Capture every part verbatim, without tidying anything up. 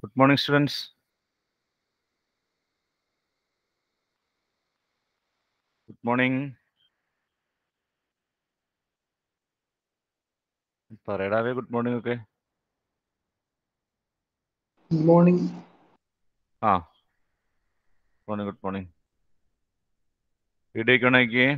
Good morning, students. Good morning. Parada, good morning, okay? Good morning. Ah, morning, good morning. Video can I give?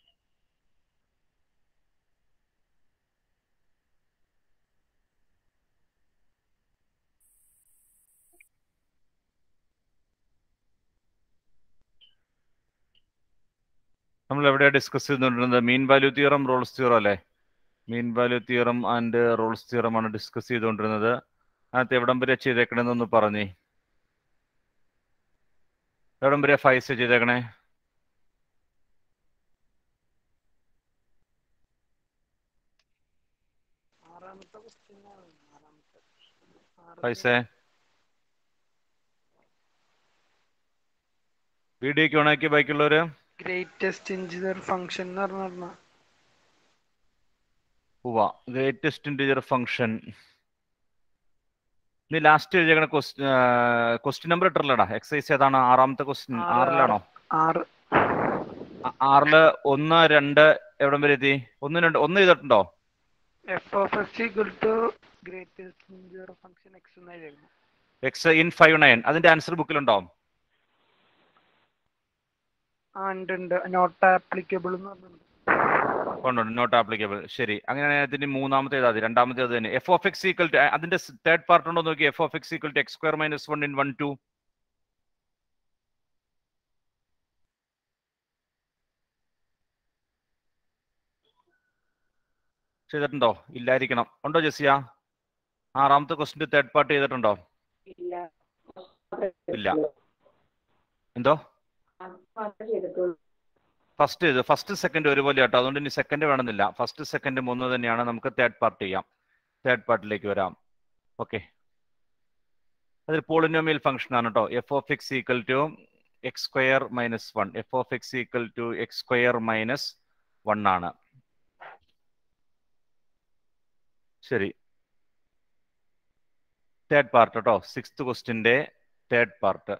നമ്മൾ എവിടെ discuss ചെയ്തുകൊണ്ടിരുന്നത് mean value theorem Rolle's theorem അല്ലേ? Mean value theorem and Rolle's theorem ആണ് discuss ചെയ്തുകൊണ്ടിരുന്നത്. അതിനകത്ത് എവിടം വരെ ചെയ്തേക്കണമെന്നൊന്ന് പറഞ്ഞേ. എവിടം വരെ ഫൈസ് ചെയ്തേക്കണേ? ഫൈസേ വീഡിയോക്ക് ഓണാക്കി ബാക്കിയുള്ളവര് ഗ്രേറ്റസ്റ്റ് ഇൻറ്റിജർ ഫംഗ്ഷൻ എന്ന് പറഞ്ഞ പോവാ. ഗ്രേറ്റസ്റ്റ് ഇൻറ്റിജർ ഫംഗ്ഷൻ നീ ലാസ്റ്റ് എഴുതിയേക്കണ ക്വസ്റ്റ്യൻ ക്വസ്റ്റ്യൻ നമ്പർ ഇട്ടല്ലടാ. എക്സസൈസ് ഏതാണ്? ആറാമത്തെ ക്വസ്റ്റ്യൻ ആറിലാണോ? ആറ് ആറില് ഒന്ന് രണ്ട് എവിടം വരെ എത്തി? ഒന്ന് രണ്ട് ഒന്ന് ചെയ്തിട്ടുണ്ടോ? F of x equal to greatest integer function x എന്നായിരുന്നു. എക്സ് ഇൻ ഫൈവ് നയൻ അതിന്റെ ആൻസർ ബുക്കിലുണ്ടോ? ആ ഉണ്ട് ഉണ്ട്. നോട്ട് ആപ്ലിക്കബിൾ എന്ന് പറഞ്ഞിട്ടുണ്ട്. Not applicable. ശരി, അങ്ങനെയാണെങ്കിൽ അതിന്റെ മൂന്നാമത്തെ ഏതാ? രണ്ടാമത്തെ അത് തന്നെ. F of x equal to അതിന്റെ തേർഡ് പാർട്ട് ഉണ്ടോ നോക്കി. F of x equal to x square minus one in one two ചെയ്തിട്ടുണ്ടോ? ഇല്ലായിരിക്കണം. ഉണ്ടോ ജെസിയ? ആറാമത്തെ ക്വസ്റ്റിന്റെ തേർഡ് പാർട്ട് ചെയ്തിട്ടുണ്ടോ? ഇല്ല. എന്തോ ഫസ്റ്റ് ഇത് ഫസ്റ്റ് സെക്കൻഡ് ഒരുപോലെ കേട്ടോ. അതുകൊണ്ട് ഇനി സെക്കൻഡ് വേണമെന്നില്ല. ഫസ്റ്റ് സെക്കൻഡ് മൂന്ന് തന്നെയാണ്. നമുക്ക് തേർഡ് പാർട്ട് ചെയ്യാം. തേർഡ് പാർട്ടിലേക്ക് വരാം. ഓക്കെ, അതൊരു പോളിനോമിയൽ ഫംഗ്ഷൻ ആണ് കേട്ടോ. F of x equal to x square minus one. F of x equal to x square minus one ആണ്. ശരി, തേർഡ് പാർട്ട് കേട്ടോ. സിക്സ്ത് ക്വസ്റ്റിന്റെ third part.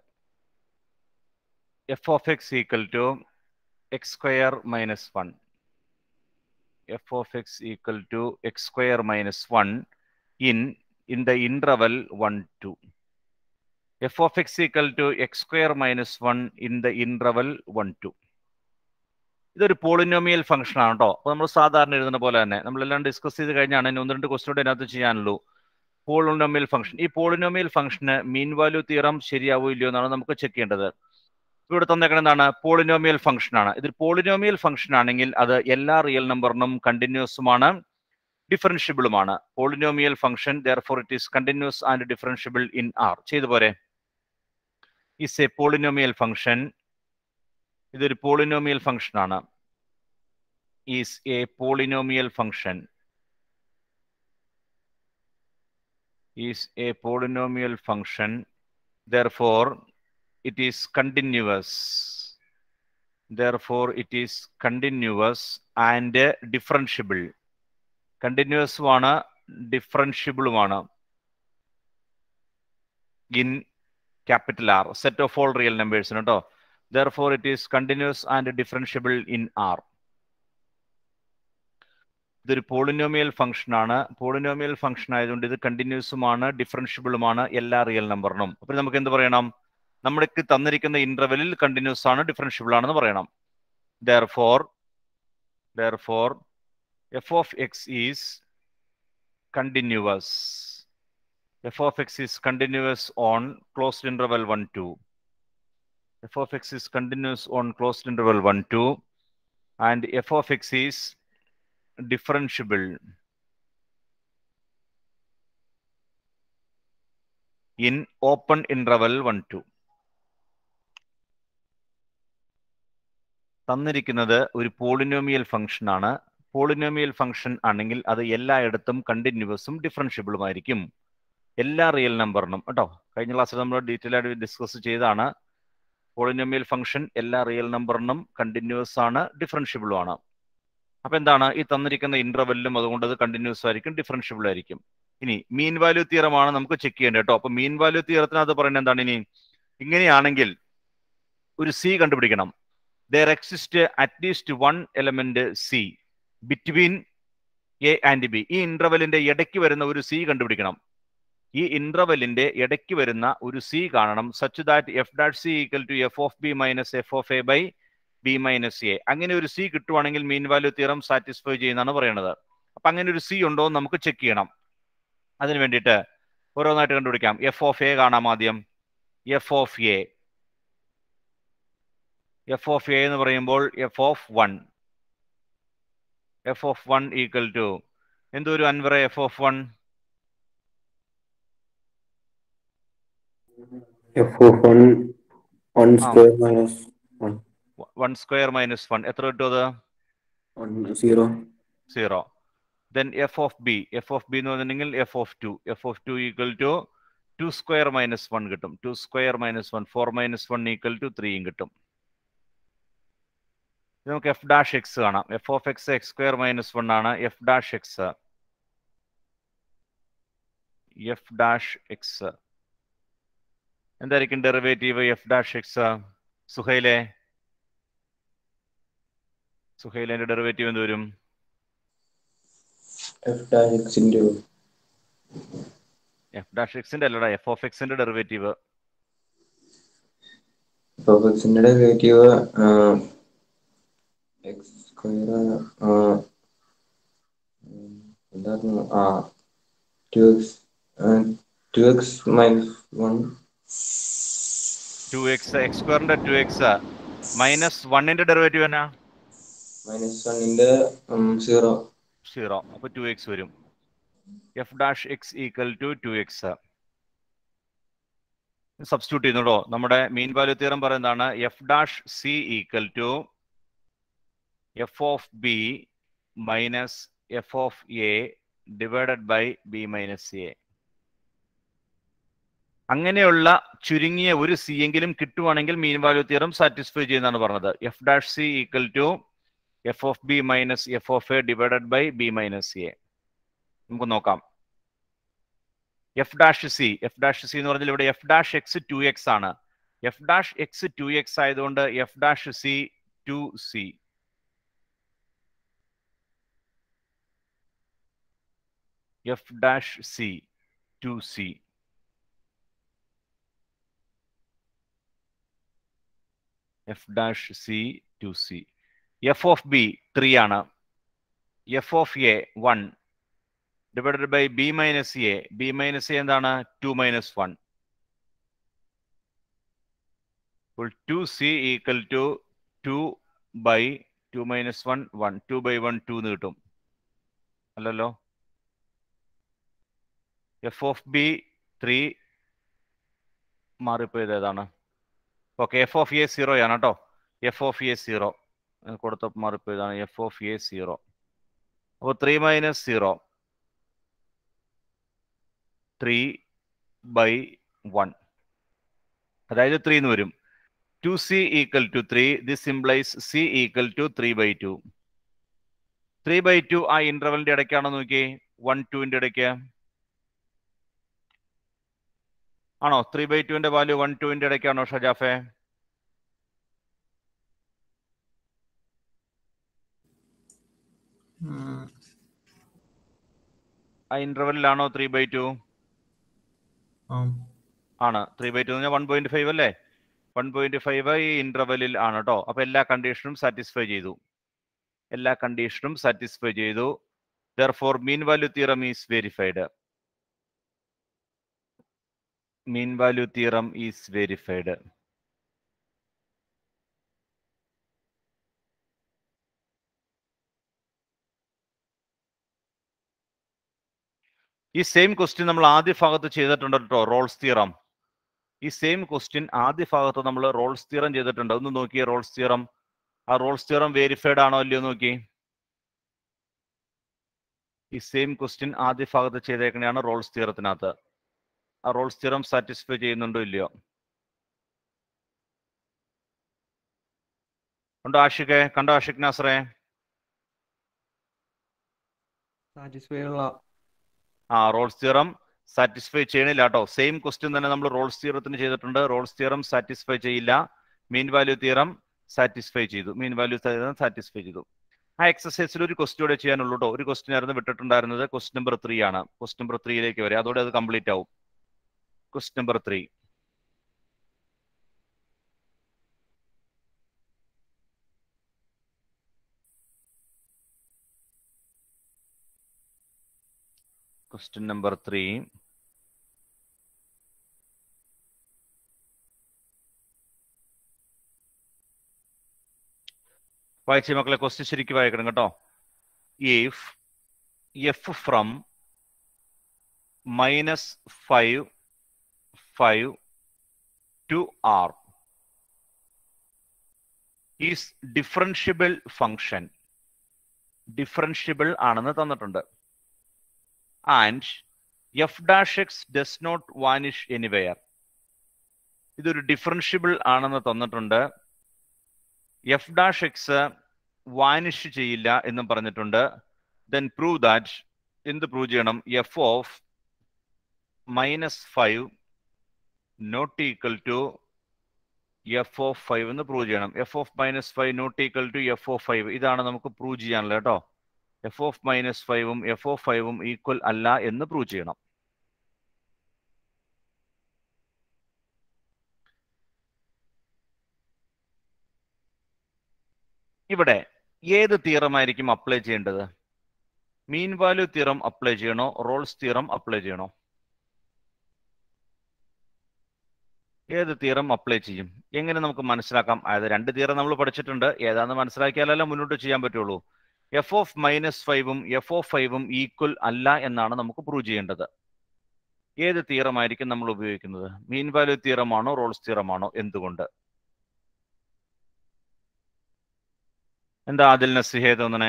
F of x equal to x square minus one. F of x equal to x square minus one in in the interval one two. F of x equal to x square minus one in the interval one two. ഇതൊരു polynomial function ആണ് കേട്ടോ. അപ്പോൾ നമ്മൾ സാധാരണ എഴുതുന്ന പോലെ തന്നെ നമ്മളെല്ലാം ഡിസ്കസ് ചെയ്ത് കഴിഞ്ഞാണ്. ഇനി ഒന്ന് രണ്ട് ക്വസ്റ്റ്യൻ അതിനകത്ത് ചെയ്യാനുള്ളൂ. Polynomial function. ഈ പോളിനോമിയൽ ഫംഗ്ഷന് മീൻ വാല്യൂ തിയറം ശരിയാവോ ഇല്ലയോ എന്നാണ് നമുക്ക് ചെക്ക് ചെയ്യേണ്ടത്. ഇവിടെ തന്നേക്കണ എന്താണ്? പോളിനോമിയൽ ഫംഗ്ഷൻ ആണ്. ഇതിൽ പോളിനോമിയൽ ഫംഗ്ഷൻ ആണെങ്കിൽ അത് എല്ലാ റിയൽ നമ്പറിനും കണ്ടിന്യൂസുമാണ്, ഡിഫറൻഷ്യബിളുമാണ്. Polynomial function therefore it is continuous and differentiable in R. ചെയ്തു പോരെ? is a polynomial function. ഇതൊരു പോളിനോമിയൽ ഫംഗ്ഷൻ ആണ്. is a polynomial function. is a polynomial function. Therefore it is continuous. Therefore it is continuous and differentiable. Continuous ആണ്, ഡിഫറൻഷ്യബിളുമാണ്. in capital R, set of all real numbers കേട്ടോ. Therefore it is continuous and differentiable in R. ഇതൊരു polynomial function ആണ്. Polynomial function ആയതുകൊണ്ട് ഇത് കണ്ടിന്യൂസുമാണ്, ഡിഫറൻഷ്യബിളുമാണ് എല്ലാ real നമ്പറിനും. അപ്പോൾ നമുക്ക് എന്ത് പറയണം? നമ്മൾക്ക് തന്നിരിക്കുന്ന ഇന്റർവെലിൽ കണ്ടിന്യൂസ് ആണ്, ഡിഫറൻഷ്യബിൾ ആണെന്ന് പറയണം. Therefore therefore f of x is continuous. f of x is continuous on closed interval one two. f of x is continuous on closed interval one two and f of x is differentiable in open interval one two. തന്നിരിക്കുന്നത് ഒരു polynomial function ആണ്. Polynomial function ആണെങ്കിൽ അത് എല്ലായിടത്തും കണ്ടിന്യൂസും ഡിഫറൻഷ്യബിളുമായിരിക്കും, എല്ലാ real നമ്പറിനും കേട്ടോ. കഴിഞ്ഞ ക്ലാസ്സിൽ നമ്മൾ ഡീറ്റെയിൽ ആയിട്ട് ഡിസ്കസ് ചെയ്താണ്. പോളിനോമിയൽ ഫംഗ്ഷൻ എല്ലാ റിയൽ നമ്പറിനും കണ്ടിന്യൂസ് ആണ്, ഡിഫറൻഷ്യബിളും ആണ്. അപ്പൊ എന്താണ് ഈ തന്നിരിക്കുന്ന ഇന്റർവെല്ലും അതുകൊണ്ട് അത് കണ്ടിന്യൂസ് ആയിരിക്കും, ഡിഫറൻഷ്യബിൾ ആയിരിക്കും. ഇനി മീൻ വാല്യൂ തിയറമാണ് നമുക്ക് ചെക്ക് ചെയ്യേണ്ടത് കേട്ടോ. അപ്പൊ മീൻ വാല്യൂ തിയറത്തിനകത്ത് പറയുന്നത് എന്താണ്? ഇനി ഇങ്ങനെയാണെങ്കിൽ ഒരു സി കണ്ടുപിടിക്കണം. there exists at least one element C between A and B. ഈ ഇന്റർവെല്ലിന്റെ ഇടയ്ക്ക് വരുന്ന ഒരു സി കണ്ടുപിടിക്കണം. ഈ ഇന്റർവെല്ലിന്റെ ഇടയ്ക്ക് വരുന്ന ഒരു സി കാണണം. Such that f dash c equal to f of b minus f of a by b minus a. അങ്ങനെ ഒരു സി കിട്ടുവാണെങ്കിൽ മീൻ വാല്യൂ തിയറം സാറ്റിസ്ഫൈ ചെയ്യുന്നതാണ് പറയുന്നത്. അപ്പൊ അങ്ങനെ ഒരു സി ഉണ്ടോ എന്ന് നമുക്ക് ചെക്ക് ചെയ്യണം. അതിന് വേണ്ടിയിട്ട് ഓരോന്നായിട്ട് കണ്ടുപിടിക്കാം. എഫ് ഓഫ് എ കാണാം ആദ്യം. F of a f of a എന്ന് പറയുമ്പോൾ f of one f of one equal to എന്തോരു അൻവറെ f of one f of one one square minus one one square minus one എത്ര കിട്ടും? അത് zero zero. Then f of b f of b എന്ന് പറഞ്ഞിട്ടുണ്ടെങ്കിൽ f of two f of two equal to two square minus one കിട്ടും. Two square minus one four minus one equal to ത്രീയും കിട്ടും. നമുക്ക് f dash x കാണാം. F of x x square minus one ആണ്. F dash x f dash x എന്തായിരിക്കും derivative f dash x? സുഹൈലെ സുഹൈലിന്റെ derivative എന്ത് വരും? F dash x into f dash എക്സിന്റെ അല്ലടാ, എഫ് ഓഫ് എക്സിന്റെ ഡെറിവേറ്റീവ്. എഫ് ഓഫ് എക്സിന്റെ ഡെറിവേറ്റീവ് എക്സ് സ്ക്വയർ എന്തായിരുന്നു? ആ two x two x minus one two x x സ്ക്വയറിന്റെ ടു എക്സ് മൈനസ് വണ്ണിന്റെ ഡെറിവേറ്റീവ് എന്നാ? മൈനസ് വണ്ണിന്റെ സീറോ സീറോ. അപ്പൊ ടു എക്സ് വരും. F dash x equal to two x substitute ചെയ്യുന്നുണ്ടോ? നമ്മുടെ മീൻ വാല്യൂ തിയറം പറയുന്നതാണ് f dash c equal to f of b minus f of a divided by b minus a. അങ്ങനെയുള്ള ചുരുങ്ങിയ ഒരു C എങ്കിലും കിട്ടുവാണെങ്കിൽ മീൻ value theorem satisfy ചെയ്യുന്നതാണ് പറഞ്ഞത്. F dash c equal to f of b minus f of a divided by b minus a. നമുക്ക് നോക്കാം. F dash c f dash c എന്ന് പറഞ്ഞാൽ ഇവിടെ f dash x two x ആണ്. F dash x two x ആയതുകൊണ്ട് f dash c two c. F dash c two c. F dash c two c. F of b three ആണ്. F of a one divided by b minus a. B minus a എന്താണ്? Two minus one. Two c equal to two by two minus one one. Two by one two എന്ന് കിട്ടും അല്ലല്ലോ. F of b three മാറിപ്പോയത് ഏതാണ്? Okay, f of a zero ആണ് കേട്ടോ. F of a zero കൊടുത്തപ്പോൾ മാറിപ്പോയതാണ്. F of a zero. അപ്പോൾ three minus zero three by one, അതായത് ത്രീ എന്ന് വരും. Two c equal to three. This implies c equal to three by two. Three by two ആ ഇന്റർവെലിന്റെ ഇടയ്ക്കാണോ നോക്കി? വൺ ടുവിന്റെ ഇടയ്ക്ക് ആണോ? ത്രീ ബൈ ടുവിന്റെ വാല്യൂ വൺ ടുവിന്റെ ഇടയ്ക്കാണോ ഷജാഫെ? ആ ഇന്റർവെല്ലിലാണോ ത്രീ ബൈ ടു? ആണ്. ത്രീ ബൈ ടു എന്ന് പറഞ്ഞാൽ വൺ പോയിന്റ് ഫൈവ് അല്ലേ? വൺ പോയിന്റ് ഫൈവ് ഈ ഇന്റർവെല്ലിൽ ആണ് കേട്ടോ. അപ്പൊ എല്ലാ കണ്ടീഷനും സാറ്റിസ്ഫൈ ചെയ്തു. എല്ലാ കണ്ടീഷനും സാറ്റിസ്ഫൈ ചെയ്തു. Therefore, mean value theorem is verified. Mean value theorem is verified. ഈ സെയിം ക്വസ്റ്റ്യൻ നമ്മൾ ആദ്യ ഭാഗത്ത് ചെയ്തിട്ടുണ്ട് കേട്ടോ, റോൾസ് തിയറം. ഈ സെയിം ക്വസ്റ്റ്യൻ ആദ്യ ഭാഗത്ത് നമ്മൾ റോൾസ് തിയറം ചെയ്തിട്ടുണ്ട്. ഒന്ന് നോക്കിയേ റോൾസ് തിയറം. ആ റോൾസ് തിയറം വെരിഫൈഡ് ആണോ അല്ലയോ നോക്കി. ഈ സെയിം ക്വസ്റ്റ്യൻ ആദ്യ ഭാഗത്ത് ചെയ്തേക്കണെയാണ് റോൾസ് തിയറത്തിനകത്ത്. ആ റോൾസ് തിയറം സാറ്റിസ്ഫൈ ചെയ്യുന്നുണ്ടോ ഇല്ലയോ? ഉണ്ടോ ആഷിഖെ? കണ്ടോ ആഷിഖ് നാസറെ? സാറ്റിസ്ഫൈ ഉള്ള ആ റോൾസ് തിയറം സാറ്റിസ്ഫൈ ചെയ്യണില്ല കേട്ടോ. സെയിം ക്വസ്റ്റ്യൻ തന്നെ നമ്മൾ റോൾസ് തിയറത്തിന് ചെയ്തിട്ടുണ്ട്. റോൾസ് തിയറം സാറ്റിസ്ഫൈ ചെയ്യില്ല. മീൻ വാല്യൂ തിയറം സാറ്റിസ്ഫൈ ചെയ്തു. മീൻ വാല്യൂ തിയറം സാറ്റിസ്ഫൈ ചെയ്തു. ആ എക്സസൈസിൽ ഒരു ക്വസ്റ്റ്യൻ കൂടെ ചെയ്യാനുള്ളൂ കേട്ടോ. ഒരു ക്വസ്റ്റ്യൻ ആയിരുന്നു വിട്ടിട്ടുണ്ടായിരുന്നത്. ക്വസ്റ്റ്യൻ നമ്പർ ത്രീ ആണ്. ക്വസ്റ്റ്യൻ നമ്പർ ത്രീയിലേക്ക് വരെ അതോടെ അത് കംപ്ലീറ്റ് ആവും. Question number three. Question number three. വായിച്ച മക്കളെ ക്വസ്റ്റ്യൻ ശരിക്കും വായിക്കണം കേട്ടോ. If f from minus five five to r is differentiable function, differentiable ആണെന്ന് തന്നിട്ടുണ്ട്. And f dash x does not vanish anywhere. ഇതൊരു ഡിഫറൻഷ്യബിൾ ആണെന്ന് തന്നിട്ടുണ്ട്. എഫ് ഡാഷ് എക്സ് വാനിഷ് ചെയ്യില്ല എന്നും പറഞ്ഞിട്ടുണ്ട്. ദെൻ പ്രൂവ് ദാറ്റ്, എന്ത് പ്രൂവ് ചെയ്യണം? F of minus five not equal to f of five എന്ന് പ്രൂവ് ചെയ്യണം. F of minus five not equal to f of five, ഇതാണ് നമുക്ക് പ്രൂവ് ചെയ്യാനുള്ളത് കേട്ടോ. എഫ് ഓഫ് മൈനസ് ഫൈവും എഫ് ഓഫ് ഫൈവും ഈക്വൽ അല്ല എന്ന് പ്രൂവ് ചെയ്യണം. ഇവിടെ ഏത് തിയറമായിരിക്കും അപ്ലൈ ചെയ്യേണ്ടത്? മീൻ വാല്യൂ തിയറം അപ്ലൈ ചെയ്യണോ, റോൾസ് തിയറം അപ്ലൈ ചെയ്യണോ? ഏത് തിയറം അപ്ലൈ ചെയ്യും? എങ്ങനെ നമുക്ക് മനസ്സിലാക്കാം? അതായത് രണ്ട് തിയറം നമ്മൾ പഠിച്ചിട്ടുണ്ട്. ഏതാണെന്ന് മനസ്സിലാക്കിയാലല്ല മുന്നോട്ട് ചെയ്യാൻ പറ്റുള്ളൂ. എഫ് ഓഫ് മൈനസ് ഫൈവും എഫ് ഓഫ് ഫൈവും ഈക്വൽ അല്ല എന്നാണ് നമുക്ക് പ്രൂവ് ചെയ്യേണ്ടത്. ഏത് തിയറമായിരിക്കും നമ്മൾ ഉപയോഗിക്കുന്നത്? മീൻ വാല്യൂ തിയറമാണോ, റോൾസ് തിയറമാണോ? എന്തുകൊണ്ട്? എന്താ അതിൽ നസിഹേ തോന്നണേ?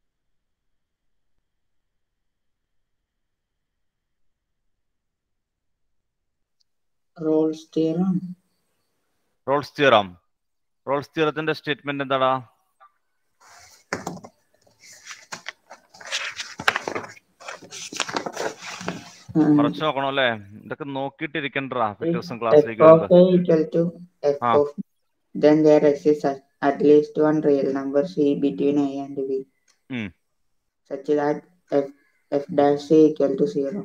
Rolle's theorem. Rolle's theorem. Rolle's തിയറത്തിന്റെ സ്റ്റേറ്റ്മെന്റ് എന്താടാ? മറച്ചു നോക്കണോ അല്ലേ? ഇതൊക്കെ നോക്കിയിട്ടിരിക്കണ്ടാ പിറ്റേ ദിവസം ക്ലാസ്സിലേക്ക് വരുമ്പോ. Then there exists at least one real number c between a and b, mm. such that f, f dash c equal to zero.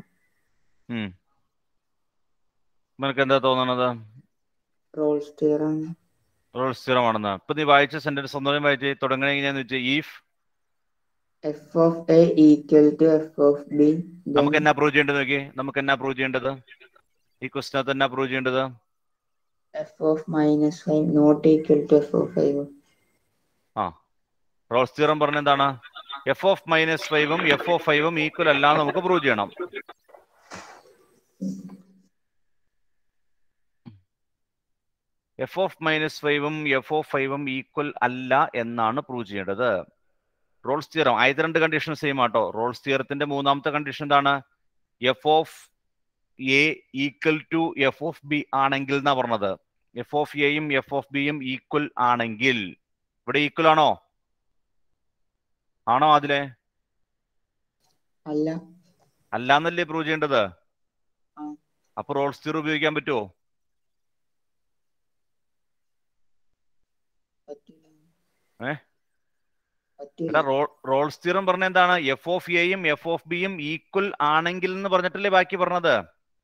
നിനക്ക് എന്താ തോന്നണത്? Rolls theorem. റോൾസ് തിയറം ആണെന്ന്. ഇപ്പൊ നീ വായിച്ച സെന്റൻസ് ഒന്നും വായിച്ച് തുടങ്ങണെന്ന് വെച്ചാൽ if f of a equal to f of b, നമുക്ക് എന്നാ പ്രൂവ് ചെയ്യേണ്ടത്? നോക്കി, നമുക്ക് എന്നാ പ്രൂവ് ചെയ്യേണ്ടത്? ഈ ക്വസ്റ്റിനകത്ത് എന്നാ പ്രൂവ് ചെയ്യേണ്ടത്? f of minus five not equal to f of five. ആ റോൾസ് തിയറം പറഞ്ഞ എന്താണ്? എഫ് ഓഫ് മൈനസ് ഫൈവും എഫ് ഓഫ് ഫൈവും ഈക്വൽ അല്ല നമുക്ക് പ്രൂവ് ചെയ്യണം. എഫ് ഓഫ് മൈനസ് ഫൈവും എഫ് ഓഫ് ഫൈവും ഈക്വൽ അല്ല എന്നാണ് പ്രൂവ് ചെയ്യേണ്ടത്. റോൾസ് തിയറം ആദ്യത്തെ രണ്ട് കണ്ടീഷൻ സെയിം ആട്ടോ. റോൾസ് തിയറത്തിന്റെ മൂന്നാമത്തെ കണ്ടീഷൻ എന്താണ്? F of a equal to f of b ആണെങ്കിൽ എന്നാ പറഞ്ഞത്. എഫ് ഓഫ് എയും എഫ് ഓഫ് ബിയും ഈക്വൽ ആണെങ്കിൽ, ഇവിടെ ഈക്വൽ ആണോ? ആണോ അതിലെ? അല്ല. അല്ലാന്നല്ലേ പ്രൂവ് ചെയ്യേണ്ടത്. അപ്പൊ റോൾസ് തിയറം ഉപയോഗിക്കാൻ പറ്റുമോ? ഏ റോൾസ് തിയറം പറഞ്ഞ എന്താണ്? എഫ് ഓഫ് എയും എഫ് ഓഫ് ബിയും ഈക്വൽ ആണെങ്കിൽ എന്ന് പറഞ്ഞിട്ടല്ലേ ബാക്കി പറഞ്ഞത്.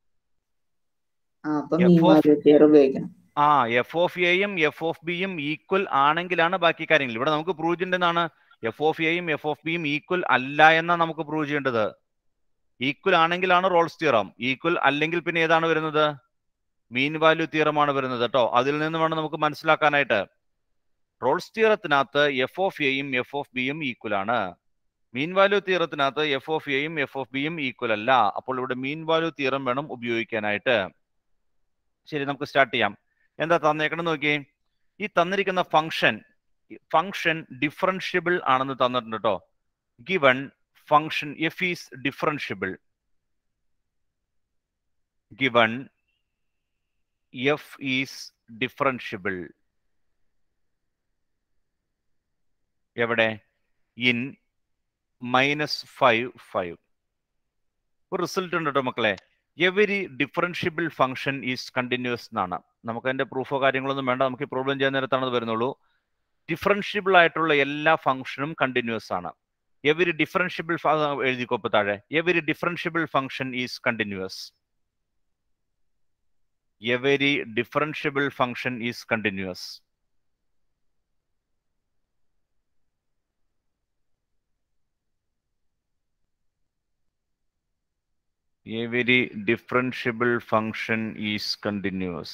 ആ എഫ് ഓഫ് എയും എഫ് ഓഫ് ബിയും ഈക്വൽ ആണെങ്കിലാണ് ബാക്കി കാര്യങ്ങൾ. ഇവിടെ നമുക്ക് പ്രൂവ് ചെയ്യേണ്ടതാണ് എഫ് ഓഫ് എയും എഫ് ഓഫ് ബിയും ഈക്വൽ അല്ല എന്നാണ് നമുക്ക് പ്രൂവ് ചെയ്യേണ്ടത്. ഈക്വൽ ആണെങ്കിലാണ് റോൾസ് തിയറം. ഈക്വൽ അല്ലെങ്കിൽ പിന്നെ ഏതാണ് വരുന്നത്? മീൻ വാല്യൂ തിയറമാണ് വരുന്നത് കേട്ടോ. അതിൽ നിന്ന് വേണം നമുക്ക് മനസ്സിലാക്കാനായിട്ട്. റോൾസ് തിയറത്തിനകത്ത് എഫ് ഓഫ് എയും എഫ് ഓഫ് ബിയും ഈക്വൽ ആണ്. മീൻ വാല്യൂ തിയറത്തിനകത്ത് എഫ് ഓഫ് എയും എഫ് ഓഫ് ബിയും ഈക്വൽ അല്ല. അപ്പോൾ ഇവിടെ മീൻ വാല്യൂ തിയറം വേണം ഉപയോഗിക്കാനായിട്ട്. ശരി, നമുക്ക് സ്റ്റാർട്ട് ചെയ്യാം. എന്താ തന്നേക്കണം നോക്കിയേ. ഈ തന്നിരിക്കുന്ന ഫംഗ്ഷൻ ഫംഗ്ഷൻ ഡിഫറൻഷ്യബിൾ ആണെന്ന് തന്നിട്ടുണ്ട് കേട്ടോ. Given function f is differentiable. Given f is differentiable. എവിടെ? In minus five five. ഒരു റിസൾട്ട് ഉണ്ട് കേട്ടോ മക്കളെ. Every differentiable function is continuous എന്നാണ്. നമുക്ക് അതിന്റെ പ്രൂഫോ കാര്യങ്ങളൊന്നും വേണ്ട, നമുക്ക് ഈ പ്രോബ്ലം ചെയ്യാൻ നേരത്താണ് അത് വരുന്നുള്ളൂ. ഡിഫറൻഷ്യബിൾ ആയിട്ടുള്ള എല്ലാ ഫംഗ്ഷനും കണ്ടിന്യൂസ് ആണ്. എവരി ഡിഫറൻഷ്യബിൾ എഴുതിക്കോപ്പ് താഴെ. Every differentiable function is continuous. Every differentiable function is continuous. Every differentiable function is continuous.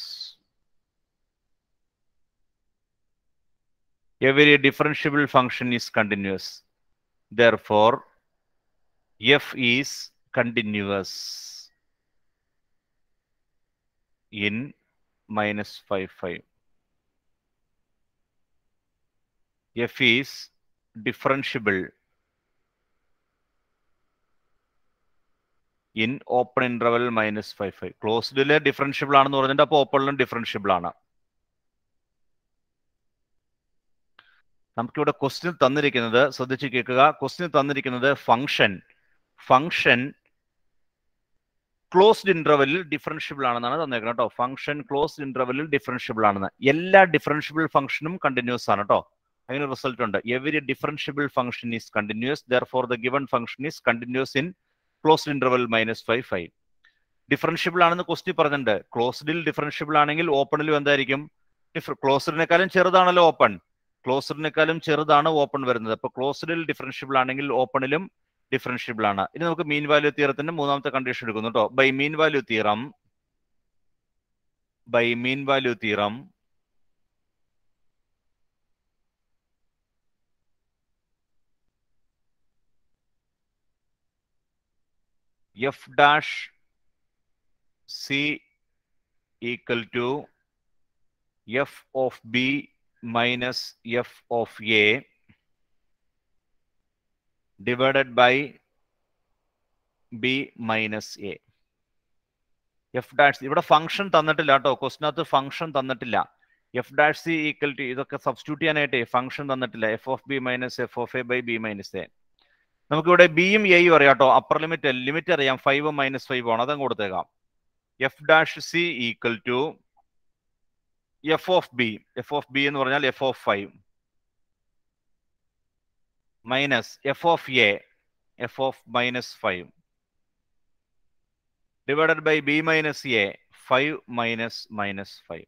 Every differentiable function is continuous. Therefore, f is continuous in minus five five. F is differentiable in open interval minus five five. Closed differentiable ആണെന്ന് പറഞ്ഞിട്ട് അപ്പോൾ ഓപ്പണിലും differentiable ആണ്. നമുക്കിവിടെ question തന്നിരിക്കുന്നത് ശ്രദ്ധിച്ച് കേൾക്കുക. Question തന്നിരിക്കുന്നത് function function closed ഇന്റർവെല്ലിൽ ഡിഫറൻഷ്യബിൾ ആണെന്നാണ് തന്നേക്കുന്നത് കേട്ടോ. ഫംഗ്ഷൻ ക്ലോസ്ഡ് ഇന്റർവെല്ലിൽ ഡിഫറൻഷ്യബിൾ ആണെന്ന്. എല്ലാ ഡിഫറൻഷ്യബിൾ ഫംഗ്ഷനും കണ്ടിന്യൂസ് ആണ് കേട്ടോ. അങ്ങനെ റിസൾട്ട് ഉണ്ട്. Every differentiable function is continuous. Therefore the given function is continuous in closed interval minus five five. Differentiable ആണെന്ന് ക്വസ്റ്റ്യൻ പറഞ്ഞിട്ടുണ്ട്. ക്ലോസ്ഡിൽ ഡിഫറൻഷ്യബിൾ ആണെങ്കിൽ ഓപ്പണിലും എന്തായിരിക്കും? ക്ലോസ്ഡിനേക്കാളും ചെറുതാണല്ലോ ഓപ്പൺ. ക്ലോസ്ഡിനേക്കാളും ചെറുതാണ് ഓപ്പൺ വരുന്നത്. അപ്പൊ ക്ലോസ്ഡിൽ ഡിഫറൻഷ്യബിൾ ആണെങ്കിൽ ഓപ്പണിലും ഡിഫറൻഷ്യബിൾ ആണ്. ഇനി നമുക്ക് മീൻ വാല്യൂ തിയറത്തിന്റെ മൂന്നാമത്തെ കണ്ടീഷൻ എടുക്കുന്നു കേട്ടോ. By mean value theorem by mean value theorem f dash c equal to f of b minus f of a divided by b minus a. f dash ഇവിടെ function തന്നിട്ടില്ല കേട്ടോ. ക്വസ്റ്റിനകത്ത് function തന്നിട്ടില്ല. f dash c equal to ഇതൊക്കെ substitute ചെയ്യാനായിട്ട് function തന്നിട്ടില്ല. f of b minus f of a by b minus a. നമുക്കിവിടെ ബിയും എയും അറിയാം കേട്ടോ. അപ്പർ ലിമിറ്റ് ലിമിറ്റ് അറിയാം. ഫൈവ് മൈനസ് ഫൈവ് ആണ്. അതങ്ങ് കൊടുത്തേക്കാം. F dash c equal to f of b. F of b എന്ന് പറഞ്ഞാൽ f of five minus f of a f of minus five divided by b minus a five minus minus five.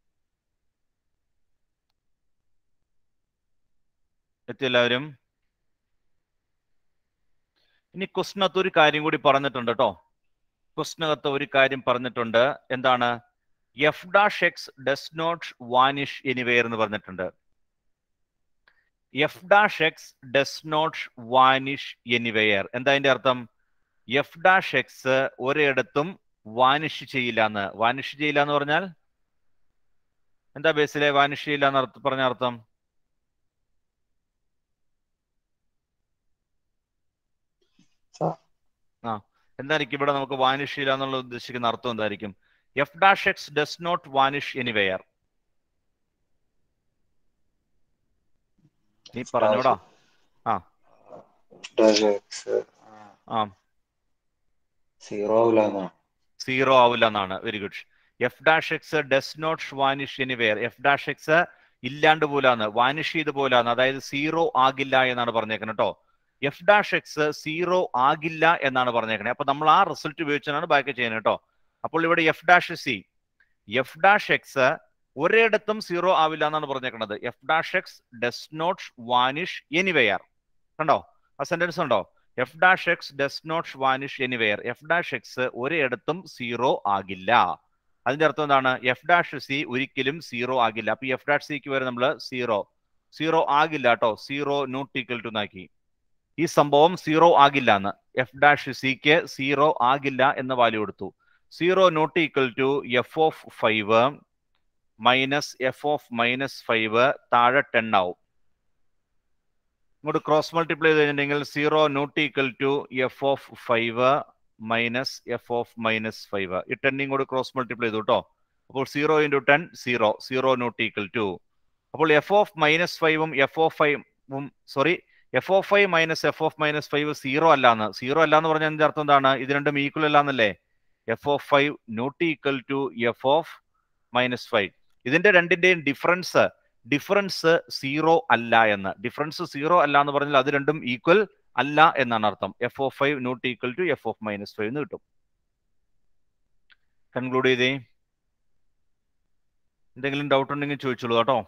എത്തിയെല്ലാവരും? ഇനി ക്വസ്റ്റിനകത്ത് ഒരു കാര്യം കൂടി പറഞ്ഞിട്ടുണ്ട് കേട്ടോ. ക്വസ്റ്റിനകത്ത് ഒരു കാര്യം പറഞ്ഞിട്ടുണ്ട്. എന്താണ്? F dash x does not vanish anywhere എന്ന് പറഞ്ഞിട്ടുണ്ട്. F dash x does not vanish anywhere. എന്താ അതിന്റെ അർത്ഥം? എഫ് ഡാഷ് എക്സ് ഒരിടത്തും വാനിഷ് ചെയ്യില്ല എന്ന്. വാനിഷ് ചെയ്യില്ല എന്ന് പറഞ്ഞാൽ എന്താ ബേസിലെ വാനിഷ് ചെയ്യില്ല എന്ന് പറഞ്ഞ അർത്ഥം? ആ എന്തായിരിക്കും ഇവിടെ നമുക്ക് വാനിഷ് ചെയ്യില്ല എന്നുള്ള ഉദ്ദേശിക്കുന്ന അർത്ഥം എന്തായിരിക്കും? F dash x does not vanish anywhere. നീ പറഞ്ഞോടാ. ആ ആ സീറോ ആവില്ല സീറോ ആവില്ല എന്നാണ്. Very good. F dash x does not vanish anywhere. F dash x ഇല്ലാണ്ട് പോലാന്ന്, വാനിഷ് ചെയ്ത് പോലാന്ന്, അതായത് സീറോ ആകില്ല എന്നാണ് പറഞ്ഞേക്കുന്നത് കേട്ടോ. എഫ് ഡാഷ് എക്സ് സീറോ ആകില്ല എന്നാണ് പറഞ്ഞേക്കണേ. അപ്പൊ നമ്മൾ ആ റിസൾട്ട് ഉപയോഗിച്ചാണ് ബാക്കി ചെയ്യുന്നത് കേട്ടോ. അപ്പോൾ ഇവിടെ f dash c f dash x ഒരിടത്തും സീറോ ആവില്ല എന്നാണ് പറഞ്ഞേക്കുന്നത്. F dash x does not vanish anywhere. കണ്ടോ ആ സെന്റൻസ് ഉണ്ടോ? F dash x does not vanish anywhere. F dash x ഒരിടത്തും സീറോ ആകില്ല. അതിന്റെ അർത്ഥം എന്താണ്? എഫ് ഡാഷ് സി ഒരിക്കലും സീറോ ആകില്ല. അപ്പൊ എഫ് ഡാഷ് സിക്ക് വരെ നമ്മൾ സീറോ സീറോ ആകില്ല കേട്ടോ. സീറോ നോട്ട് ഈക്വൽ ടു എന്നാക്കി. ഈ സംഭവം സീറോ ആകില്ല എന്ന്. എഫ് ഡാഷ് സിക്ക് സീറോ ആകില്ല എന്ന വാല്യൂ എടുത്തു. Zero not equal to f of five minus f of minus five താഴെ ടെൻ ആവും. ഇങ്ങോട്ട് ക്രോസ് മൾട്ടിപ്ലൈ ചെയ്ത് കഴിഞ്ഞിട്ടുണ്ടെങ്കിൽ zero not equal to f of five minus f of minus five. ഈ ടെൻ ഇങ്ങോട്ട് ക്രോസ് മൾട്ടിപ്ലൈ ചെയ്തു കേട്ടോ. അപ്പോൾ zero into ten zero. Zero not equal to. അപ്പോൾ എഫ് ഓഫ് മൈനസ് ഫൈവും എഫ് ഓഫ് ഫൈവും sorry f of five minus f of minus five zero അല്ലാന്ന്. സീറോ അല്ലാന്ന് പറഞ്ഞാൽ അതിന്റെ അർത്ഥം എന്താണ്? ഇത് രണ്ടും ഈക്വൽ അല്ലാന്നല്ലേ? F of five not equal to f of minus five. ഇതിന്റെ രണ്ടിന്റെയും ഡിഫറൻസ് ഡിഫറൻസ് സീറോ അല്ല എന്ന്. ഡിഫറൻസ് സീറോ അല്ല എന്ന് പറഞ്ഞാൽ അത് രണ്ടും ഈക്വൽ അല്ല എന്നാണ് അർത്ഥം. F of five not equal to f of minus five എന്ന് കിട്ടും. കൺക്ലൂഡ് ചെയ്തേ. എന്തെങ്കിലും ഡൗട്ട് ഉണ്ടെങ്കിൽ ചോദിച്ചോളൂ കേട്ടോ.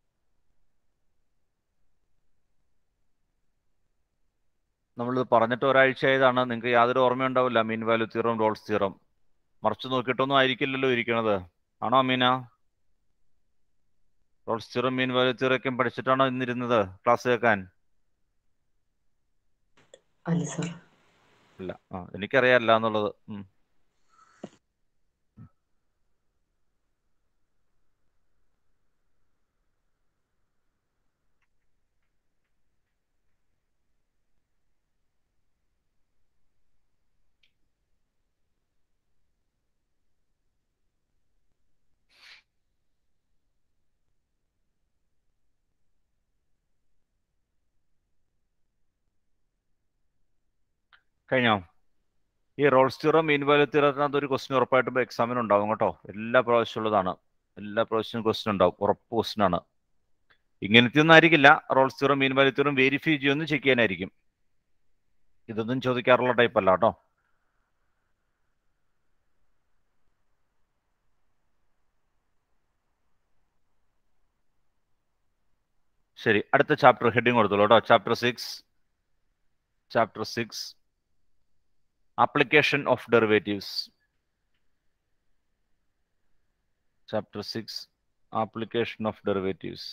നമ്മളിത് പറഞ്ഞിട്ട് ഒരാഴ്ച ആയതാണ്. നിങ്ങൾക്ക് യാതൊരു ഓർമ്മയുണ്ടാവില്ല mean value theorem Rolle's theorem. മറിച്ച് നോക്കിയിട്ടൊന്നും ആയിരിക്കില്ലല്ലോ ഇരിക്കണത്. ആണോ Ameena? Rolle's theorem mean value തിയറൊക്കെ പഠിച്ചിട്ടാണോ ഇന്നിരുന്നത് ക്ലാസ് കേൾക്കാൻ? അല്ല. ആ എനിക്കറിയാല്ല എന്നുള്ളത്. ഉം കഴിഞ്ഞോ? ഈ റോൾസ് തിയറം മീൻ വാല്യൂ തിയറത്തിനകത്ത് ഒരു ക്വസ്റ്റ്യൻ ഉറപ്പായിട്ടും എക്സാമിന് ഉണ്ടാവും കേട്ടോ. എല്ലാ പ്രാവശ്യം ഉള്ളതാണ്. എല്ലാ പ്രാവശ്യവും ക്വസ്റ്റ്യൻ ഉണ്ടാവും. ഉറപ്പ് ക്വസ്റ്റ്യൻ ആണ്. ഇങ്ങനത്തെ ഒന്നും ആയിരിക്കില്ല. Rolle's theorem mean value theorem verify ചെയ്യുമെന്ന് ചെക്ക് ചെയ്യാനായിരിക്കും. ഇതൊന്നും ചോദിക്കാറുള്ള ടൈപ്പ് അല്ല കേട്ടോ. ശരി, അടുത്ത ചാപ്റ്റർ ഹെഡിങ് കൊടുത്തോളൂ കേട്ടോ. Chapter six chapter six application of derivatives. Chapter six application of derivatives.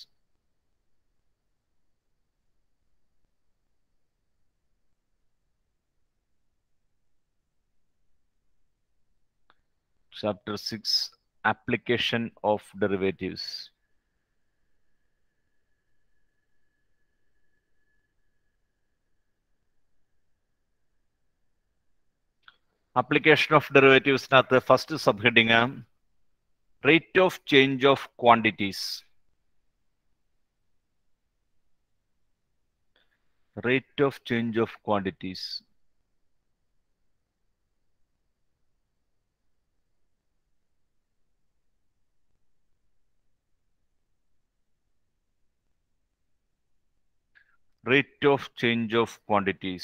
Chapter six application of derivatives. Application of derivatives at the first subheading, rate of change of quantities. Rate of change of quantities. Rate of change of quantities.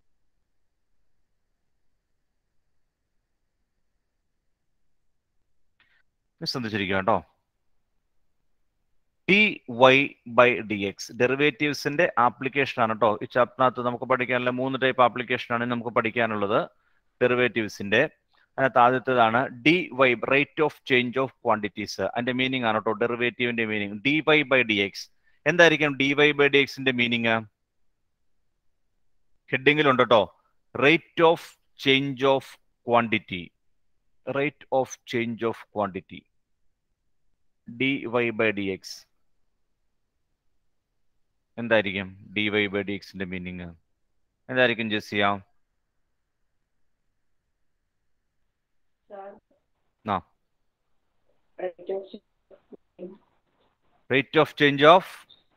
ശ്രദ്ധിച്ചിരിക്കുക കേട്ടോ. D y by d x ഡെറിവേറ്റീവ്സിന്റെ application ആണ് കേട്ടോ. ഈ ചാപ്റ്ററിനകത്ത് നമുക്ക് പഠിക്കാനുള്ള മൂന്ന് type application ആണ് നമുക്ക് പഠിക്കാനുള്ളത് ഡെറിവേറ്റീവ്സിന്റെ. അതിനകത്ത് ആദ്യത്തേതാണ് d y rate of change of quantities. അതിന്റെ മീനിങ് ആണ് കേട്ടോ ഡെറിവേറ്റീവിന്റെ meaning. D y by d x എന്തായിരിക്കും? ഡി വൈ ബൈ ഡി എക്സിന്റെ മീനിങ് ഹെഡിങ്ങിലുണ്ട് കേട്ടോ. Rate of change of quantity. Rate of change of quantity d y by d x എന്തായിരിക്കും? D y by d എക്സിന്റെ meaning എന്തായിരിക്കും ജെസ്സിയ? ആ rate of change of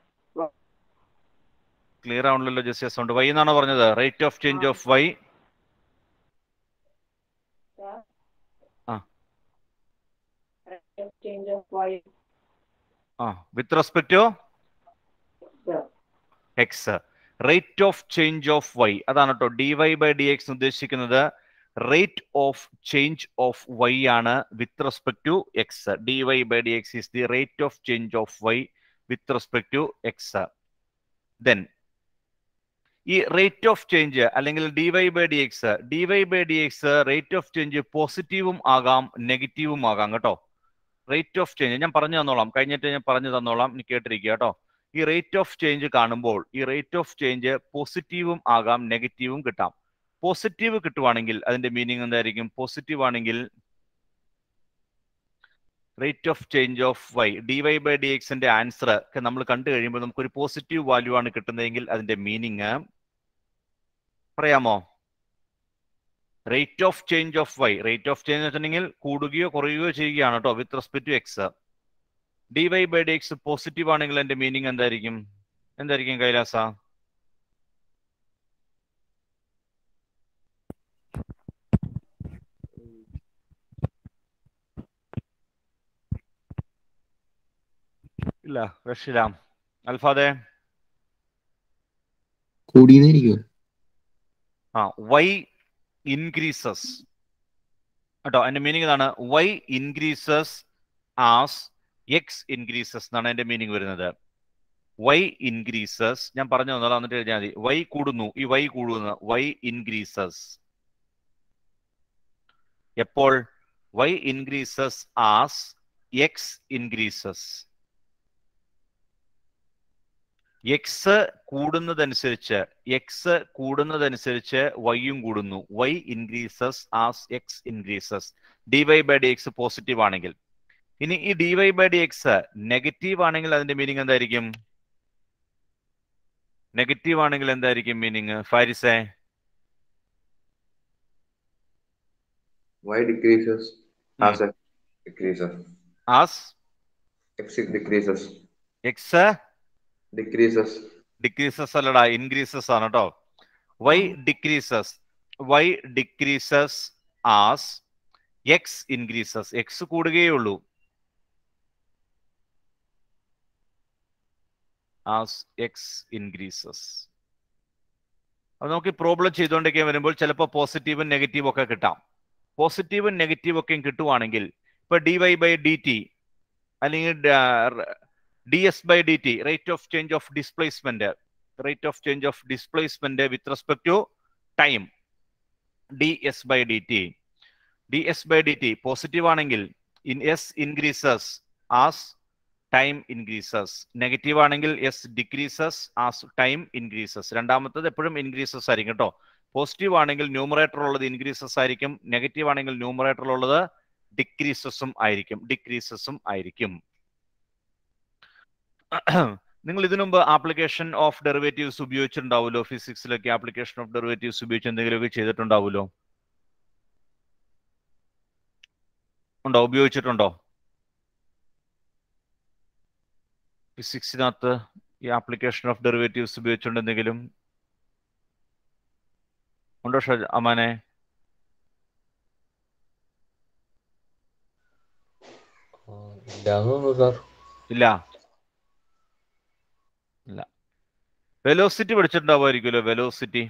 clear ആവണല്ലോ Jessiya. Sound y എന്നാണോ പറഞ്ഞത്? Rate of change of y. Change of y. Ah, with respect to x. Rate of change of y. അതാണ് കേട്ടോ d y by d x ഉദ്ദേശിക്കുന്നത്. Rate of change of y ആണ് with respect to x. D y by d x is the rate of change of y with respect to x. Then ഈ rate of change അല്ലെങ്കിൽ d y by d x d y by d x rate of change പോസിറ്റീവും ആകാം നെഗറ്റീവും ആകാം കേട്ടോ. Rate of change ഞാൻ പറഞ്ഞു തന്നോളാം. കഴിഞ്ഞിട്ട് ഞാൻ പറഞ്ഞു തന്നോളാം. ഇനി കേട്ടിരിക്കുക കേട്ടോ. ഈ റേറ്റ് ഓഫ് ചേഞ്ച് കാണുമ്പോൾ ഈ റേറ്റ് ഓഫ് ചേഞ്ച് പോസിറ്റീവും ആകാം നെഗറ്റീവും കിട്ടാം. പോസിറ്റീവ് കിട്ടുവാണെങ്കിൽ അതിന്റെ മീനിങ് എന്തായിരിക്കും? പോസിറ്റീവ് ആണെങ്കിൽ rate of change of y d y by d എക്സിന്റെ ആൻസർ ഒക്കെ നമ്മൾ കണ്ടു കഴിയുമ്പോൾ നമുക്കൊരു പോസിറ്റീവ് വാല്യൂ ആണ് കിട്ടുന്നതെങ്കിൽ അതിന്റെ മീനിങ് പറയാമോ? Rate of change of y rate of change വെച്ചിട്ടുണ്ടെങ്കിൽ കൂടുകയോ കുറയുകയോ ചെയ്യുകയാണ് കേട്ടോ with respect to x. D y by d x positive ആണെങ്കിൽ അതിന്റെ മീനിങ് എന്തായിരിക്കും? എന്തായിരിക്കും കൈലാസ? ഇല്ല റഷില. അൽഫാദെ? കൂടിയെന്നായിരിക്കും. ആ വൈ ഇൻക്രീസസ് കേട്ടോ. അതിന്റെ മീനിങ് ഇതാണ്, y increases as x increases എന്നാണ് അതിന്റെ മീനിങ് വരുന്നത്. വൈ ഇൻക്രീസസ്, ഞാൻ പറഞ്ഞു തന്നോളാം, എന്നിട്ട് എഴുതിയാൽ മതി. വൈ കൂടുന്നു, ഈ വൈ കൂടുന്നു, വൈ ഇൻക്രീസസ്. എപ്പോൾ? Y increases as x increases. X കൂടുന്നതനുസരിച്ച് എക്സ് കൂടുന്നതനുസരിച്ച് വൈയും കൂടുന്നു. Y increases as x increases. D y by d x positive ആണെങ്കിൽ. ഇനി ഈ d y by d x negative ആണെങ്കിൽ അതിന്റെ മീനിങ് എന്തായിരിക്കും? നെഗറ്റീവ് ആണെങ്കിൽ എന്തായിരിക്കും മീനിങ് ഫാരിസേ? Y decreases as X decreases. As X decreases. X Decreases. decreases അല്ലടാ, ഇൻക്രീസസ് ആണ് കേട്ടോ. Y decreases. Y decreases as X increases. X കൂടുകയുള്ളൂ. As X increases. അത് നമുക്ക് ഈ പ്രോബ്ലം ചെയ്തുകൊണ്ടൊക്കെ വരുമ്പോൾ ചിലപ്പോൾ പോസിറ്റീവും നെഗറ്റീവും ഒക്കെ കിട്ടാം. പോസിറ്റീവും നെഗറ്റീവും ഒക്കെയും കിട്ടുവാണെങ്കിൽ ഇപ്പൊ d y by D t അല്ലെങ്കിൽ d s by D t, rate of change of displacement, rate of change of displacement with respect to time, d s by D T. D s by D t positive ആണെങ്കിൽ in s increases as time increases. Negative ആണെങ്കിൽ s decreases as time increases. രണ്ടാമത്തത് എപ്പോഴും increases ആയിരിക്കും കേട്ടോ. Positive ആണെങ്കിൽ numerator ഉള്ളത് increases ആയിരിക്കും. Negative ആണെങ്കിൽ ന്യൂമറേറ്റർ ഉള്ളത് ഡിക്രീസസും ആയിരിക്കും ഡിക്രീസസും ആയിരിക്കും. നിങ്ങൾ ഇതിനു മുമ്പ് ആപ്ലിക്കേഷൻ ഓഫ് ഡെറിവേറ്റീവ്സ് ഉപയോഗിച്ചിട്ടുണ്ടാവുമല്ലോ. ഫിസിക്സിലൊക്കെ ആപ്ലിക്കേഷൻ ഓഫ് ഡെറിവേറ്റീവ്സ് ഉപയോഗിച്ച് എന്തെങ്കിലുമൊക്കെ ചെയ്തിട്ടുണ്ടാവുമല്ലോ. ഉണ്ടോ? ഉപയോഗിച്ചിട്ടുണ്ടോ? ഫിസിക്സിനകത്ത് ഈ ആപ്ലിക്കേഷൻ ഓഫ് ഡെറിവേറ്റീവ്സ് ഉപയോഗിച്ചുകൊണ്ട് എന്തെങ്കിലും ഉണ്ടോ ഷജ അമാനെ? ഇല്ല ഇല്ല. വെലോസിറ്റി പഠിച്ചിട്ടുണ്ടാവുമായിരിക്കുമല്ലോ. വെലോസിറ്റി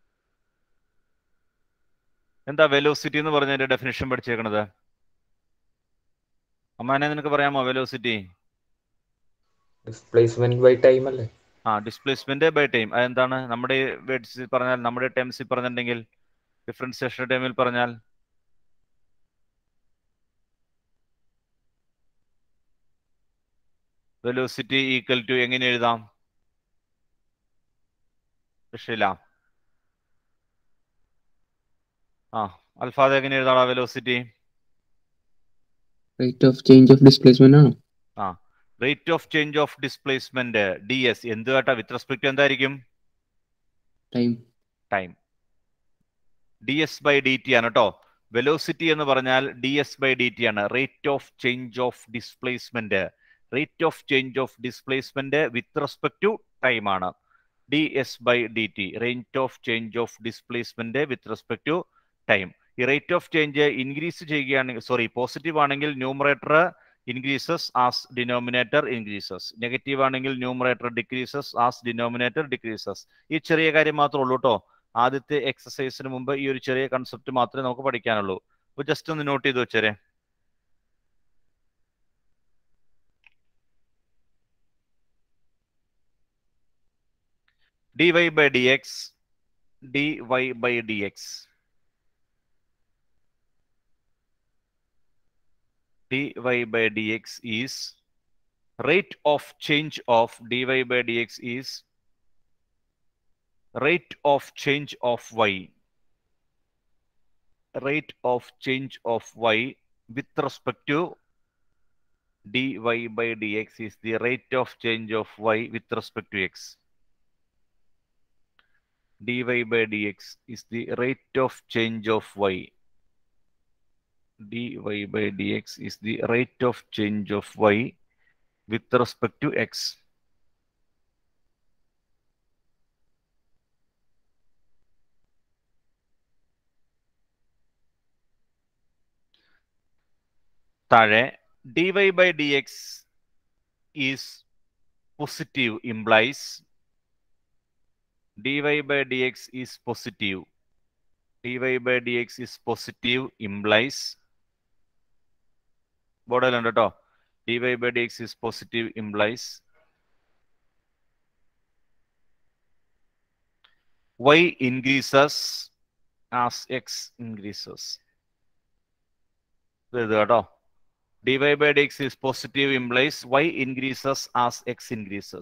എന്താ? വെലോസിറ്റി എന്ന് പറഞ്ഞതിന്റെ ഡെഫിനിഷൻ പഠിച്ചേക്കണത് അമ്മാനെ, നിനക്ക് പറയാമോ? വെലോസിറ്റി ഡിസ്പ്ലേസ്മെന്റ് ബൈ ടൈം അല്ലേ? ആ, ഡിസ്പ്ലേസ്മെന്റ് ബൈ ടൈം. അതെന്താണ്? നമ്മുടെ വേർഡ്സിൽ പറഞ്ഞാൽ, നമ്മുടെ ടേംസിൽ പറഞ്ഞിട്ടുണ്ടെങ്കിൽ, ഡിഫറൻസിയേഷൻ ടൈമിൽ പറഞ്ഞാൽ വെലോസിറ്റി ഈക്വൽ ടു എങ്ങനെ എഴുതാം? രക്ഷയില്ല. ആ, അൽഫാദ് എങ്ങനെ എഴുതാടാ velocity? Rate of change of displacement ആണ്. ആ, rate of change of displacement d s എന്ത് കേട്ടാ? വിത്ത് റെസ്പെക്ട് എന്തായിരിക്കും? Time. Time. D s by D t ആണ് കേട്ടോ. വെലോസിറ്റി എന്ന് പറഞ്ഞാൽ d s by D t ആണ്. Rate of change of displacement. Rate of change of displacement with respect to time ആണ് d s by D t. Rate of change of displacement with respect to time. ഈ rate of change increase ചെയ്യുകയാണെങ്കിൽ, sorry positive ആണെങ്കിൽ numerator increases as denominator increases. Negative ആണെങ്കിൽ numerator decreases as denominator decreases. ഈ ചെറിയ കാര്യം മാത്രമേ ഉള്ളൂ കേട്ടോ. ആദ്യത്തെ എക്സസൈസിന് മുമ്പ് ഈ ഒരു ചെറിയ കൺസെപ്റ്റ് മാത്രമേ നമുക്ക് പഠിക്കാനുള്ളൂ. അപ്പൊ ജസ്റ്റ് ഒന്ന് നോട്ട് ചെയ്ത് വെച്ചേരെ. dy by dx, dy by dx, dy by dx is rate of change of dy by dx is rate of change of y, rate of change of y with respect to dy by dx is the rate of change of y with respect to x. dy by dx is the rate of change of y. dy by dx is the rate of change of y with respect to x. താഴെ dy by dx is positive implies dy by dx is positive. dy by dx is positive implies ബോർഡിലുണ്ട് കേട്ടോ. dy by dx is positive implies y increases as x increases. ഇത് കേട്ടോ. dy by dx is positive implies y increases as x increases.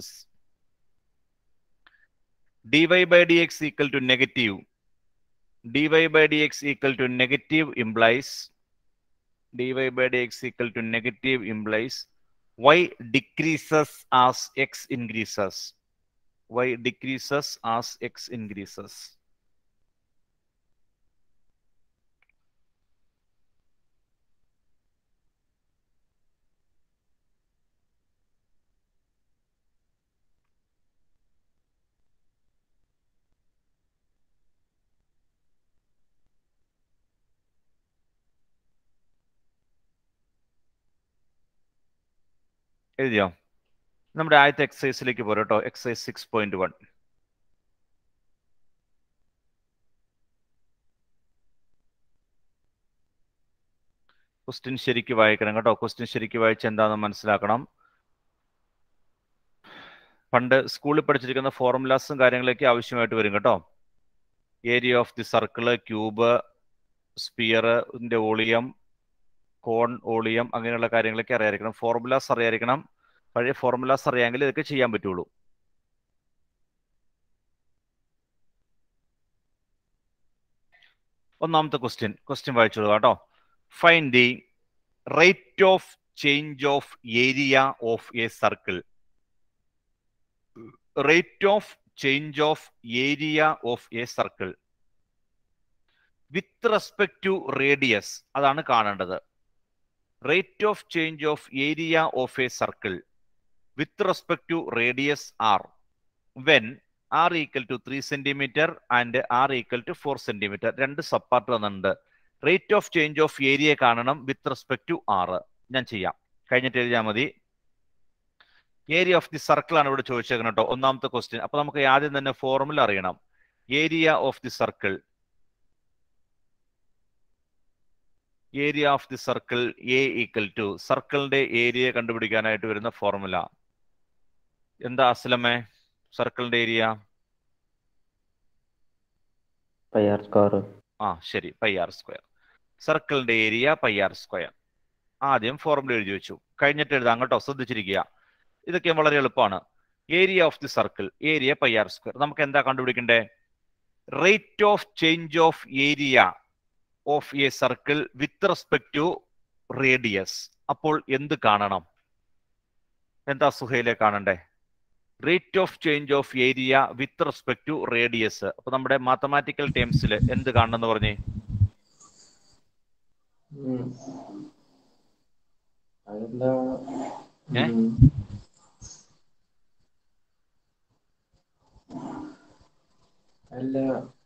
dy by dx equal to negative. dy by dx equal to negative implies dy by dx equal to negative implies y decreases as x increases. y decreases as x increases. എഴുതിയോ? നമ്മുടെ ആദ്യത്തെ എക്സസൈസിലേക്ക് പോരാ കേട്ടോ. Exercise six point one. Question ശരിക്ക് വായിക്കണം കേട്ടോ. Question ശരിക്ക് വായിച്ച് എന്താണെന്ന് മനസ്സിലാക്കണം. പണ്ട് സ്കൂളിൽ പഠിച്ചിരിക്കുന്ന ഫോർമുലാസും കാര്യങ്ങളൊക്കെ ആവശ്യമായിട്ട് വരും കേട്ടോ. Area of the circle, cube, സ്പിയറിന്റെ വോളിയം, കോൺ വോളിയം, അങ്ങനെയുള്ള കാര്യങ്ങളൊക്കെ അറിയാതിരിക്കണം. ഫോർമുലാസ് അറിയാതിരിക്കണം. പഴയ ഫോർമുലാസ് അറിയാമെങ്കിൽ ഇതൊക്കെ ചെയ്യാൻ പറ്റുള്ളൂ. ഒന്നാമത്തെ ക്വസ്റ്റ്യൻ ക്വസ്റ്റ്യൻ വായിച്ചോളൂ കേട്ടോ. Find the rate of change of area of a circle. Rate of change of area of a circle with respect to radius. അതാണ് കാണേണ്ടത്. Rate of change of area of a circle with respect to radius r when r equal to three centimetre and r equal to four centimetre. രണ്ട് sub part വന്നിട്ടുണ്ട്. Rate of change of area കാണണം with respect to R. ഞാൻ ചെയ്യാം, കഴിഞ്ഞിട്ട് എഴുതിയാൽ മതി. Area of the circle ആണ് ഇവിടെ ചോദിച്ചേക്കുന്നത് കേട്ടോ. ഒന്നാമത്തെ ക്വസ്റ്റ്യൻ. അപ്പൊ നമുക്ക് ആദ്യം തന്നെ ഫോർമുല അറിയണം. Area of the circle area of the circle a equal to സർക്കിളിന്റെ ഏരിയ കണ്ടുപിടിക്കാനായിട്ട് വരുന്ന ഫോർമുല എന്താ അസ്ലമേ? സർക്കിളിന്റെ ഏരിയ പൈ ആർ സ്ക്വയർ. ആ ശരി, പൈ ആർ സ്ക്വയർ. സർക്കിളിന്റെ ഏരിയ പൈ ആർ സ്ക്വയർ. ആദ്യം ഫോർമുല എഴുതി വെച്ചു. കഴിഞ്ഞിട്ട് എഴുതാം കേട്ടോ, ശ്രദ്ധിച്ചിരിക്കുക. ഇതൊക്കെ വളരെ എളുപ്പമാണ്. Area of the circle area pi r square. നമുക്ക് എന്താ കണ്ടുപിടിക്കണ്ടേ? Rate of change of area of a circle with respect to radius. അപ്പോൾ എന്ത് കാണണം? എന്താ സുഹൈലെ കാണണ്ടേ? Rate of change of area with respect to radius. അപ്പൊ നമ്മുടെ മാത്തമാറ്റിക്കൽ ടേംസിൽ എന്ത് കാണണം എന്ന് പറഞ്ഞേ? ഏ അല്ല,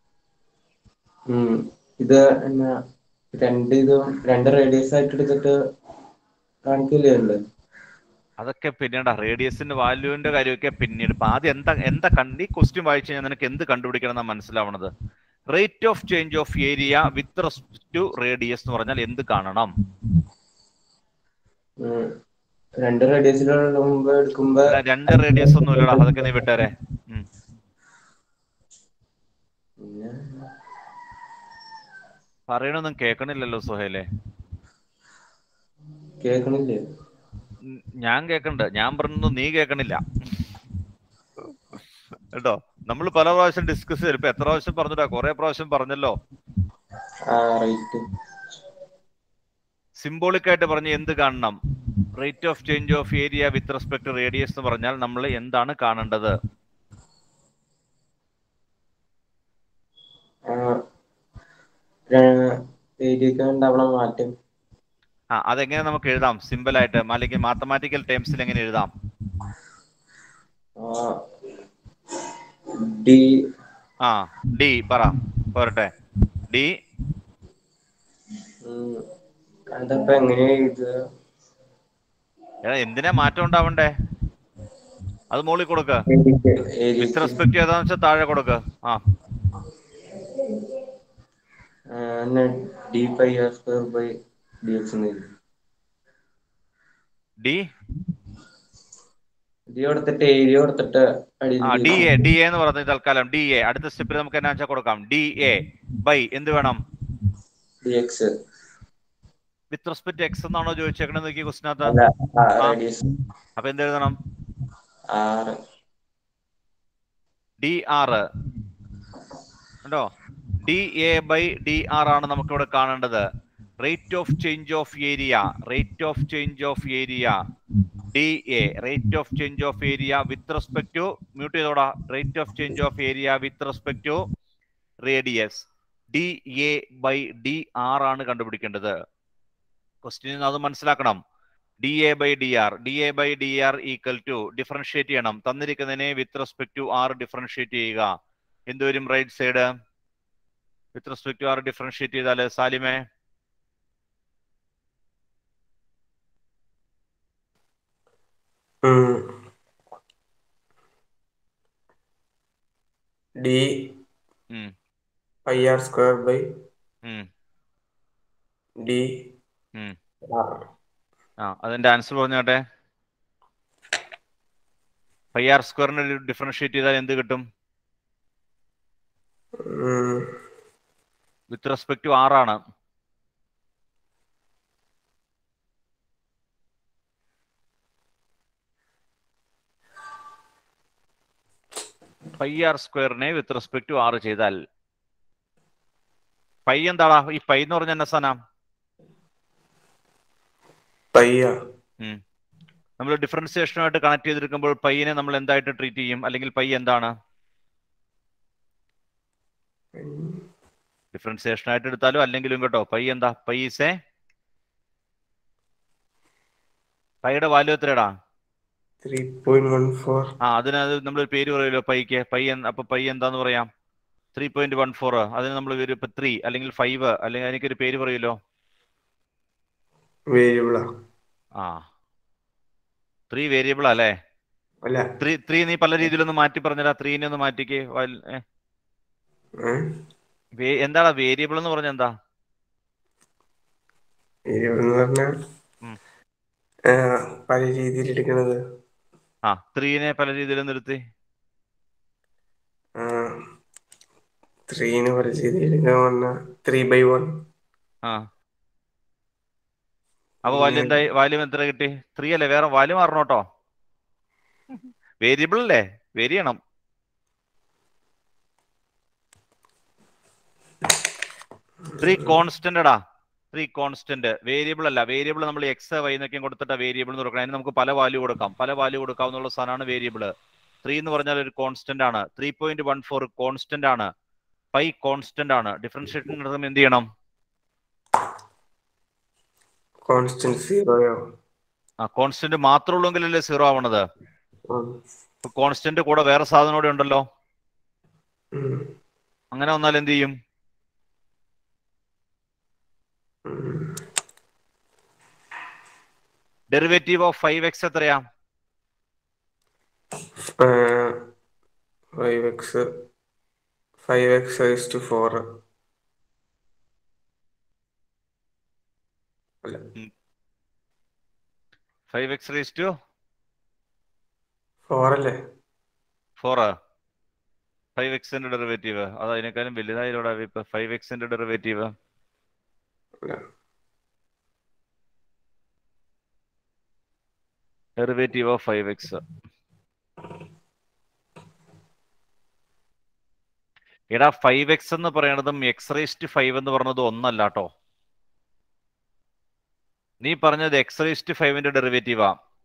ഇത് രണ്ട് ഇതും രണ്ട് റേഡിയസ് ആയിട്ട് എടുത്തിട്ട് കാണിക്കില്ലേ? അതൊക്കെ പിന്നീട് റേഡിയസിന്റെ വാല്യൂവിന്റെ കാര്യമൊക്കെ പിന്നീട്. ഇപ്പൊ ആദ്യം എന്താ എന്താ കണ്ടി ക്വസ്റ്റ്യൻ വായിച്ചു കഴിഞ്ഞാൽ നിനക്ക് എന്ത് കണ്ടുപിടിക്കണം എന്നാ മനസ്സിലാവണത്? Rate of change of area with respect to radius എന്ന് പറഞ്ഞാൽ എന്ത് കാണണം? രണ്ട് റേഡിയസിലുള്ള മുമ്പ് എടുക്കുമ്പോ രണ്ട് റേഡിയസ് ഒന്നും ഇല്ലടാ, അതൊക്കെ നീ വിട്ടേരെ. പറയണൊന്നും കേൾക്കണില്ലല്ലോ സുഹൈലെ. കേൾക്കണില്ലേ? ഞാൻ കേൾക്കണ്ട്, ഞാൻ പറഞ്ഞൊന്നും നീ കേൾക്കണില്ല കേട്ടോ. നമ്മൾ പല പ്രാവശ്യം ഡിസ്കസ് ചെയ്തു. ഇപ്പൊ എത്ര പ്രാവശ്യം പറഞ്ഞിട്ടാ? കുറെ പ്രാവശ്യം പറഞ്ഞല്ലോ. സിംബോളിക് ആയിട്ട് പറഞ്ഞ എന്ത് കാണണം? Rate of change of area with respect to radius എന്ന് പറഞ്ഞാൽ നമ്മൾ എന്താണ് കാണേണ്ടത്? മാറ്റം. ആ അതെങ്ങനെ നമുക്ക് എഴുതാം സിമ്പിൾ ആയിട്ട്? അല്ലെങ്കിൽ മാത്തമാറ്റിക്കൽ ടേംസിൽ എങ്ങനെ എഴുതാം? ഡി ആ ഡി പറ പോരട്ടെ. ഡി എങ്ങനെ എന്തിനാ മാറ്റം ഉണ്ടാവണ്ടേ? അത് മുകളിൽ കൊടുക്ക. വിത്ത് റെസ്പെക്ട് ഏതാന്ന് വെച്ചാൽ താഴെ കൊടുക്ക. ആ d pi r square by d x d d കൊടുത്തിട്ട് ഏരിയ കൊടുത്തിട്ട് ആ ഡി എ ഡി എ എന്ന് പറഞ്ഞത് തൽക്കാലം ഡി എ. അടുത്ത സ്റ്റെപ്പിൽ നമുക്ക് എന്നാ വെച്ചാൽ കൊടുക്കാം. ഡി എ ബൈ എന്ത് വേണം? D x with respect x എന്നാണോ ചോദിച്ചേക്കണെന്ന് നോക്കി ക്വസ്റ്റിനകത്ത്. അപ്പൊ എന്ത് എഴുതണം? ഡി ആർ ഉണ്ടോ? D a by d R ആണ് നമുക്ക് ഇവിടെ കാണേണ്ടത്. Rate of change of area, rate of change of area d a, rate of change of area with respect to, mute ചെയ്തോടാ, rate of change of area with respect to radius d a by d R ആണ് കണ്ടുപിടിക്കേണ്ടത്. Question അത് മനസ്സിലാക്കണം. D a by d r, d a by d r equal to differentiate ചെയ്യണം. തന്നിരിക്കുന്നതിനെ with respect to r differentiate ചെയ്യുക. എന്തുവരും right side? With respect to r differentiate ചെയ്താല് സാലിമേ d pi r square by d ആ അതിന്റെ answer പറഞ്ഞാട്ടെ. Pi r സ്ക്വയറിനെ differentiate ചെയ്താൽ എന്ത് കിട്ടും? വിത്ത് റെസ്പെക്ട് ടു ആർ ആണ്. പൈ ആർ സ്ക്വയറിനെ വിത്ത് റെസ്പെക്ട് ടു ആർ ചെയ്താൽ പൈ എന്താടാ? ഈ പൈ എന്ന് പറഞ്ഞ എന്നാ സാധനം? നമ്മൾ ഡിഫറൻസിയേഷനുമായിട്ട് കണക്ട് ചെയ്തിരിക്കുമ്പോൾ പൈനെ നമ്മൾ എന്തായിട്ട് ട്രീറ്റ് ചെയ്യും? അല്ലെങ്കിൽ പൈ എന്താണ്? ഡിഫറൻസിയേഷൻ ആയിട്ട് എടുത്താലും അല്ലെങ്കിലും കേട്ടോ, പൈ എന്താ? പൈ ഈസ് എ, പൈയുടെ വാല്യൂ എത്രയാടാ? ആ അതിനത് നമ്മൾ പേര് പറയുമല്ലോ പൈക്ക്. പൈ അപ്പൊ പൈ എന്താന്ന് പറയാം? Three point one four. അതിന് നമ്മൾ ഒരു ഇപ്പൊ ത്രീ അല്ലെങ്കിൽ ഫൈവ് അല്ലെങ്കിൽ എനിക്കൊരു പേര് പറയുമല്ലോ. ആ ത്രീ വേരിയബിൾ അല്ലേ? ത്രീ ത്രീ നീ പല രീതിയിലൊന്ന് മാറ്റി പറഞ്ഞാ. ത്രീനെ ഒന്ന് മാറ്റിക്ക്. എന്താടാ വേരിയബിൾ എന്ന് പറഞ്ഞ എന്താ? പല രീതിയിൽ എടുക്കുന്നത്. ആ ത്രീനെ പല രീതിയിലും നിർത്തി. ത്രീന് പല രീതിയിൽ ത്രീ ബൈ വൺ. ആ അപ്പൊ വാല്യൂ എന്തായി? വാല്യൂ എത്ര കിട്ടി? ത്രീ അല്ലേ? വേറെ വാല്യൂ മാറണം കേട്ടോ. വേരിയബിൾ അല്ലേ? വേരി ചെയ്യണം. ത്രീ കോൺസ്റ്റന്റടാ. ത്രീ കോൺസ്റ്റന്റ് വേരിയബിൾ അല്ല. വേരിയബിൾ നമ്മൾ എക്സ് വൈ എന്നൊക്കെ കൊടുത്തിട്ട് വേരിയബിൾ എന്ന് കൊടുക്കണം. അതിന് നമുക്ക് പല വാല്യൂ കൊടുക്കാം. പല വാല്യൂ കൊടുക്കാവുന്ന സാധനമാണ് വേരിയബിൾ. ത്രീ എന്ന് പറഞ്ഞാൽ ഒരു കോൺസ്റ്റന്റ് ആണ്. Three point one four constant ആണ്. പൈ കോൺസ്റ്റന്റ് ആണ്. ഡിഫറൻഷിയേഷൻ നടത്തുമ്പോൾ എന്ത് ചെയ്യണം? കോൺസ്റ്റന്റ് സീറോയോ? ആ കോൺസ്റ്റന്റ് മാത്രമേ ഉള്ളെങ്കിലല്ലേ സീറോ ആവണത്. കോൺസ്റ്റന്റ് കൂടെ വേറെ സാധനം കൂടെ ഉണ്ടല്ലോ. അങ്ങനെ വന്നാൽ എന്ത് ചെയ്യും? ഡെറിവേറ്റീവ് ഓഫ് ഫൈവ് എക്സ് എത്രയാ? Five x five x raise to four. Five x raise to four അല്ലേ? ഫോർ. ഫൈവ് എക്സിന്റെ ഡെറിവേറ്റീവ് അത് അതിനേക്കാളും വലുതായില്ലോടാ. ഇപ്പൊ ഫൈവ് എക്സിന്റെ derivative derivative of five x എടാ ഫൈവ് എക്സ് എന്ന് പറയണതും എക്സ് റേസ്റ്റ് ഫൈവ് എന്ന് പറഞ്ഞത് ഒന്നല്ല കേട്ടോ. നീ പറഞ്ഞത് എക്സ് റേസ്റ്റ് ഫൈവിന്റെ ഡെറിവേറ്റീവാ.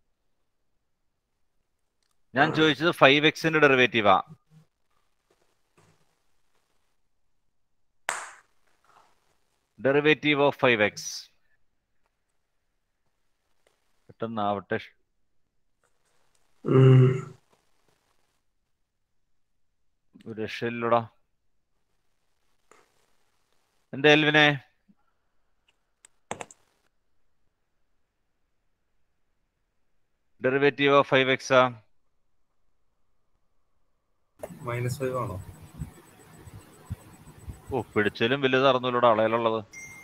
ഞാൻ ചോദിച്ചത് ഫൈവ് എക്സിന്റെ ഡെറിവേറ്റീവാ. ഡെറിവേറ്റീവ് ഓഫ് ഫൈവ് എക്സ് പെട്ടെന്നാവട്ടെ. രക്ഷയില്ലടാ എന്റെ എൽവിനെ. Derivative of five x minus five ആണോ? ഓ പിടിച്ചാലും വലുതായിരുന്നല്ലോ അളയിലുള്ളത്.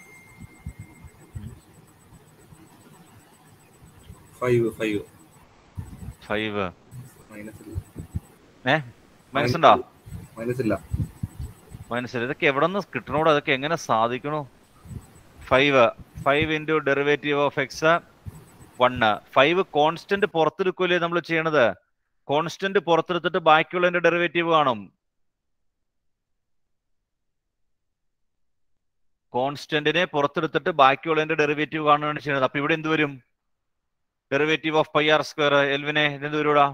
ഫൈവ് ഫൈവ് ഫൈവ് മൈനസ് ഇല്ല. ഏ മൈനസ് ഉണ്ടോ? മൈനസ് ഇല്ല. മൈനസ് ഇല്ല. ഇതൊക്കെ എവിടെ നിന്ന് കിട്ടണോടോ? അതൊക്കെ എങ്ങനെ സാധിക്കണോ? Five five into derivative of x one. Five constant പുറത്തെടുക്കൂലേ നമ്മൾ ചെയ്യണത്? കോൺസ്റ്റന്റ് പുറത്തെടുത്തിട്ട് ബാക്കിയുള്ളതിന്റെ ഡെറിവേറ്റീവ് കാണും. കോൺസ്റ്റന്റിനെ പുറത്തെടുത്തിട്ട് ബാക്കിയുള്ളതിന്റെ ഡെറിവേറ്റീവ് കാണുകയാണ് ചെയ്യുന്നത്. അപ്പൊ ഇവിടെ എന്ത് വരും? Derivative of pi r square. എൽവിനെ ഇതെന്ത് വരൂടാ?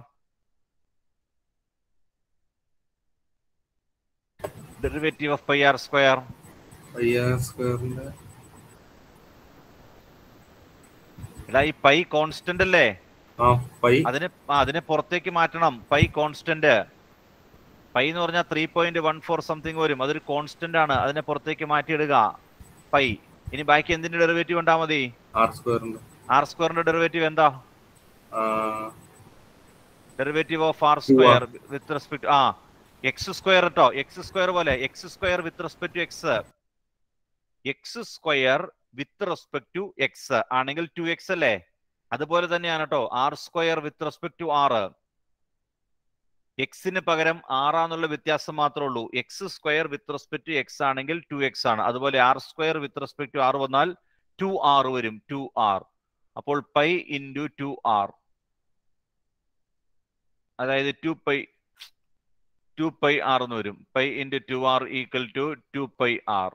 Derivative of pi r square. Pi r സ്ക്വയറിന്റെ എടാ ഈ പൈ കോൺസ്റ്റന്റ് അല്ലേ? ആ പൈ അതിനെ അതിനെ പുറത്തേക്ക് മാറ്റണം. Pi constant. പൈ എന്ന് പറഞ്ഞാൽ three point one four something വരും. അതൊരു കോൺസ്റ്റന്റ് ആണ്. അതിനെ പുറത്തേക്ക് മാറ്റിയിടുക പൈ. ഇനി ബാക്കി എന്തിന്റെ ഡെറിവേറ്റീവ് ഉണ്ടാ മതി? ആർ സ്ക്വയറിന്റെ. ആർ സ്ക്വയറിന്റെ ഡെറിവേറ്റീവ് എന്താ? ആ derivative of r square with respect ആ എക്സ് സ്ക്വയർ കേട്ടോ. എക്സ് സ്ക്വയർ പോലെ x square with respect to x. X square with respect to x ആണെങ്കിൽ ടു എക്സ് അല്ലേ? അതുപോലെ തന്നെയാണ് കേട്ടോ r square with respect to r. എക്സിന് പകരം ആറാന്നുള്ള വ്യത്യാസം മാത്രമേ ഉള്ളൂ. X square with respect to x ആണെങ്കിൽ ടു എക്സ് ആണ്. അതുപോലെ r square with respect to r വന്നാൽ ടു ആർ വരും. To R. അപ്പോൾ പൈ ഇൻറ്റു ടു ആർ, അതായത് two pi two pi r എന്ന് വരും. Pi into two r equal to two pi r.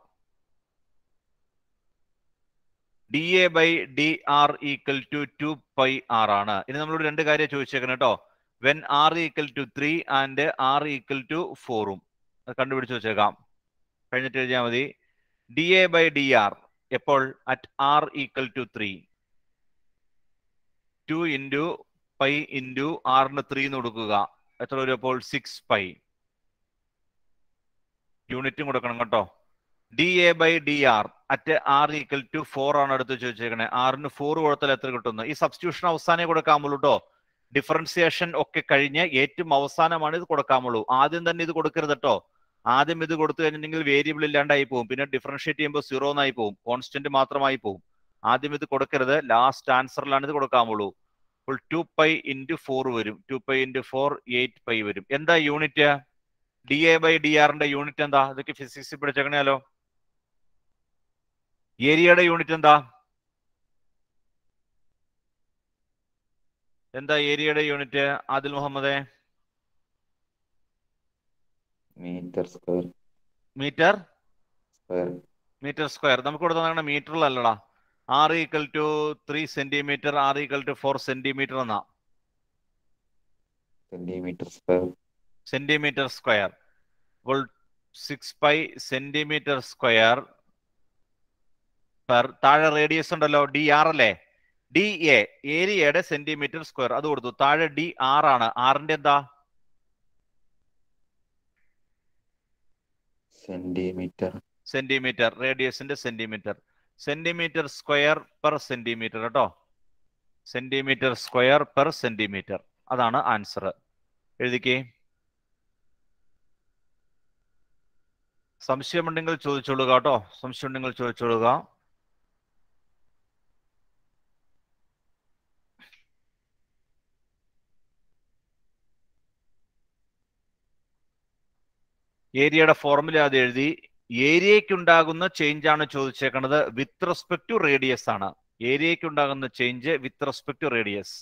D a by d r equal to two pi r ആണ്. ഇനി നമ്മളോട് രണ്ട് കാര്യം ചോദിച്ചേക്കണം കേട്ടോ. When r equal to three and r equal to ഫോറും അത് കണ്ടുപിടിച്ച് വെച്ചേക്കാം. കഴിഞ്ഞിട്ട് എഴുതിയാൽ മതി. D a by d r എപ്പോൾ? At r equal to three. Two into pi into ആറിന് ത്രീ എന്ന് കൊടുക്കുക. എത്ര വരും അപ്പോൾ? Six pi. യൂണിറ്റും കൊടുക്കണം കേട്ടോ. D a by d r at r equal to four ആണ് അടുത്ത് ചോദിച്ചേക്കണേ. ആറിന് ഫോർ കൊടുത്താൽ എത്ര കിട്ടുന്നു? ഈ സബ്സ്റ്റിറ്റ്യൂഷൻ അവസാനം കൊടുക്കാമുള്ളൂ കേട്ടോ. ഡിഫറൻസിയേഷൻ ഒക്കെ കഴിഞ്ഞ് ഏറ്റവും അവസാനമാണ് ഇത് കൊടുക്കാമുള്ളൂ. ആദ്യം തന്നെ ഇത് കൊടുക്കരുത് കേട്ടോ. ആദ്യം ഇത് കൊടുത്തു കഴിഞ്ഞിട്ടുണ്ടെങ്കിൽ വേരിയബിൾ ഇല്ലാണ്ടായി പോകും. പിന്നെ ഡിഫറൻഷിയേറ്റ് ചെയ്യുമ്പോൾ സീറോ എന്നായി പോകും. കോൺസ്റ്റന്റ് മാത്രമായി പോകും. ആദ്യം ഇത് കൊടുക്കരുത്. ലാസ്റ്റ് ആൻസറിലാണ് ഇത് കൊടുക്കാമുള്ളൂ. അപ്പോൾ ടു പൈ ഇൻറ്റു ഫോർ വരും. Two pi into four eight pi വരും. എന്താ unit? D a by d ആറിന്റെ യൂണിറ്റ് എന്താ? ഇതൊക്കെ ഫിസിക്സിൽ പഠിച്ചേക്കണേലോ. ഏരിയയുടെ യൂണിറ്റ് എന്താ? എന്താ ഏരിയയുടെ യൂണിറ്റ് ആദിൽ മുഹമ്മദേ? Metre square. Metre square. Metre square. നമുക്ക് ഇവിടെ തന്നെ മീറ്ററിലല്ലടാ. R equal to three centimetre, r equal to four centimetre എന്നാ. Centimetre square. Centimetre square. അപ്പോൾ six pi centimetre square per താഴെ റേഡിയസ് ഉണ്ടല്ലോ ഡി ആർ അല്ലേ? ഡി എ ഏരിയയുടെ സെന്റിമീറ്റർ സ്ക്വയർ അത് കൊടുത്തു. താഴെ ഡി ആർ ആണ്. ആറിന്റെ എന്താ? സെന്റിമീറ്റർ. സെന്റിമീറ്റർ. റേഡിയസിന്റെ centimetre. Centimetre square per centimetre കേട്ടോ. Centimetre square per centimetre. അതാണ് ആൻസർ. എഴുതിക്കേ. സംശയമുണ്ടെങ്കിൽ ചോദിച്ചോളുക കേട്ടോ. സംശയം ഉണ്ടെങ്കിൽ ചോദിച്ചോളുക. ഏരിയയുടെ ഫോർമുല അത് എഴുതി. ഏരിയയ്ക്ക് ഉണ്ടാകുന്ന ചേഞ്ച് ആണ് ചോദിച്ചേക്കുന്നത്. വിത്ത് റെസ്പെക്ട് ടു റേഡിയസ് ആണ്. ഏരിയയ്ക്ക് ഉണ്ടാകുന്ന change with respect to radius.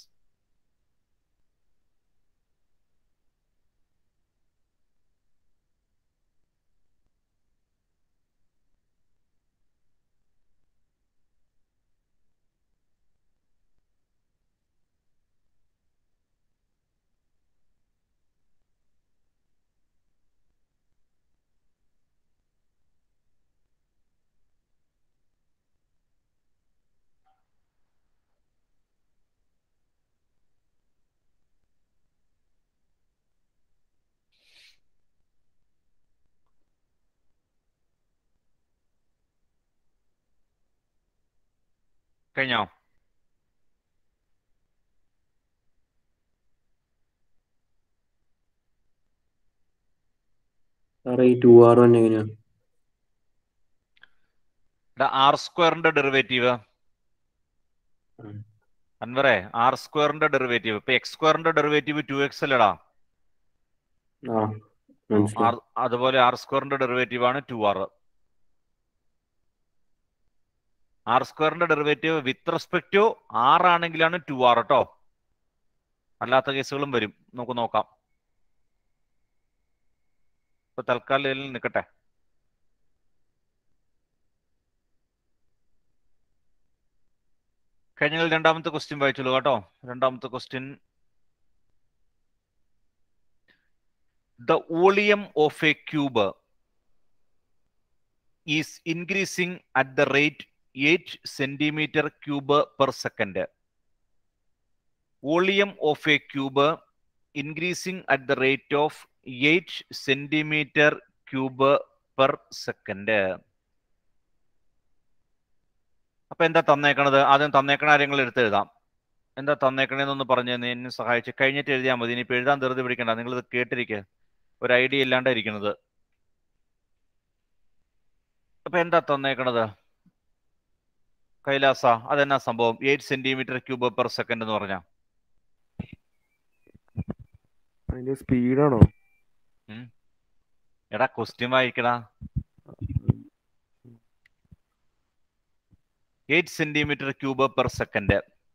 കഴിഞ്ഞോ? സാറേ ഈ ടു ആർ തന്നെ എങ്ങനെയാ? ആർ സ്ക്വയറിന്റെ ഡെറിവേറ്റീവ് അൻവറേ, ആർ സ്ക്വയറിന്റെ ഡെറിവേറ്റീവ് ഇപ്പൊ എക്സ് സ്ക്വയറിന്റെ ഡെറിവേറ്റീവ് ടു എക്സ് അല്ലടാ. ആ മനസ്സിലായി. അതുപോലെ ആർ സ്ക്വയറിന്റെ ഡെറിവേറ്റീവ് ആണ് ടു ആർ. ആർ സ്ക്വയറിന്റെ derivative with respect to r ആണെങ്കിലാണ് ടു ആർ കേട്ടോ. അല്ലാത്ത കേസുകളും വരും, നമുക്ക് നോക്കാം. ഇപ്പൊ തൽക്കാലം നിൽക്കട്ടെ. കഴിഞ്ഞ രണ്ടാമത്തെ ക്വസ്റ്റ്യൻ വായിച്ചോളൂ കേട്ടോ. രണ്ടാമത്തെ question, the volume of a cube is increasing at the rate eight centimeter cube per second. Volume of a cube increasing at the rate of eight centimeter cube per second. അപ്പൊ എന്താ തന്നേക്കണത്? ആദ്യം തന്നേക്കണ കാര്യങ്ങൾ എടുത്ത് എഴുതാം. എന്താ തന്നേക്കണേന്നൊന്ന് പറഞ്ഞു തന്നെ എന്നെ സഹായിച്ച്. കഴിഞ്ഞിട്ട് എഴുതിയാൽ മതി. ഇനിയിപ്പോൾ എഴുതാൻ ധൃതി പിടിക്കണ്ട, നിങ്ങളിത് കേട്ടിരിക്കുക, ഒരു ഐഡിയ ഇല്ലാണ്ടായിരിക്കണത്. അപ്പൊ എന്താ തന്നേക്കണത് കൈലാസ? അതെന്നാ സംഭവം? Eight centimetre cube per second എന്ന് പറഞ്ഞ അതിന്റെ സ്പീഡാണോ? എടാ ക്വസ്റ്റ്യൻ വായിക്കടാ. Eight centimetre cube per second.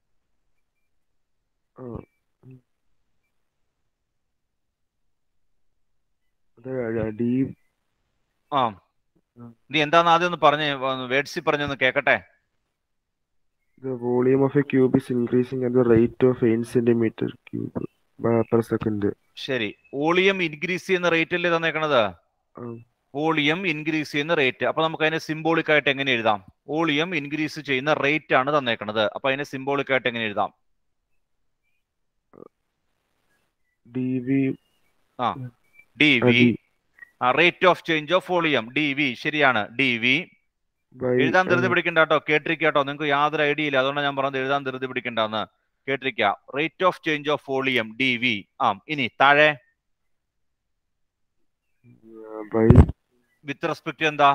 ആ നീ എന്താന്ന് ആദ്യം ഒന്ന് പറഞ്ഞേ, വേർഡ്സിൽ പറഞ്ഞൊന്ന് കേക്കട്ടെ. The volume of a cube is increasing at the rate of eight centimeter cube per second. ശരി, വോളിയം ഇൻക്രീസ് ചെയ്യുന്ന റേറ്റ് അല്ലേ തന്നേക്കണത്? വോളിയം ഇൻക്രീസ് ചെയ്യുന്ന റേറ്റ്. അപ്പൊ നമുക്ക് അതിനെ സിംബോളിക് ആയിട്ട് എങ്ങനെ എഴുതാം? വോളിയം ഇൻക്രീസ് ചെയ്യുന്ന റേറ്റ് ആണ് തന്നേക്കണത്. അപ്പൊ അതിനെ സിംബോളിക് ആയിട്ട് എങ്ങനെ എഴുതാം? D v. ആ d v, rate of change of volume, d v. ശരിയാണ്, ഡി വി. എഴുതാൻ ധൃതി പിടിക്കണ്ട കേട്ടോ, കേട്ടിരിക്കാട്ടോ. നിങ്ങൾക്ക് യാതൊരു ഐഡിയ ഇല്ല, അതുകൊണ്ടാണ് ഞാൻ പറഞ്ഞത് എഴുതാൻ ധൃതി പിടിക്കണ്ടെന്ന്. കേട്ടിരിക്കുക, rate of change of volume, d v. ആ ഇനി താഴെ വിത്ത് റെസ്പെക്ട് എന്താ?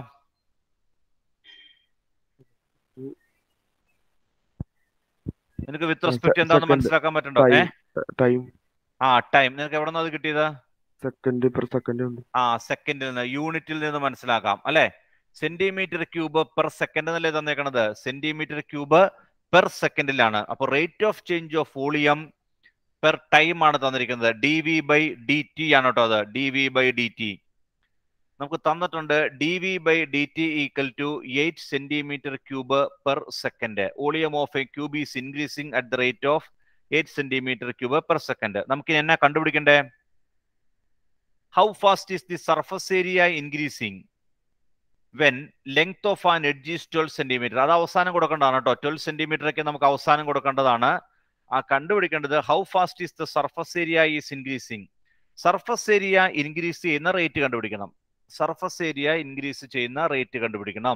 നിനക്ക് വിത്ത് റെസ്പെക്ട് എന്താന്ന് മനസ്സിലാക്കാൻ പറ്റണ്ടോ? ഏ ആ ടൈം. നിനക്ക് എവിടെ നിന്നാ അത് കിട്ടിയത്? Second per second. ആ സെക്കൻഡിൽ നിന്ന്, യൂണിറ്റിൽ നിന്ന് മനസ്സിലാക്കാം അല്ലെ. സെന്റിമീറ്റർ ക്യൂബ് പെർ സെക്കൻഡ് എന്നല്ലേ തന്നേക്കണത്? സെന്റിമീറ്റർ ക്യൂബ് പെർ സെക്കൻഡിലാണ്. അപ്പൊ rate of change of volume per time ആണ് തന്നിരിക്കുന്നത്. D v by D t ആണ് കേട്ടോ അത്. D v by D t നമുക്ക് തന്നിട്ടുണ്ട്. D v by D t equal to eight centimetre cube per second. Volume of a cube is increasing at the rate of eight centimetre cube per second. നമുക്ക് എന്നാ കണ്ടുപിടിക്കണ്ടേ? How fast is the surface area increasing when length of an edge is twelve centimetre. അത് അവസാനം കൊടുക്കേണ്ടതാണ് കേട്ടോ. Twelve centimetre ഒക്കെ നമുക്ക് അവസാനം കൊടുക്കേണ്ടതാണ്. ആ കണ്ടുപിടിക്കേണ്ടത് how fast is the surface area is increasing. Surface area increase ചെയ്യുന്ന റേറ്റ് കണ്ടുപിടിക്കണം. സർഫസ് ഏരിയ ഇൻക്രീസ് ചെയ്യുന്ന റേറ്റ് കണ്ടുപിടിക്കണം.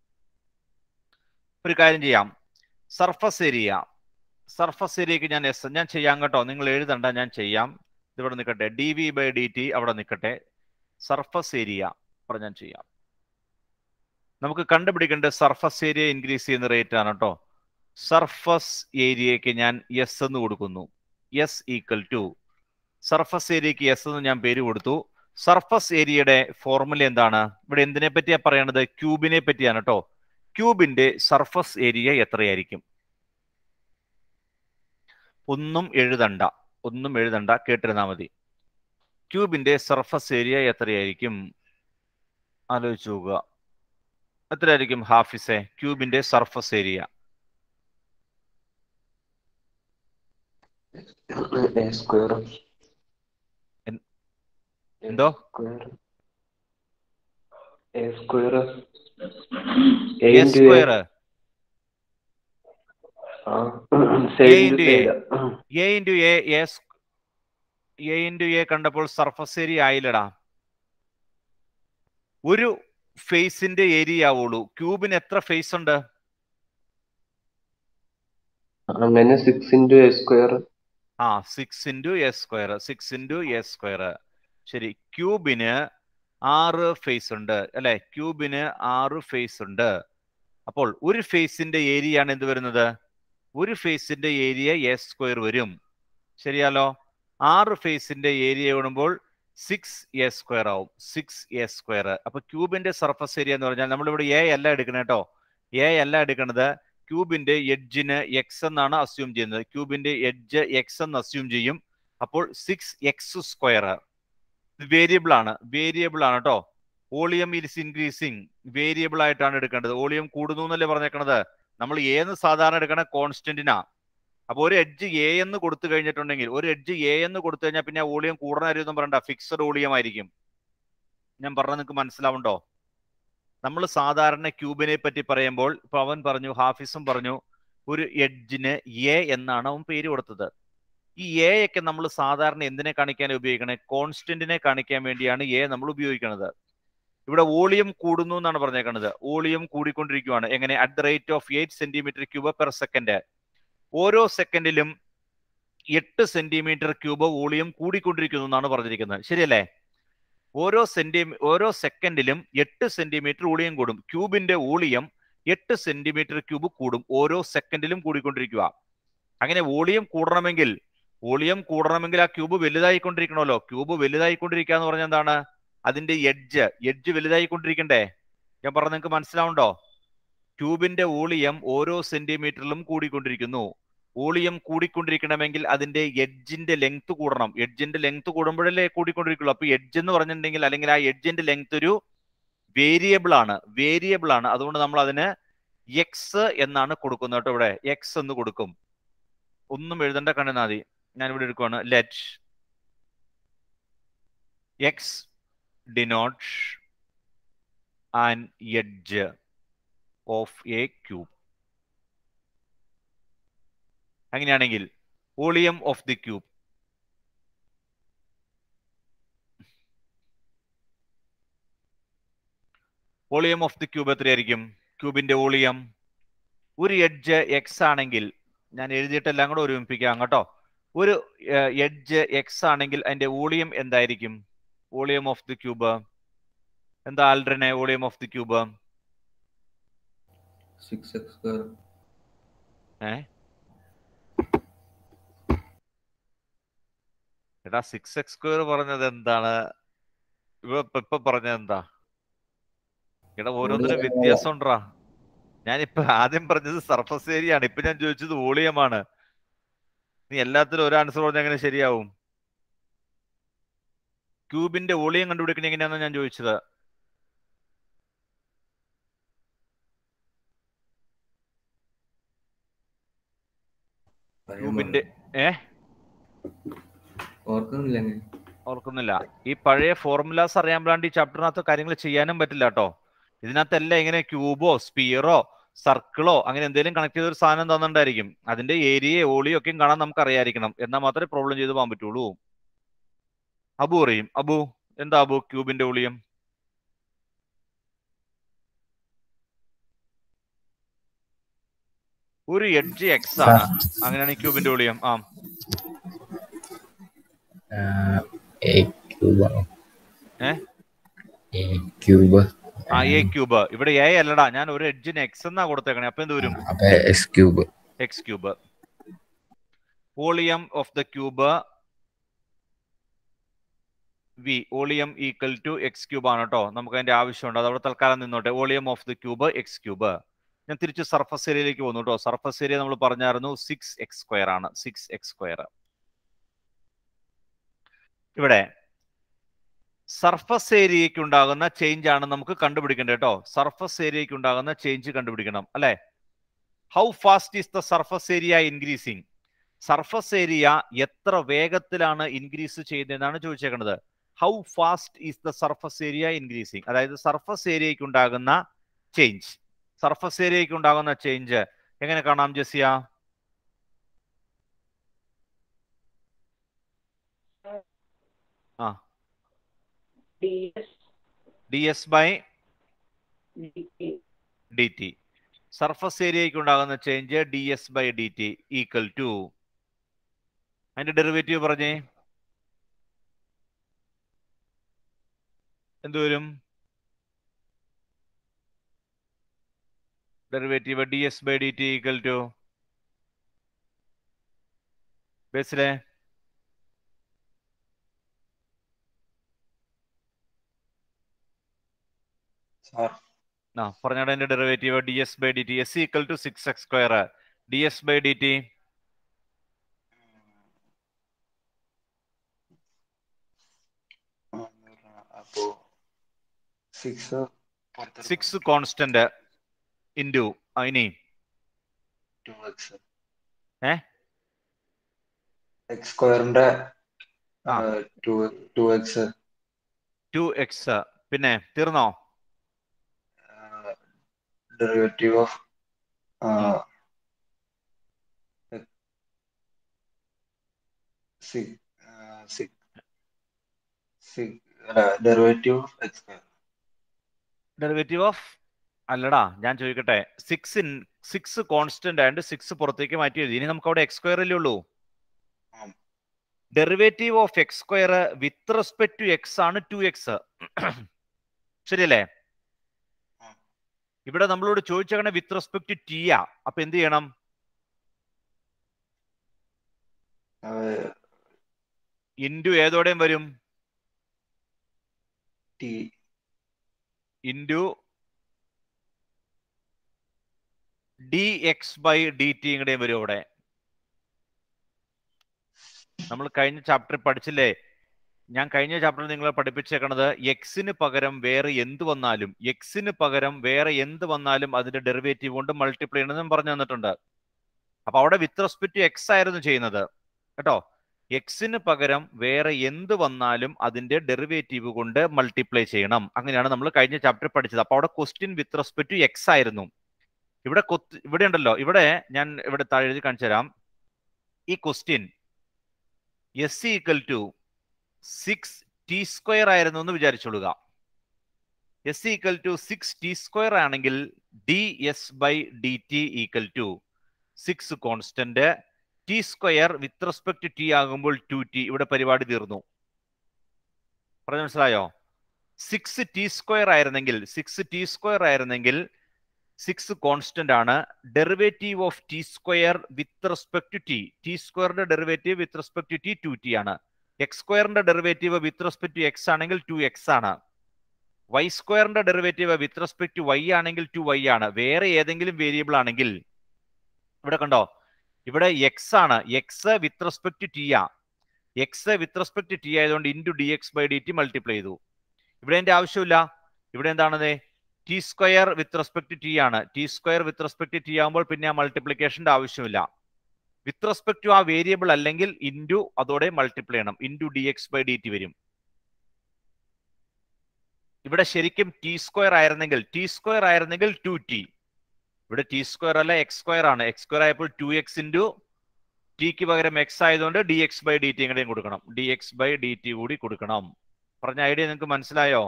ഒരു കാര്യം ചെയ്യാം, സർഫസ് ഏരിയ സർഫസ് ഏരിയക്ക് ഞാൻ എസ് ഞാൻ ചെയ്യാം കേട്ടോ. നിങ്ങൾ എഴുതണ്ട, ഞാൻ ചെയ്യാം. ഇതിവിടെ നിൽക്കട്ടെ. D v by D t അവിടെ നിൽക്കട്ടെ. സർഫസ് ഏരിയ അവിടെ ഞാൻ ചെയ്യാം. നമുക്ക് കണ്ടുപിടിക്കേണ്ടത് സർഫസ് ഏരിയ ഇൻക്രീസ് ചെയ്യുന്ന റേറ്റ് ആണ് കേട്ടോ. സർഫസ് ഏരിയക്ക് ഞാൻ എസ് എന്ന് കൊടുക്കുന്നു. എസ് ഈക്വൽ ടു സർഫസ് ഏരിയക്ക് എസ് എന്ന് ഞാൻ പേര് കൊടുത്തു. സർഫസ് ഏരിയയുടെ ഫോർമുല എന്താണ്? ഇവിടെ എന്തിനെ പറ്റിയാ പറയണത്? ക്യൂബിനെ പറ്റിയാണ് കേട്ടോ. ക്യൂബിന്റെ സർഫസ് ഏരിയ എത്രയായിരിക്കും? ഒന്നും എഴുതണ്ട, ഒന്നും എഴുതണ്ട, കേട്ടിരുന്നാ മതി. ക്യൂബിന്റെ സർഫസ് ഏരിയ എത്രയായിരിക്കും? ആലോചിച്ച് നോക്കുക. എത്രയായിരിക്കും ഹാഫിസെ ക്യൂബിന്റെ സർഫസ് ഏരിയ? എന്തോ സ്ക്വയർ കണ്ടപ്പോൾ സർഫസ് ഏരിയ ആയില്ലടാ. ഒരു ഫേസിന്റെ ഏരിയ ആവുള്ളൂ. ക്യൂബിന് എത്ര ഫേസ് ഉണ്ട്? ആ six into a square. Six into a square. ശരി, ക്യൂബിന് ആറ് ഫേസ് ഉണ്ട് അല്ലെ? ക്യൂബിന് ആറ് ഫേസ് ഉണ്ട്. അപ്പോൾ ഒരു ഫേസിന്റെ ഏരിയ ആണ് എന്ത് വരുന്നത്? ഒരു ഫേസിന്റെ ഏരിയ എ സ്ക്വയർ വരും. ശരിയാലോ? ആറ് ഫേസിന്റെ ഏരിയ വിടുമ്പോൾ സിക്സ് എ സ്ക്വയർ ആവും. Six a square. അപ്പൊ ക്യൂബിന്റെ സർഫസ് ഏരിയ എന്ന് പറഞ്ഞാൽ നമ്മളിവിടെ എ അല്ല എടുക്കണേ കേട്ടോ. എ അല്ല എടുക്കുന്നത്. ക്യൂബിന്റെ എഡ്ജിന് എക്സ് എന്നാണ് അസ്യൂം ചെയ്യുന്നത്. ക്യൂബിന്റെ എഡ്ജ് എക്സ് എന്ന് അസ്യൂം ചെയ്യും. അപ്പോൾ സിക്സ് എക്സ് സ്ക്വയർ. വേരിയബിൾ ആണ്, വേരിയബിൾ ആണ് കേട്ടോ. Volume is increasing. വേരിയബിൾ ആയിട്ടാണ് എടുക്കേണ്ടത്. വോളിയം കൂടുന്നു എന്നല്ലേ പറഞ്ഞേക്കണത്. നമ്മൾ ഏത് സാധാരണ എടുക്കണ കോൺസ്റ്റന്റിനാ. അപ്പൊ ഒരു എഡ്ജ് എ എന്ന് കൊടുത്തു കഴിഞ്ഞിട്ടുണ്ടെങ്കിൽ, ഒരു എഡ്ജ് എ എന്ന് കൊടുത്തു കഴിഞ്ഞാൽ പിന്നെ വോളിയം കൂടണ കാര്യമൊന്നും പറയണ്ട, ഫിക്സഡ് വോളിയം ആയിരിക്കും. ഞാൻ പറഞ്ഞത് നിങ്ങൾക്ക് മനസ്സിലാവുണ്ടോ? നമ്മൾ സാധാരണ ക്യൂബിനെ പറ്റി പറയുമ്പോൾ ഇപ്പൊ അവൻ പറഞ്ഞു, ഹാഫിസും പറഞ്ഞു, ഒരു എഡ്ജിന് എ എന്നാണ് അവൻ പേര് കൊടുത്തത്. ഈ എ ഒക്കെ നമ്മൾ സാധാരണ എന്തിനെ കാണിക്കാൻ ഉപയോഗിക്കണേ? കോൺസ്റ്റന്റിനെ കാണിക്കാൻ വേണ്ടിയാണ് എ നമ്മൾ ഉപയോഗിക്കുന്നത്. ഇവിടെ വോളിയം കൂടുന്നു എന്നാണ് പറഞ്ഞേക്കുന്നത്. വോളിയം കൂടിക്കൊണ്ടിരിക്കുകയാണ്. എങ്ങനെ? At the rate of eight centimetre cube per second. ഓരോ സെക്കൻഡിലും എട്ട് സെന്റിമീറ്റർ ക്യൂബ് വോളിയം കൂടിക്കൊണ്ടിരിക്കുന്നു എന്നാണ് പറഞ്ഞിരിക്കുന്നത്. ശരിയല്ലേ? ഓരോ സെന്റി ഓരോ സെക്കൻഡിലും എട്ട് സെന്റിമീറ്റർ വോളിയം കൂടും. ക്യൂബിന്റെ വോളിയം എട്ട് സെന്റിമീറ്റർ ക്യൂബ് കൂടും. ഓരോ സെക്കൻഡിലും കൂടിക്കൊണ്ടിരിക്കുക. അങ്ങനെ വോളിയം കൂടണമെങ്കിൽ വോളിയം കൂടണമെങ്കിൽ ആ ക്യൂബ് വലുതായിക്കൊണ്ടിരിക്കണമല്ലോ. ക്യൂബ് വലുതായിക്കൊണ്ടിരിക്കുക എന്ന് പറഞ്ഞാൽ എന്താണ്? അതിന്റെ എഡ്ജ് എഡ്ജ് വലുതായിക്കൊണ്ടിരിക്കണ്ടേ? ഞാൻ പറഞ്ഞത് നിങ്ങൾക്ക് മനസ്സിലാവുണ്ടോ? ക്യൂബിന്റെ വോളിയം ഓരോ സെന്റിമീറ്ററിലും കൂടിക്കൊണ്ടിരിക്കുന്നു. വോളിയം കൂടിക്കൊണ്ടിരിക്കണമെങ്കിൽ അതിന്റെ എഡ്ജിന്റെ ലെങ്ത് കൂടണം. എഡ്ജിന്റെ ലെങ്ത് കൂടുമ്പോഴല്ലേ കൂടിക്കൊണ്ടിരിക്കുള്ളൂ. അപ്പൊ എഡ്ജ് എന്ന് പറഞ്ഞിട്ടുണ്ടെങ്കിൽ, അല്ലെങ്കിൽ ആ എഡ്ജിന്റെ ലെങ്ത് ഒരു വേരിയബിൾ ആണ്. വേരിയബിൾ ആണ്. അതുകൊണ്ട് നമ്മൾ അതിന് എക്സ് എന്നാണ് കൊടുക്കുന്നത് കേട്ടോ. ഇവിടെ എക്സ് എന്ന് കൊടുക്കും. ഒന്നും എഴുതേണ്ട, കണ്ടെന്നാൽ മതി. ഞാൻ ഇവിടെ എടുക്കുവാണ്. Let x denote an edge of a cube. അങ്ങനെയാണെങ്കിൽ volume of the cube volume of the cube എത്രയായിരിക്കും? ക്യൂബിന്റെ വോളിയം ഒരു എഡ്ജ് എക്സ് ആണെങ്കിൽ, ഞാൻ എഴുതിയിട്ടെല്ലാം കൂടെ ഒരുമിപ്പിക്കാം കേട്ടോ. ഒരു എഡ്ജ് എക്സ് ആണെങ്കിൽ അതിന്റെ വോളിയം എന്തായിരിക്കും? വോളിയം ഓഫ് ദി ക്യൂബ് എന്താ ആൽഡ്രനെ? Volume of the cube six x square. ഏ എടാ, സിക്സ് എക്സ് സ്ക്വയർ പറഞ്ഞത് എന്താണ്? ഇവ ഇപ്പൊ പറഞ്ഞത് എന്താ? എടാ, ഓരോന്നിനും വ്യത്യാസം ഉണ്ടാ. ഞാനിപ്പോ ആദ്യം പറഞ്ഞത് സർഫസ് ഏരിയ ആണ്. ഇപ്പൊ ഞാൻ ചോദിച്ചത് വോളിയമാണ്. നീ എല്ലാത്തിലും ഒരു ആൻസർ പറഞ്ഞാൽ എങ്ങനെ ശരിയാവും? ക്യൂബിന്റെ വോളിയം കണ്ടുപിടിക്കണ എങ്ങനെയാണെന്ന് ഞാൻ ചോദിച്ചത്. ക്യൂബിന്റെ ഏ ഓർക്കുന്നില്ല. ഓർക്കുന്നില്ല. ഈ പഴയ ഫോർമുലാസ് അറിയാൻ പാടി ഈ ചാപ്റ്ററിനകത്ത് കാര്യങ്ങൾ ചെയ്യാനും പറ്റില്ല കേട്ടോ. ഇതിനകത്തെല്ലാം ഇങ്ങനെ ക്യൂബോ സ്പിയറോ സർക്കിളോ അങ്ങനെ എന്തെങ്കിലും കണക്ട് ചെയ്ത ഒരു സാധനം തന്നിട്ടുണ്ടായിരിക്കും. അതിന്റെ ഏരിയ വോളിയം ഒക്കെയും കാണാൻ നമുക്ക് അറിയാതിരിക്കണം. എന്നാൽ മാത്രമേ പ്രോബ്ലം ചെയ്ത് പോകാൻ പറ്റുള്ളൂ. അബു അറിയും. അബു എന്താ അബു ക്യൂബിന്റെ വോളിയം? ഒരു എഡ്ജ് എക്സ് ആണ്. അങ്ങനെയാണ് ക്യൂബിന്റെ വോളിയം. ആ ക്യൂബ് ആ എ ക്യൂബ്. ഇവിടെ എ അല്ലടാ, ഞാൻ ഒരു എഡ്ജിന് എക്സ് എന്നാ കൊടുത്തേക്കണേ. അപ്പൊ എന്ത് വരും? X cube. X cube. Volume of the cube v volume equal to x cube ആണ് കേട്ടോ. നമുക്ക് അതിന്റെ ആവശ്യമുണ്ട്. അത് അവിടെ തൽക്കാലം നിന്നോട്ടെ. Volume of the cube x cube. ഞാൻ തിരിച്ച് സർഫസ് ഏരിയയിലേക്ക് പോകുന്നു കേട്ടോ. സർഫസ് ഏരിയ നമ്മൾ പറഞ്ഞായിരുന്നു സിക്സ് എക്സ് സ്ക്വയർ ആണ്. Six x square. ഇവിടെ സർഫസ് ഏരിയയ്ക്ക് ഉണ്ടാകുന്ന ചേഞ്ച് ആണ് നമുക്ക് കണ്ടുപിടിക്കേണ്ടത് കേട്ടോ. സർഫസ് ഏരിയയ്ക്ക് ഉണ്ടാകുന്ന ചേഞ്ച് കണ്ടുപിടിക്കണം അല്ലെ? How fast is the surface area increasing? Surface area എത്ര വേഗത്തിലാണ് ഇൻക്രീസ് ചെയ്യുന്നതെന്നാണ് ചോദിച്ചേക്കുന്നത്. How fast is the surface area increasing? അതായത് സർഫസ് ഏരിയയ്ക്ക് ഉണ്ടാകുന്ന ചേഞ്ച്. സർഫസ് ഏരിയയ്ക്ക് ഉണ്ടാകുന്ന ചേഞ്ച് എങ്ങനെ കാണാം ജസിയ? ആ d s by D t. Surface ഏരിയയ്ക്ക് ഉണ്ടാകുന്ന change d s by D t equal to, അതിന്റെ ഡെറിവേറ്റീവ് പറഞ്ഞേ. എന്ത് വരും? Derivative d s by D t equal to ബേസിലെ ആ പറഞ്ഞാൽ അതിന്റെ derivative d s by D t s equal to six x square d s by D t അപ്പോ six six constant into ഇനി ടു എക്സ് ഏ x സ്ക്വയറിന്റെ ആ two x two X പിന്നെ തീർന്നോ? Derivative of derivative of x square derivative of അല്ലടാ ഞാൻ ചോദിക്കട്ടെ, സിക്സ് ഇൻ സിക്സ് കോൺസ്റ്റന്റ് ആയതുകൊണ്ട് സിക്സ് പുറത്തേക്ക് മാറ്റി എഴുതി. ഇനി നമുക്ക് അവിടെ എക്സ് സ്ക്വയർ അല്ലേ ഉള്ളൂ. Derivative of x square with respect to x ആണ് ടു എക്സ്. ശരിയല്ലേ? ഇവിടെ നമ്മളോട് ചോദിച്ചങ്ങനെ വിത്ത് റെസ്പെക്ട് ടു ടി ആ. അപ്പൊ എന്ത് ചെയ്യണം? ഇൻറ്റു ഏതോടെയും വരും? Into d x by D t ഇങ്ങടെയും വരും. അവിടെ നമ്മൾ കഴിഞ്ഞ ചാപ്റ്ററിൽ പഠിച്ചില്ലേ? ഞാൻ കഴിഞ്ഞ ചാപ്റ്ററിൽ നിങ്ങളെ പഠിപ്പിച്ചേക്കണത് എക്സിന് പകരം വേറെ എന്ത് വന്നാലും എക്സിന് പകരം വേറെ എന്ത് വന്നാലും അതിന്റെ ഡെറിവേറ്റീവ് കൊണ്ട് മൾട്ടിപ്ലൈ ചെയ്യണമെന്നും പറഞ്ഞു തന്നിട്ടുണ്ട്. അപ്പൊ അവിടെ വിത്ത് റെസ്പെക്ട് ടു എക്സ് ആയിരുന്നു ചെയ്യുന്നത് കേട്ടോ. എക്സിന് പകരം വേറെ എന്ത് വന്നാലും അതിന്റെ ഡെറിവേറ്റീവ് കൊണ്ട് മൾട്ടിപ്ലൈ ചെയ്യണം. അങ്ങനെയാണ് നമ്മൾ കഴിഞ്ഞ ചാപ്റ്ററിൽ പഠിച്ചത്. അപ്പൊ അവിടെ question with respect to x ആയിരുന്നു. ഇവിടെ ഇവിടെ ഉണ്ടല്ലോ, ഇവിടെ ഞാൻ ഇവിടെ താഴെ എഴുതി കാണിച്ചു തരാം. ഈ question s equal to six t square ആയിരുന്നു എന്ന് വിചാരിച്ചോളുക. S equal to six t square ആണെങ്കിൽ d s by D t equal to six constant t square with respect t ആകുമ്പോൾ ടു ടി. ഇവിടെ പരിപാടി തീർന്നു. പറഞ്ഞു മനസ്സിലായോ? സിക്സ് ടി സ്ക്വയർ ആയിരുന്നെങ്കിൽ സിക്സ് ടി സ്ക്വയർ ആയിരുന്നെങ്കിൽ സിക്സ് കോൺസ്റ്റന്റ് ആണ്. Derivative of t square with respect to t. T സ്ക്വയറിന്റെ derivative with respect to t to t ആണ്. എക്സ് സ്ക്വയറിന്റെ derivative with respect to x ആണെങ്കിൽ ടു എക്സ് ആണ്. Y സ്ക്വയറിന്റെ derivative with respect to y ആണെങ്കിൽ two y ആണ്. വേറെ ഏതെങ്കിലും വേരിയബിൾ ആണെങ്കിൽ ഇവിടെ കണ്ടോ, ഇവിടെ എക്സ് ആണ്. X with respect to t ആ. X with respect to t ആയതുകൊണ്ട് into d x by D t multiply ചെയ്തു. ഇവിടെ എന്റെ ആവശ്യമില്ല. ഇവിടെ എന്താണത്? T square with respect t ആണ്. T square with respect t ആകുമ്പോൾ പിന്നെ ആ മൾട്ടിപ്ലിക്കേഷന്റെ ആവശ്യമില്ല. വിത്ത് റെസ്പെക്ട് ടു ആ വേരിയബിൾ അല്ലെങ്കിൽ ഇൻറ്റു അതോടെ മൾട്ടിപ്ലൈ ചെയ്യണം. Into d x by D t വരും. ഇവിടെ ശരിക്കും ടി സ്ക്വയർ ആയിരുന്നെങ്കിൽ ടി സ്ക്വയർ ആയിരുന്നെങ്കിൽ ടു ടി. ഇവിടെ ടി സ്ക്വയർ അല്ല എക്സ് സ്ക്വയർ ആണ്. എക്സ് സ്ക്വയർ ആയപ്പോൾ ടു എക്സ് ഇൻറ്റു ടിക്ക് പകരം എക്സ് ആയതുകൊണ്ട് d x by D t കൂടെയും കൊടുക്കണം. D x by D t കൂടി കൊടുക്കണം. പറഞ്ഞ ഐഡിയ നിങ്ങൾക്ക് മനസ്സിലായോ?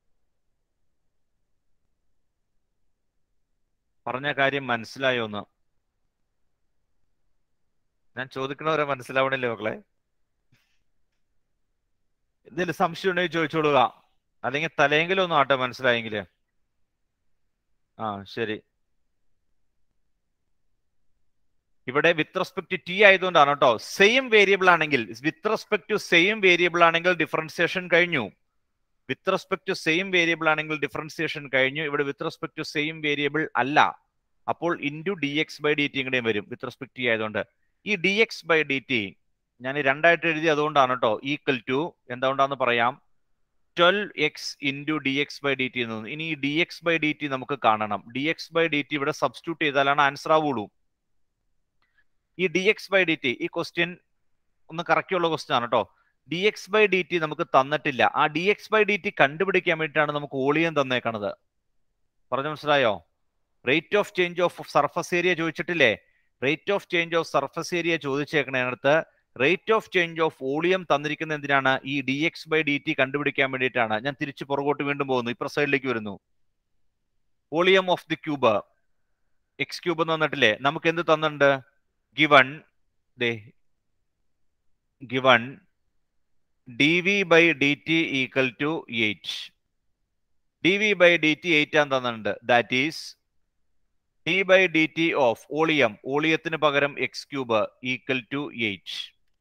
പറഞ്ഞ കാര്യം മനസ്സിലായോ എന്ന് ഞാൻ ചോദിക്കണവരെ മനസ്സിലാവണില്ലേ മക്കളെ? എന്തെങ്കിലും സംശയം ഉണ്ടെങ്കിൽ ചോദിച്ചോളുക. അല്ലെങ്കിൽ തലയെങ്കിലും ഒന്നും ആട്ടെ മനസ്സിലായെങ്കില്. ആ ശരി. ഇവിടെ വിത്ത് റെസ്പെക്ട് ടി ആയതുകൊണ്ടാണ് കേട്ടോ. സെയിം വേരിയബിൾ ആണെങ്കിൽ with respect to same variable ആണെങ്കിൽ ഡിഫറൻസിയേഷൻ കഴിഞ്ഞു. With respect to same variable ആണെങ്കിൽ ഡിഫറൻസിയേഷൻ കഴിഞ്ഞു. ഇവിടെ with respect to same variable അല്ല. അപ്പോൾ into d x by D t ഇങ്ങടെയും വരും വിത്ത് റെസ്പെക്ട് ടി ആയതുകൊണ്ട്. ഈ d x by D t ഞാൻ രണ്ടായിട്ട് എഴുതി അതുകൊണ്ടാണ് കേട്ടോ. ഈക്വൽ ടു എന്തുകൊണ്ടാന്ന് പറയാം. Twelve x into d x by D t എന്ന്. ഇനി ഈ d x by D t നമുക്ക് കാണണം. D x by D t ഇവിടെ സബ്സ്റ്റിറ്റ്യൂട്ട് ചെയ്താലാണ് ആൻസർ ആവുള്ളൂ. ഈ d x by D t ഈ ക്വസ്റ്റ്യൻ ഒന്ന് കറക്റ്റുള്ള ക്വസ്റ്റ്യൻ ആണ് കേട്ടോ. D x by D t നമുക്ക് തന്നിട്ടില്ല. ആ d x by D t കണ്ടുപിടിക്കാൻ വേണ്ടിയിട്ടാണ് നമുക്ക് വോളിയം തന്നേക്കണത്. പറഞ്ഞു മനസ്സിലായോ? Rate of change of surface area ചോദിച്ചിട്ടില്ലേ? Rate of change of surface area ചോദിച്ചേക്കണേനടുത്ത് rate of change of volume തന്നിരിക്കുന്ന എന്തിനാണ്? ഈ d x by D t കണ്ടുപിടിക്കാൻ വേണ്ടിയിട്ടാണ്. ഞാൻ തിരിച്ച് പുറകോട്ട് വീണ്ടും പോകുന്നു. ഇപ്പുറ സൈഡിലേക്ക് വരുന്നു. Volume of the cube x cube എന്ന് തന്നിട്ടില്ലേ? നമുക്ക് എന്ത് തന്നിട്ടുണ്ട്? ഗിവൺ ദേ given d v by D t equal to eight. D v by D t eight ആണ് തന്നിട്ടുണ്ട്. That is D by D T of volume, വോളിയത്തിന് പകരം x cube equal to eight.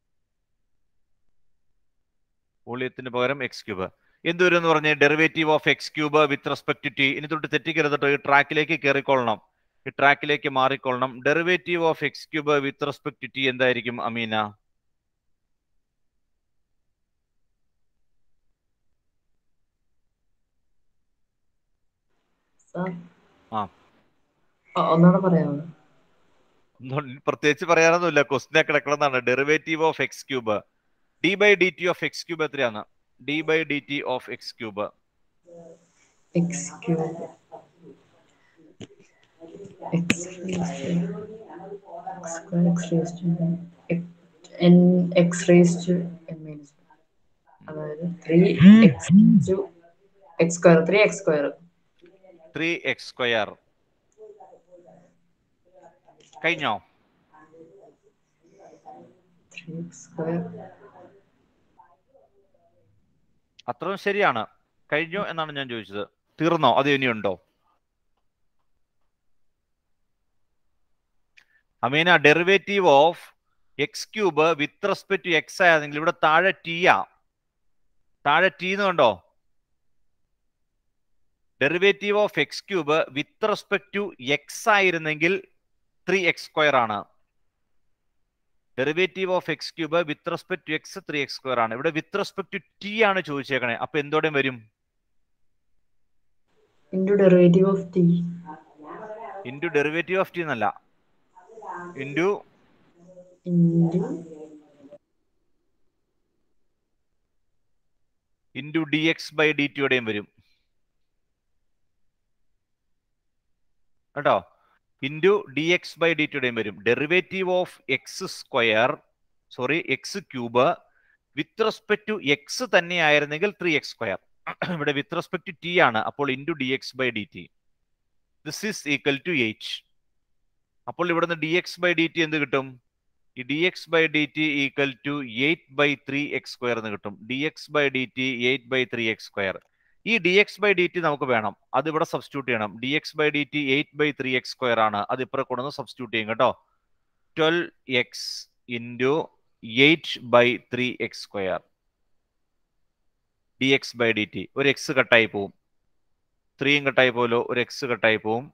വോളിയത്തിന് പകരം എക്സ് ക്യൂബ് എന്തുവരും എന്ന് പറഞ്ഞ് derivative of x cube with respect to t. ഇനി തൊട്ട് തെറ്റിക്കരുതട്ടോ, ഈ ട്രാക്കിലേക്ക് കയറിക്കൊള്ളണം, ഈ ട്രാക്കിലേക്ക് മാറിക്കൊള്ളണം. Derivative of x cube with respect to t എന്തായിരിക്കും അമീന? പ്രത്യേകിച്ച് പറയാനൊന്നുമില്ല, ക്വസ്റ്റിനെ കിടക്കണമെന്നാണ്. Derivative of x cube d by D T of x cube എത്രയാണ്? D by D T of x cube x cube x raise to n minus അതായത് three x two x square three x square three x square കഴിഞ്ഞോ? അത്രയും ശരിയാണ്. കഴിഞ്ഞോ എന്നാണ് ഞാൻ ചോദിച്ചത്. തീർന്നോ? അത് ഇനിയുണ്ടോ? Ameena, derivative of x cube with respect to x ആയിരുന്നെങ്കിൽ ഇവിടെ താഴെ ടി ആ, താഴെ ടി എന്ന് കണ്ടോ? Derivative of x cube with respect to x ആയിരുന്നെങ്കിൽ ത്രീ എക്സ് സ്ക്വയർ ആണ്. Derivative of x cube with respect to x three x square ആണ്. ഇവിടെ വിത്ത് റെസ്പെക്ട് ടു ടി ആണ് ചോദിച്ചേക്കണേ. അപ്പൊ എന്തോടെ വരും? Into derivative of t. Into derivative of t എന്നല്ല, into into d x by d ടിയോടെയും വരും കേട്ടോ. Into d x by d ടിയുടെയും വരും. Derivative of x square sorry x cube with respect to x തന്നെ ആയിരുന്നെങ്കിൽ ത്രീ എക്സ് സ്ക്വയർ. ഇവിടെ with respect to t ആണ്, അപ്പോൾ into d x by D t. This is equal to eight. അപ്പോൾ ഇവിടുന്ന് d x by D t എന്ത് കിട്ടും? ഈ d x by D t equal to eight by three x square എന്ന് കിട്ടും. D x by D t eight by three x square. ഈ d x by D t നമുക്ക് വേണം, അത് ഇവിടെ സബ്സ്റ്റിറ്റ്യൂട്ട് ചെയ്യണം. D x by D t eight by three x square ആണ്, അത് ഇപ്പുറം കൊണ്ടുവന്ന് സബ്സ്റ്റിറ്റ്യൂട്ട് ചെയ്യും കേട്ടോ. Twelve x into eight by three x square d x by D t. ഒരു എക്സ് കട്ടായി പോവും, ത്രീയും കട്ടായി പോലോ, ഒരു എക്സ് കട്ടായി പോവും.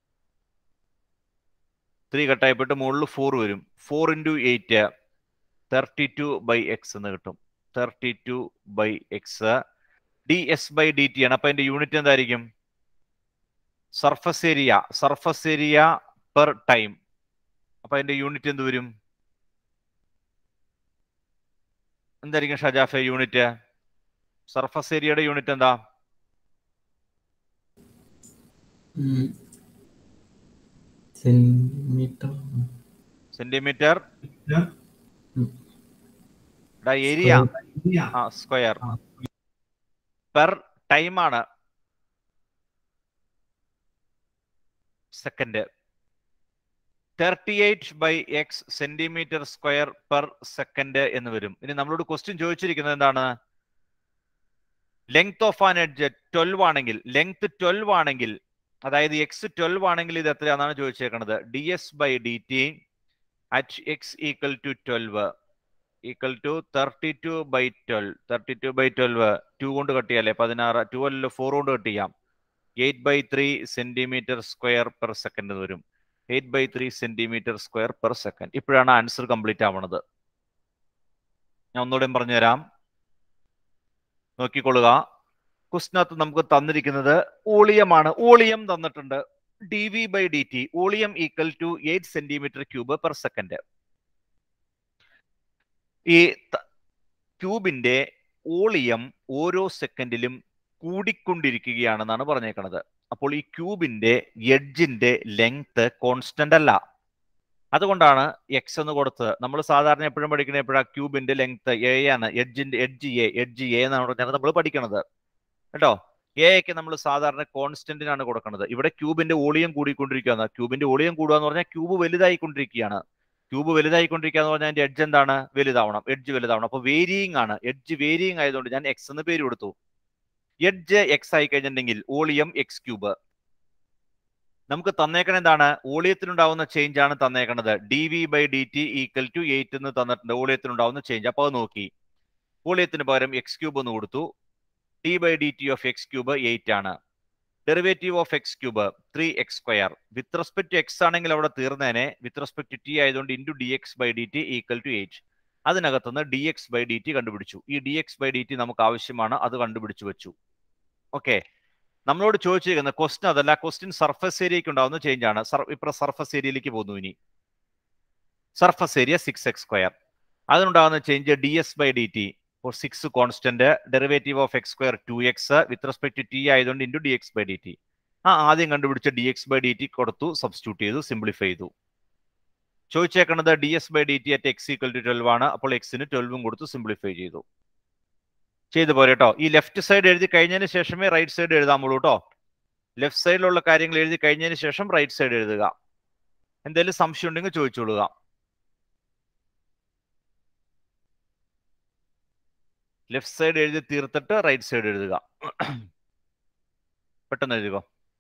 ത്രീ കട്ടായി പോയിട്ട് മുകളിൽ ഫോർ വരും. Four into eight thirty two by x എന്ന് കിട്ടും. Thirty two by x d s by D t ആണ്. അപ്പൊ അതിന്റെ യൂണിറ്റ് എന്തായിരിക്കും? Surface area, surface area per time. അപ്പൊ അതിന്റെ യൂണിറ്റ് എന്ത് വരും? എന്തായിരിക്കും ഷജാഫെ യൂണിറ്റ്? സർഫസ് ഏരിയയുടെ യൂണിറ്റ് എന്താ? Centimetre area square per time ആണ്. Second thirty eight by x centimetre square per second എന്ന് വരും. ഇനി നമ്മളോട് ക്വസ്റ്റ്യൻ ചോദിച്ചിരിക്കുന്നത് എന്താണ്? Length of an edge twelve ആണെങ്കിൽ, ലെങ്ത് ട്വൽവ് ആണെങ്കിൽ, അതായത് എക്സ് ട്വൽവ് ആണെങ്കിൽ ഇത് എത്രയാണെന്നാണ് ചോദിച്ചേക്കുന്നത്. D s by D t at x equal to twelve equal to thirty two by twelve. Thirty two by twelve two കൊണ്ട് കട്ട് ചെയ്യാല്ലേ? പതിനാറ്. ട്വൽവ് ഫോർ കൊണ്ട് കട്ട് ചെയ്യാം. Eight by three centimetre square per second വരും. Eight by three centimetre square per second. ഇപ്പോഴാണ് answer complete ആവണത്. ഞാൻ ഒന്നുകൂടെയും പറഞ്ഞുതരാം, നോക്കിക്കൊള്ളുക. ക്വസ്റ്റിനകത്ത് നമുക്ക് തന്നിരിക്കുന്നത് വോളിയമാണ്. വോളിയം തന്നിട്ടുണ്ട് d v by D t. Volume equal to eight centimetre cube per second. ഈ ക്യൂബിന്റെ വോളിയം ഓരോ സെക്കൻഡിലും കൂടിക്കൊണ്ടിരിക്കുകയാണെന്നാണ് പറഞ്ഞേക്കുന്നത്. അപ്പോൾ ഈ ക്യൂബിന്റെ എഡ്ജിന്റെ ലെങ്ത് കോൺസ്റ്റന്റ് അല്ല. അതുകൊണ്ടാണ് എക്സ് എന്ന് കൊടുത്തത്. നമ്മൾ സാധാരണ എപ്പോഴും പഠിക്കുന്നത് എപ്പോഴാണ്? ക്യൂബിന്റെ ലെങ്ത് എ ആണ്, എഡ്ജിന്റെ എഡ്ജ് എ എഡ്ജ് എ എന്നാണ് പറഞ്ഞാൽ നമ്മൾ പഠിക്കണത് കേട്ടോ. എ ഒക്കെ നമ്മൾ സാധാരണ കോൺസ്റ്റന്റിനാണ് കൊടുക്കുന്നത്. ഇവിടെ ക്യൂബിന്റെ വോളിയം കൂടിക്കൊണ്ടിരിക്കുകയാണ്. ക്യൂബിന്റെ വോളിയം കൂടുക എന്ന് പറഞ്ഞാൽ ക്യൂബ് വലുതായിക്കൊണ്ടിരിക്കുകയാണ്. ക്യൂബ് വലുതായിക്കൊണ്ടിരിക്കുക എന്ന് പറഞ്ഞാൽ അതിന്റെ എഡ്ജ് എന്താണ്? വലുതാവണം, എഡ്ജ് വലുതാവണം. അപ്പൊ വേരിയിങ് ആണ്, എഡ്ജ് വേരിയിങ് ആയതുകൊണ്ട് ഞാൻ എക്സ് എന്ന് പേര് കൊടുത്തു. എഡ്ജ് എക്സ് ആയി കഴിഞ്ഞിട്ടുണ്ടെങ്കിൽ വോളിയം എക്സ് ക്യൂബ്. നമുക്ക് തന്നേക്കണ എന്താണ്? വോളിയത്തിനുണ്ടാവുന്ന ചേഞ്ച് ആണ് തന്നേക്കണത്. D v by D t equal to eight എന്ന് തന്നിട്ടുണ്ട് വോളിയത്തിനുണ്ടാവുന്ന ചേഞ്ച്. അപ്പോൾ അത് നോക്കി, വോളിയത്തിന് പകരം എക്സ് ക്യൂബ് എന്ന് കൊടുത്തു. D by D T of x cube eight ആണ്. Derivative of x cube three x square. With respect to x ആണെങ്കിൽ അവിടെ തീർന്നേനെ. വിത്ത് റെസ്പെക്ട് ടു ടി ആയതുകൊണ്ട് into d x by D t equal to eight. അതിനകത്തുനിന്ന് d x by D t കണ്ടുപിടിച്ചു. ഈ d x by D t നമുക്ക് ആവശ്യമാണ്, അത് കണ്ടുപിടിച്ചു വെച്ചു. ഓക്കെ, നമ്മളോട് ചോദിച്ചിരിക്കുന്ന ക്വസ്റ്റ്യൻ അതല്ല, ക്വസ്റ്റ്യൻ സർഫസ് ഏരിയയ്ക്ക് ഉണ്ടാവുന്ന ചേഞ്ച് ആണ്. ഇപ്പൊ സർഫസ് ഏരിയയിലേക്ക് പോകുന്നു. ഇനി surface area six x square, അതിനുണ്ടാകുന്ന change d s by D t. Four six constant, derivative of x square to x, with respect to t ആയതുകൊണ്ട് into d x by D t. ആ ആദ്യം കണ്ടുപിടിച്ച d x by D t കൊടുത്തു, substitute ചെയ്തു, simplify ചെയ്തു. ചോദിച്ചേക്കുന്നത് d s by D t at x equal to twelve ആണ്. അപ്പോൾ എക്സിന് ട്വൽവും കൊടുത്തു, സിംപ്ലിഫൈ ചെയ്തു. ചെയ്തു പോരെ കേട്ടോ. ഈ ലെഫ്റ്റ് സൈഡ് എഴുതി കഴിഞ്ഞതിന് ശേഷമേ റൈറ്റ് സൈഡ് എഴുതാമുള്ളൂ കേട്ടോ. ലെഫ്റ്റ് സൈഡിലുള്ള കാര്യങ്ങൾ എഴുതി കഴിഞ്ഞതിന് ശേഷം റൈറ്റ് സൈഡ് എഴുതുക. എന്തെങ്കിലും സംശയം ഉണ്ടെങ്കിൽ ചോദിച്ചോളുക. ലെഫ്റ്റ് സൈഡ് എഴുതി തീർത്തിട്ട് റൈറ്റ് സൈഡ് എഴുതുക. പെട്ടെന്ന് എഴുതുക.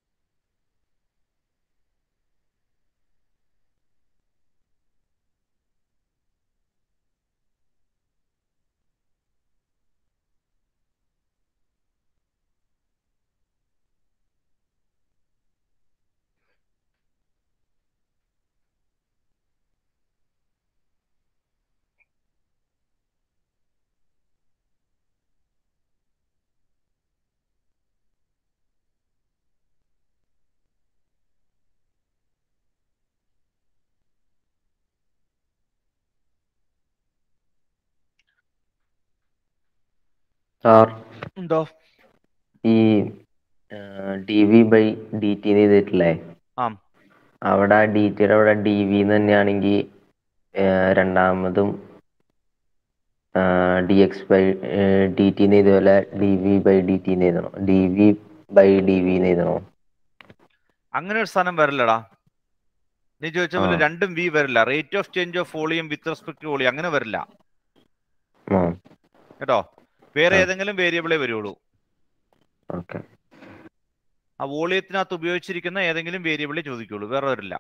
സാർ, ഉണ്ടോ? ഈ d v by D t ചെയ്തിട്ടില്ലേ, ആ അവിടെ ഡി ടിയുടെ അവിടെ ഡി വി തന്നെയാണെങ്കിൽ രണ്ടാമതും d x by D t ഇതുപോലെ d v by D t എഴുതണോ? D v by d v എഴുതണോ? അങ്ങനെ ഒരു സാധനം വരില്ലടാ. നീ ചോദിച്ച പോലെ രണ്ടും വി വരില്ല. Rate of change of volume with respect to volume അങ്ങനെ വരില്ല കേട്ടോ. വേറെ ഏതെങ്കിലും വേരിയബിളേ വരുള്ളൂ. ആ വോളിയത്തിനകത്ത് ഉപയോഗിച്ചിരിക്കുന്ന ഏതെങ്കിലും വേരിയബിളേ ചോദിക്കുള്ളൂ, വേറെ വരില്ല.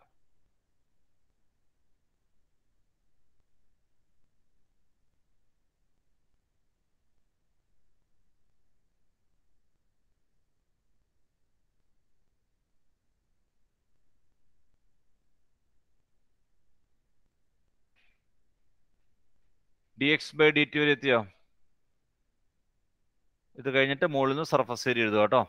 D x by D t വരെ എത്തിയോ? ഇത് കഴിഞ്ഞിട്ട് മുകളിൽ നിന്ന് സർഫസ് ഏരിയ എഴുതുക കേട്ടോ.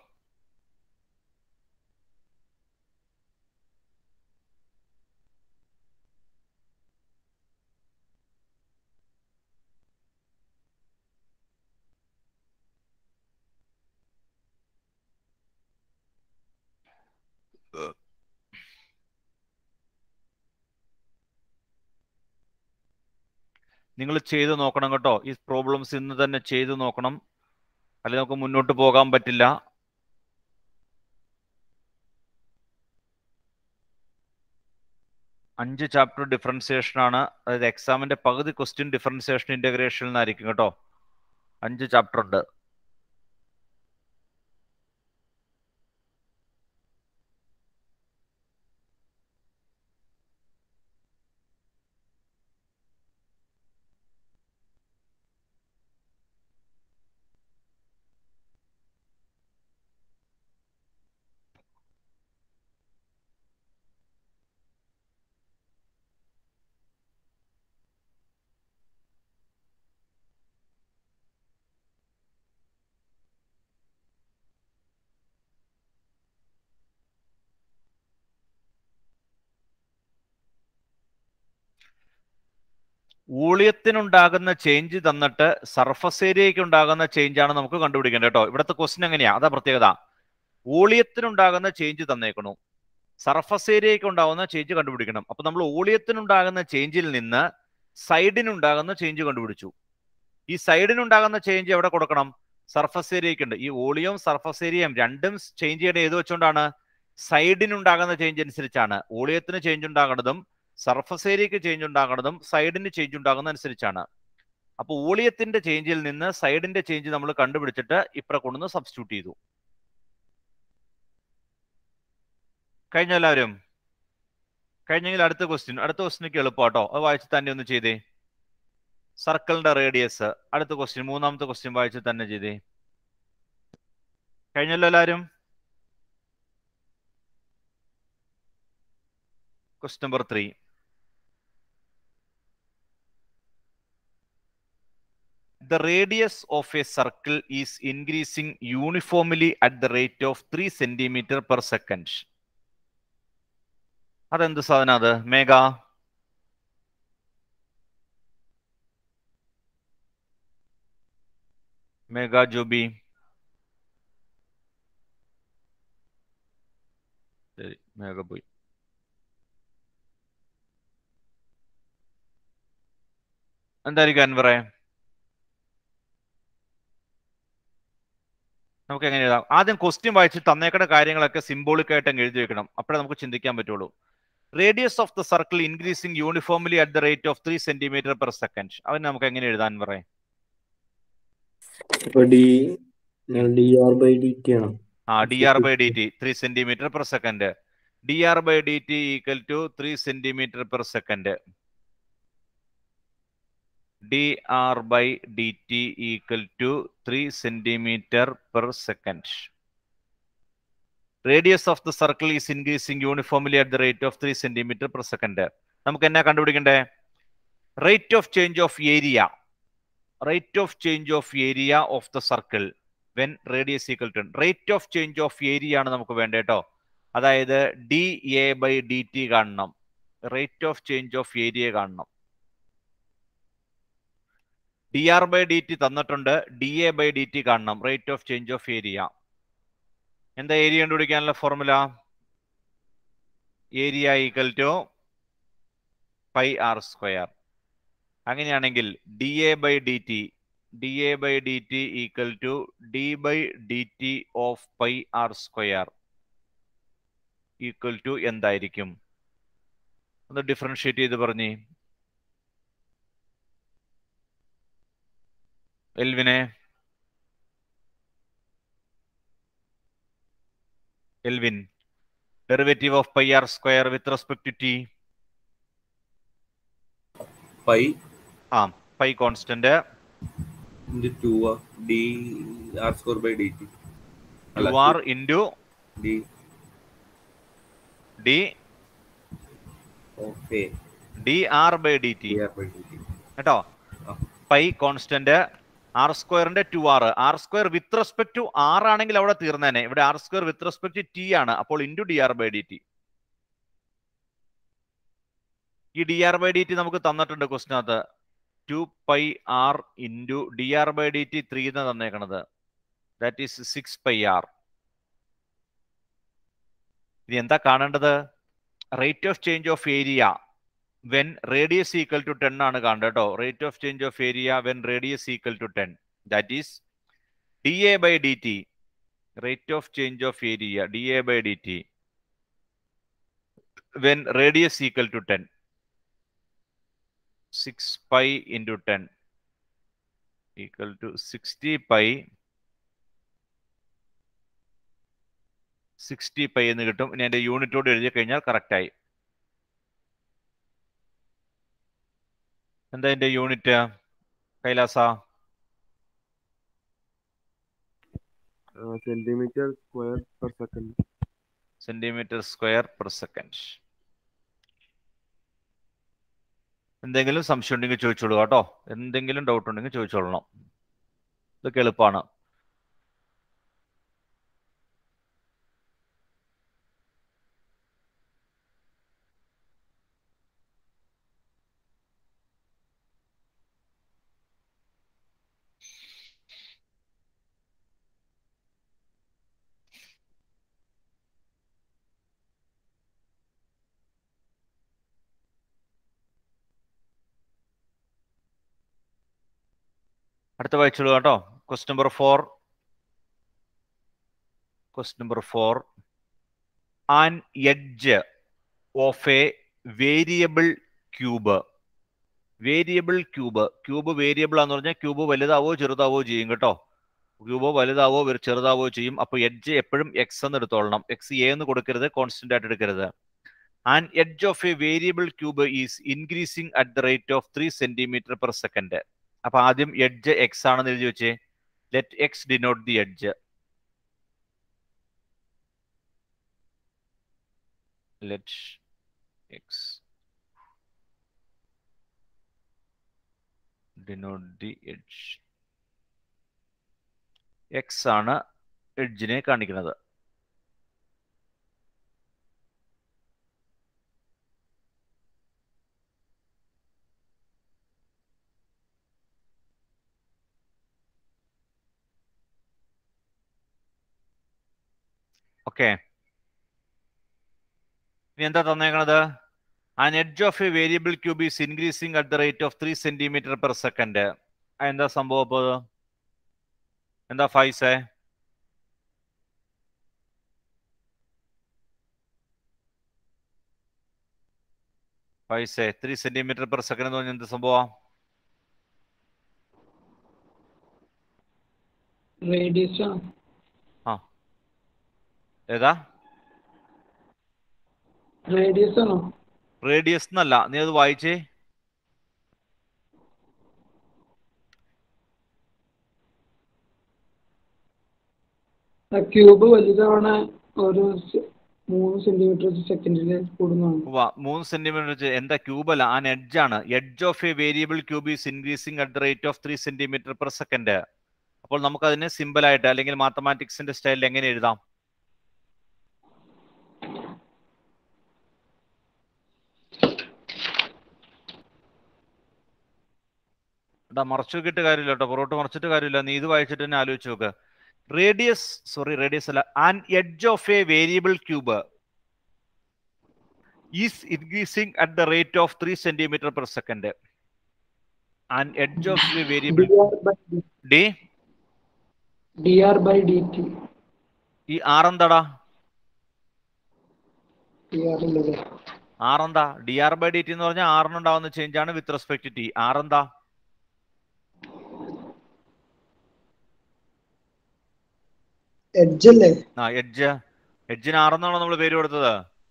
നിങ്ങൾ ചെയ്ത് നോക്കണം കേട്ടോ. ഈ പ്രോബ്ലംസ് ഇന്ന് തന്നെ ചെയ്ത് നോക്കണം, അല്ലെങ്കിൽ നമുക്ക് മുന്നോട്ട് പോകാൻ പറ്റില്ല. അഞ്ച് ചാപ്റ്റർ ഡിഫറൻസിയേഷൻ ആണ്. അതായത് എക്സാമിന്റെ പകുതി ക്വസ്റ്റ്യൻ ഡിഫറൻസിയേഷൻ ഇന്റഗ്രേഷൻ എന്നായിരിക്കും കേട്ടോ. അഞ്ച് ചാപ്റ്റർ ഉണ്ട്. വോളിയത്തിനുണ്ടാകുന്ന ചേഞ്ച് തന്നിട്ട് സർഫസ് ഏരിയയ്ക്ക് ഉണ്ടാകുന്ന ചേഞ്ച് ആണ് നമുക്ക് കണ്ടുപിടിക്കേണ്ടത് കേട്ടോ. ഇവിടുത്തെ ക്വസ്റ്റ്യൻ എങ്ങനെയാ? അതാ പ്രത്യേകത. വോളിയത്തിനുണ്ടാകുന്ന ചേഞ്ച് തന്നേക്കണു, സർഫസ് ഏരിയയ്ക്ക് ഉണ്ടാകുന്ന ചേഞ്ച് കണ്ടുപിടിക്കണം. അപ്പൊ നമ്മൾ വോളിയത്തിനുണ്ടാകുന്ന ചേഞ്ചിൽ നിന്ന് സൈഡിനുണ്ടാകുന്ന ചേഞ്ച് കണ്ടുപിടിച്ചു. ഈ സൈഡിനുണ്ടാകുന്ന ചേഞ്ച് എവിടെ കൊടുക്കണം? സർഫസ് ഏരിയയ്ക്ക് ഉണ്ട്. ഈ വോളിയവും സർഫസ് ഏരിയയും രണ്ടും ചേഞ്ച് ചെയ്യേണ്ട ഏത് വെച്ചുകൊണ്ടാണ്? സൈഡിനുണ്ടാകുന്ന ചേഞ്ച് അനുസരിച്ചാണ്. വോളിയത്തിന് ചേഞ്ച് ഉണ്ടാകുന്നതും സർഫസ് ഏരിയക്ക് ചേഞ്ച് ഉണ്ടാകുന്നതും സൈഡിന് ചേഞ്ച് ഉണ്ടാകുന്ന അനുസരിച്ചാണ്. അപ്പോൾ വോളിയത്തിന്റെ ചേഞ്ചിൽ നിന്ന് സൈഡിന്റെ ചേഞ്ച് നമ്മൾ കണ്ടുപിടിച്ചിട്ട് ഇപ്പുറം കൊണ്ടുവന്ന് സബ്സ്റ്റിറ്റ്യൂട്ട് ചെയ്തു. കഴിഞ്ഞ എല്ലാവരും കഴിഞ്ഞെങ്കിൽ അടുത്ത ക്വസ്റ്റ്യൻ അടുത്ത ക്വസ്റ്റ്യനൊക്കെ എളുപ്പമാട്ടോ. അത് വായിച്ച് തന്നെ ഒന്ന് ചെയ്തേ. സർക്കിളിന്റെ റേഡിയസ് അടുത്ത ക്വസ്റ്റ്യൻ മൂന്നാമത്തെ ക്വസ്റ്റ്യൻ വായിച്ച് തന്നെ ചെയ്തേ. കഴിഞ്ഞല്ലോ എല്ലാവരും? Question number three. The radius of a circle is increasing uniformly at the rate of three centimeter per second. അതെന്ത് സാധനം അത്? മേഘ മേഘ ജോബി. ശരി, മേഘ പോയി. എന്തായിരിക്കും അൻവറേ? നമുക്ക് എങ്ങനെ എഴുതാം? ആദ്യം ക്വസ്റ്റ്യൻ വായിച്ച് തന്നേക്കുന്ന കാര്യങ്ങളൊക്കെ സിംബോളിക് ആയിട്ട് അങ്ങ് എഴുതി വെക്കണം. അപ്പോഴേ നമുക്ക് ചിന്തിക്കാൻ പറ്റുള്ളൂ. Radius of the circle increasing uniformly at the rate of three centimetre per second. അവന് നമുക്ക് എങ്ങനെ എഴുതാൻ പറയാം? ആ d R by D t three centimetre per second. D R by D t equal to three centimetre per second. D R by D t equal to three centimetre per second. Radius of the circle is increasing uniformly at the rate of three centimetre per second. നമുക്ക് എന്നാ കണ്ടുപിടിക്കണ്ടേ? Rate of change of area. Rate of change of area of the circle when radius equal to rate of change of area ആണ് നമുക്ക് വേണ്ടത് കേട്ടോ. അതായത് d a by D T കാണണം. Rate of change of area കാണണം. D R by D t തന്നിട്ടുണ്ട്. D a by D T കാണണം. Rate of change of area. എന്താ ഏരിയ കണ്ടുപിടിക്കാനുള്ള formula? Area equal to pi r square. അങ്ങനെയാണെങ്കിൽ D a by D T d a by D t equal to d by D T of pi r square equal to എന്തായിരിക്കും? ഒന്ന് differentiate ചെയ്ത് പറഞ്ഞേ എൽവിനെ. Elvin, derivative of pi r square with respect to t. Pi ആ pi constant into two d r square by dt. Two r into d d of a dr by dt dr by dt കേട്ടോ. Pi constant r സ്ക്വയറിന്റെ two r. R square with respect to r ആണെങ്കിൽ അവിടെ തീർന്നേനെ. ഇവിടെ r square with respect to t ആണ്. അപ്പോൾ into D R by D t. ഈ d R by D t നമുക്ക് തന്നിട്ടുണ്ട് ക്വസ്റ്റിനകത്ത്. Two pi r into D R by D t three എന്ന് തന്നേക്കണത്. That is six pi r. ഇനി എന്താ കാണേണ്ടത്? Rate of change of area when radius equal to ten ആണ് കാണേണ്ടത് കേട്ടോ. Rate of change of area when radius equal to ten. That is d a by D t. Rate of change of area d a by D t when radius equal to ten. Six pi into ten equal to sixty pi. Sixty pi എന്ന് കിട്ടും. ഇനി എൻ്റെ യൂണിറ്റോട് എഴുതി കഴിഞ്ഞാൽ correct ആയി. എന്താ എൻ്റെ unit കൈലാസ? Centimetre square per second. Centimetre square per second. എന്തെങ്കിലും സംശയം ഉണ്ടെങ്കിൽ ചോദിച്ചോളൂ കേട്ടോ. എന്തെങ്കിലും ഡൗട്ട് ഉണ്ടെങ്കിൽ ചോദിച്ചോളണം. ഇതൊക്കെ എളുപ്പമാണ്. അടുത്ത വായിച്ചോളൂ കേട്ടോ. Question number four. Question number four. An edge of a variable cube variable cube. Cube variable ആണെന്ന് പറഞ്ഞാൽ ക്യൂബ് വലുതാവോ ചെറുതാവോ ചെയ്യും കേട്ടോ. ക്യൂബ് വലുതാവോ ചെറുതാവോ ചെയ്യും. അപ്പോൾ എഡ്ജ് എപ്പോഴും എക്സ് എന്ന് എടുത്തോളണം. എക്സ് എ എന്ന് കൊടുക്കരുത്, കോൺസ്റ്റന്റ് ആയിട്ട് എടുക്കരുത്. And edge of a variable cube is increasing at the rate of three centimetre per second. അപ്പൊ ആദ്യം എഡ്ജ് എക്സ് ആണെന്ന് എഴുതി വെച്ചേ. Let x denote the edge. Let x denote the edge. X ആണ് എഡ്ജിനെ കാണിക്കുന്നത്. ഓക്കെ, ഇനി എന്താ തന്നേക്കണത്? An edge of a variable cube is increasing at the rate of three centimetre per second. എന്താ സംഭവം? അപ്പോ എന്താ ഫൈസേ? ഫൈസേ ത്രീ സെന്റിമീറ്റർ പെർ സെക്കൻഡ് എന്ന് പറഞ്ഞാൽ എന്ത് സംഭവം? റേഡിയസ്. ആ ഏതാ? റേഡിയസ് ആണോ? റേഡിയസ് എന്നല്ല, നീ അത് വായിച്ചേ. ക്യൂബ് വലുതാവണ ഒരു മൂന്ന് സെന്റിമീറ്റർ സെക്കൻഡിൽ കൂടുന്നതാണ്. മൂന്ന് സെന്റിമീറ്റർ എന്താ? ക്യൂബ് അല്ല, ആൻ എഡ്ജ് ആണ്. Edge of a variable cube is increasing at the rate of three centimetre per second. അപ്പോൾ നമുക്ക് അതിനെ സിമ്പിൾ ആയിട്ട് അല്ലെങ്കിൽ മാത്തമാറ്റിക്സിന്റെ സ്റ്റൈലിൽ എങ്ങനെ എഴുതാം? എടാ മറച്ചു നോക്കിയിട്ട് കാര്യമില്ല കേട്ടോ, പുറോട്ട് മറച്ചിട്ട് കാര്യമില്ല. നീ ഇത് വായിച്ചിട്ട് തന്നെ ആലോചിച്ച് നോക്ക്. റേഡിയസ് സോറി റേഡിയസ് അല്ല, an edge of a variable cube is increasing at the rate of three centimetre per second. An edge of a variable d d R by D t. ഈ ആർ എന്താടാ? R എന്താ? D R by D t എന്ന് പറഞ്ഞാൽ ആറിനുണ്ടാവുന്ന change ആണ് with respect t. R എന്താ? Edge അല്ലേ? ആ എഡ്ജ്. എഡ്ജിന് ആറെന്നാണോ നമ്മൾ പേര് കൊടുത്തത്?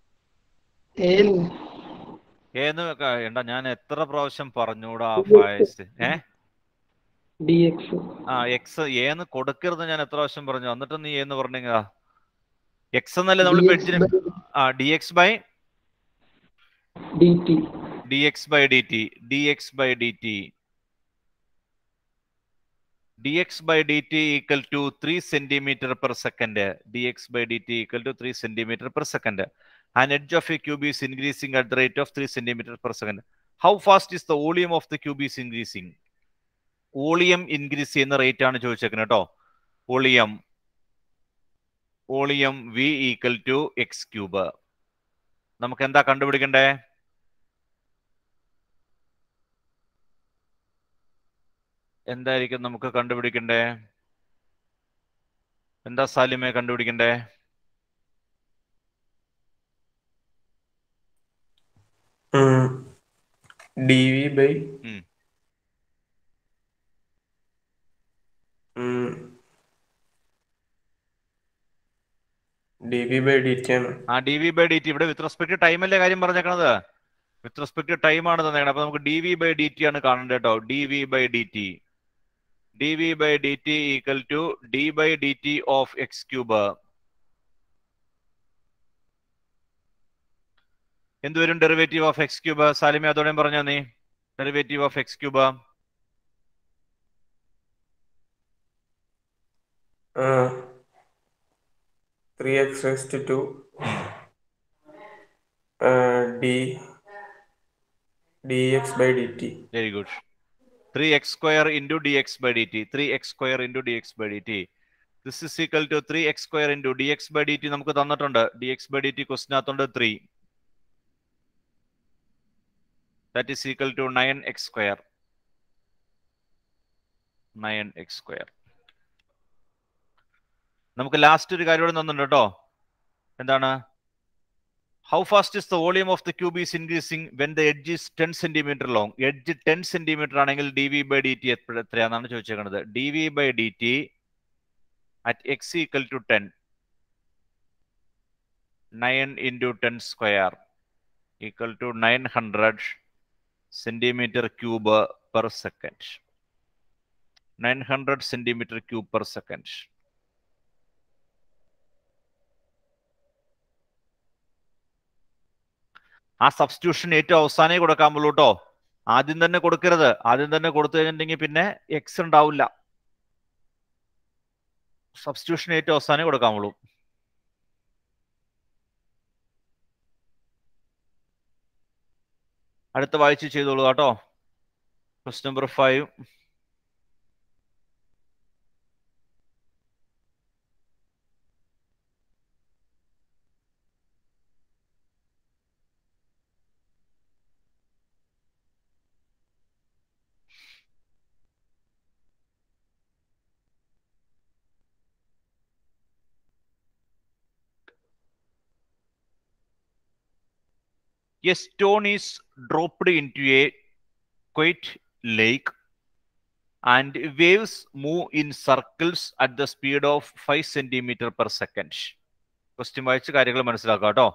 ഏന്ന് എന്താ ഞാൻ എത്ര പ്രാവശ്യം പറഞ്ഞൂടാ ഫായസ്? ഏ ആ എക്സ് ഏന്ന് കൊടുക്കരുത് ഞാൻ എത്ര പ്രാവശ്യം പറഞ്ഞു. എന്നിട്ട് നീ ഏന്ന് പറഞ്ഞാ എക്സ് എന്നല്ലേ നമ്മൾ എഡ്ജിന്? ആ d x by D T. D x by D T. D x by D t. dx by dt equal to three centimeter per second. dx by dt equal to three centimeter per second. An edge of a cube is increasing at the rate of three centimeter per second. How fast is the volume of the cube is increasing? Volume increase ചെയ്യുന്ന rate ആണ് ചോദിച്ചേക്കുന്നത് കേട്ടോ. Volume volume v equal to x cube. നമുക്ക് എന്താ കണ്ടുപിടിക്കണ്ടേ? എന്തായിരിക്കും നമുക്ക് കണ്ടുപിടിക്കണ്ടേ? എന്താ സാലിമെ കണ്ടുപിടിക്കണ്ടേ? D v by d v by D t ആണ്. ആ d v by D t. ഇവിടെ വിത്ത് റെസ്പെക്ട് ടൈം അല്ലേ കാര്യം പറഞ്ഞേക്കണത്? വിത്ത് റെസ്പെക്ട് ടൈം ആണ് തന്നേക്കണം. അപ്പൊ നമുക്ക് d v by D t ആണ് കാണേണ്ടത് കേട്ടോ. D v by D t. dv by dt equal to d by dt of x cube. എന്ത് വരും ഡെറിവേറ്റീവ് ഓഫ് എക്സ് ക്യൂബ്? സാലിമി അതോടെ പറഞ്ഞോ നീ. Derivative of x cube three x raise to two d dx by dt. Very good. three x square into dx by dt. three x square into dx by dt. This is equal to three x square into dx by dt. നമുക്ക് തന്നിട്ടുണ്ട്. dx by dt question ആത്തുണ്ട് three. That is equal to nine x square. nine x square. നമുക്ക് last ഒരു കാര്യം കൂടെ തന്നിട്ടുണ്ട് കേട്ടോ. എന്താണ്? How fast is the volume of the cube is increasing when the edge is ten centimeter long? Edge ten centimeter ആണെങ്കിൽ dv by dt എത്രയാണെന്നാണ് ചോദിച്ചേക്കുന്നത്. dv by dt at x equal to ten. nine into ten square equal to nine hundred centimeter cube per second. nine hundred centimeter cube per second. ആ substitution ഏറ്റവും അവസാനമേ കൊടുക്കാൻ പറ്റുള്ളൂ കേട്ടോ. ആദ്യം തന്നെ കൊടുക്കരുത്. ആദ്യം തന്നെ കൊടുത്തു കഴിഞ്ഞിട്ടുണ്ടെങ്കിൽ പിന്നെ എക്സ് ഉണ്ടാവില്ല. സബ്സ്റ്റിറ്റ്യൂഷൻ ഏറ്റവും അവസാനമേ കൊടുക്കാൻ പറ്റുള്ളൂ. അടുത്ത വായിച്ച് ചെയ്തോളൂ കേട്ടോ. Question number five. A stone is dropped into a quiet lake and waves move in circles at the speed of five centimeter per second. ക്വസ്റ്റ്യൻ വായിച്ച് കാര്യങ്ങൾ മനസ്സിലാക്കാം കേട്ടോ.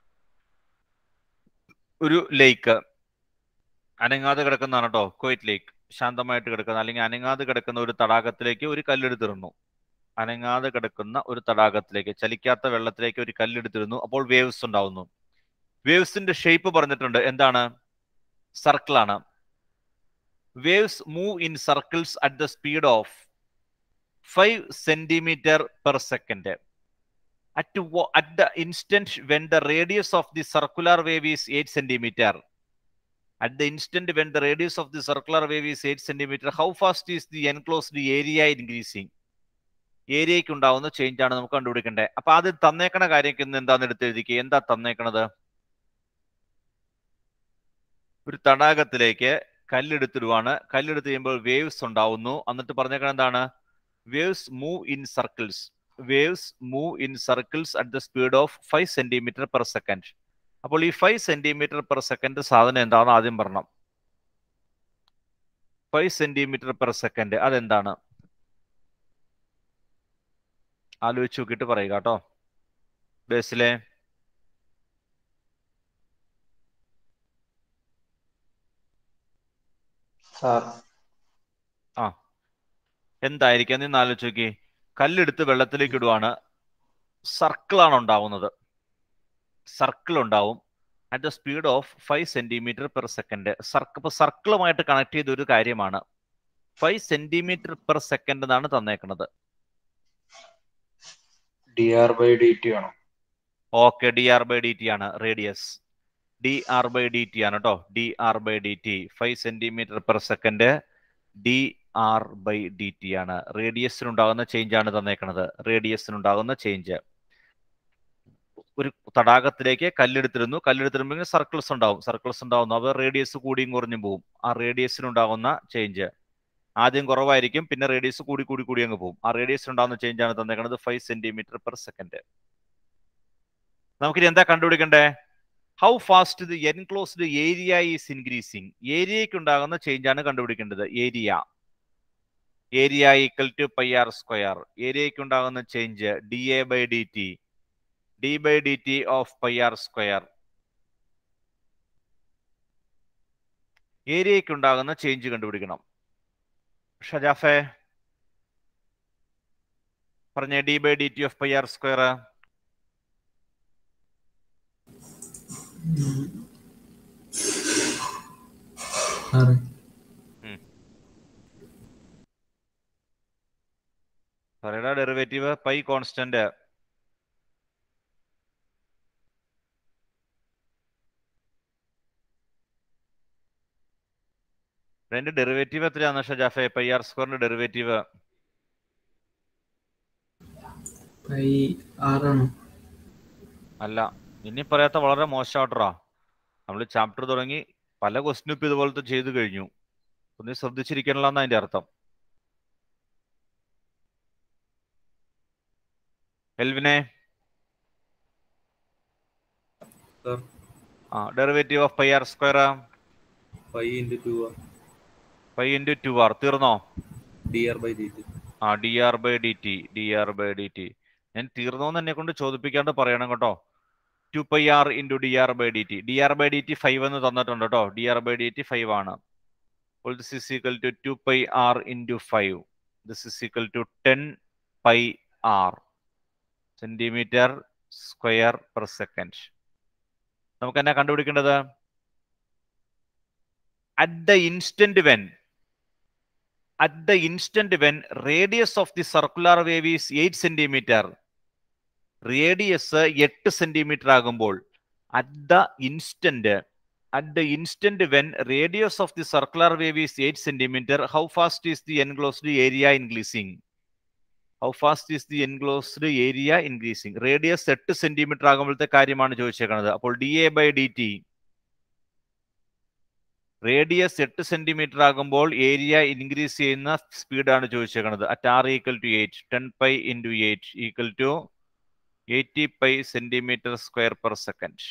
ഒരു ലേക്ക് അനങ്ങാതെ കിടക്കുന്നതാണ് കേട്ടോ. ക്വൈറ്റ് ലേക്ക്, ശാന്തമായിട്ട് കിടക്കുന്ന അല്ലെങ്കിൽ അനങ്ങാതെ കിടക്കുന്ന ഒരു തടാകത്തിലേക്ക് ഒരു കല്ലെടുത്തിരുന്നു. അനങ്ങാതെ കിടക്കുന്ന ഒരു തടാകത്തിലേക്ക്, ചലിക്കാത്ത വെള്ളത്തിലേക്ക് ഒരു കല്ലെടുത്തിരുന്നു. അപ്പോൾ വേവ്സ് ഉണ്ടാവുന്നു. വേവ്സിന്റെ ഷേപ്പ് പറഞ്ഞിട്ടുണ്ട്. എന്താണ്? സർക്കിളാണ്. Waves move in circles at the speed of five centimetre per second. At, at the instant when the radius of the circular wave is eight centimeter. At the instant when the radius of the circular wave is eight centimeter, how fast is the enclosed area increasing? ഏരിയയ്ക്ക് ഉണ്ടാവുന്ന change ആണ് നമുക്ക് കണ്ടുപിടിക്കേണ്ടത്. അപ്പൊ അത് തന്നേക്കണ കാര്യമൊക്കെ ഇന്ന് എന്താന്ന് എടുത്തെഴുതിക്കുക. എന്താ തന്നേക്കണത്? ഒരു തടാകത്തിലേക്ക് കല്ലെടുത്തിടുവാണ്. കല്ലെടുത്ത് കഴിയുമ്പോൾ വേവ്സ് ഉണ്ടാവുന്നു. എന്നിട്ട് പറഞ്ഞേക്കണ എന്താണ്? Waves move in circles. Waves move in circles at the speed of five centimetre per second. അപ്പോൾ ഈ ഫൈവ് സെന്റിമീറ്റർ പെർ സെക്കൻഡ് സാധനം എന്താണെന്ന് ആദ്യം പറഞ്ഞണം. ഫൈവ് സെന്റിമീറ്റർ പെർ സെക്കൻഡ് അതെന്താണ്? ആലോചിച്ച് നോക്കിയിട്ട് പറയുക കേട്ടോ. ബേസിലെ ആ എന്തായിരിക്കും എന്ന് ആലോചിച്ച് നോക്കി. കല്ലെടുത്ത് വെള്ളത്തിലേക്ക് ഇടുവാണ്. സർക്കിളാണ് ഉണ്ടാവുന്നത്. സർക്കിൾ ഉണ്ടാവും at the speed of five centimetre per second. Circle ഇപ്പൊ സർക്കിളുമായിട്ട് കണക്ട് ചെയ്ത ഒരു കാര്യമാണ്. ഫൈവ് സെന്റിമീറ്റർ പെർ സെക്കൻഡ് എന്നാണ് തന്നേക്കുന്നത്. D R by D t ആണോ? Okay, d R by D t ആണ് radius. D R by D t ആണ് കേട്ടോ. D R by D t five centimetre per second d R by D t ആണ്. റേഡിയസിനുണ്ടാകുന്ന change ആണ് തന്നേക്കുന്നത്. റേഡിയസിനുണ്ടാകുന്ന change. ഒരു തടാകത്തിലേക്ക് കല്ലെടുത്തിരുന്നു. കല്ലെടുത്തിരുമ്പോൾ circles ഉണ്ടാവും. Circles ഉണ്ടാവുന്നു. അപ്പോൾ റേഡിയസ് കൂടിയും കുറഞ്ഞും പോകും. ആ റേഡിയസിനുണ്ടാകുന്ന ചേഞ്ച് ആദ്യം കുറവായിരിക്കും, പിന്നെ റേഡിയസ് കൂടി കൂടി കൂടി അങ്ങ് പോകും. ആ റേഡിയസിനുണ്ടാകുന്ന ചേഞ്ച് ആണ് തന്നേക്കുന്നത് ഫൈവ് സെന്റിമീറ്റർ പെർ സെക്കൻഡ്. നമുക്കിനി എന്താ കണ്ടുപിടിക്കണ്ടേ? How fast the enclosed area is increasing. ഏരിയയ്ക്ക് ഉണ്ടാകുന്ന ചേഞ്ച് ആണ് കണ്ടുപിടിക്കേണ്ടത്. Area area equal to pi r square. ഏരിയയ്ക്ക് ഉണ്ടാകുന്ന change d a by D T. D by D T of pi r square. ഏരിയയ്ക്ക് ഉണ്ടാകുന്ന ചേഞ്ച് കണ്ടുപിടിക്കണം. ഷജാഫെ പറഞ്ഞേ. D by D T of pi r square പറയടാ. Derivative pi constant. അതിന്റെ derivative എത്രയാണ് ഷജാഫെ? പൈ ആർ സ്ക്വയറിന്റെ ഡെറിവേറ്റീവ് അല്ല. ഇനി പറയാത്ത വളരെ മോശമായിട്ടാ. നമ്മൾ ചാപ്റ്റർ തുടങ്ങി പല ക്വസ്റ്റ്യനും ഇപ്പൊ ഇതുപോലത്തെ ചെയ്തു കഴിഞ്ഞു. ഒന്ന് ശ്രദ്ധിച്ചിരിക്കണല്ലോ എന്ന് അതിന്റെ അർത്ഥം. എൽവിനെ Sir, ആ derivative of pi r square five into two R. Pi into two r തീർന്നോ? dr by dt. ആ d R by D T D R by D t ഞാൻ തീർന്നോന്ന് എന്നെ കൊണ്ട് ചോദിപ്പിക്കാണ്ട് പറയണം കേട്ടോ. Two pi r into D R by D T D R by D t five എന്ന് തന്നിട്ടുണ്ട് കേട്ടോ. D R by D t five ആണ്. അപ്പോൾ this is equal to two pi r into five. This is equal to ten pi r centimetre square per second. നമുക്ക് എന്നാ കണ്ടുപിടിക്കേണ്ടത്? At the instant when at the instant when radius of the circular wave is eight centimeter, radius എട്ട് centimetre ആകുമ്പോൾ at the instant at the instant when radius of the circular wave is eight centimeter, how fast is the enclosed area increasing? How fast is the enclosed area increasing? Radius എട്ട് centimetre ആകുമ്പോഴത്തെ കാര്യമാണ് ചോദിച്ചേക്കുന്നത്. അപ്പോൾ d a by D t radius എട്ട് centimetre ആകുമ്പോൾ area increase ചെയ്യുന്ന സ്പീഡാണ് ചോദിച്ചേക്കുന്നത്. At r equal to eight, ten pi into eight equal to eighty pi centimetre square per second.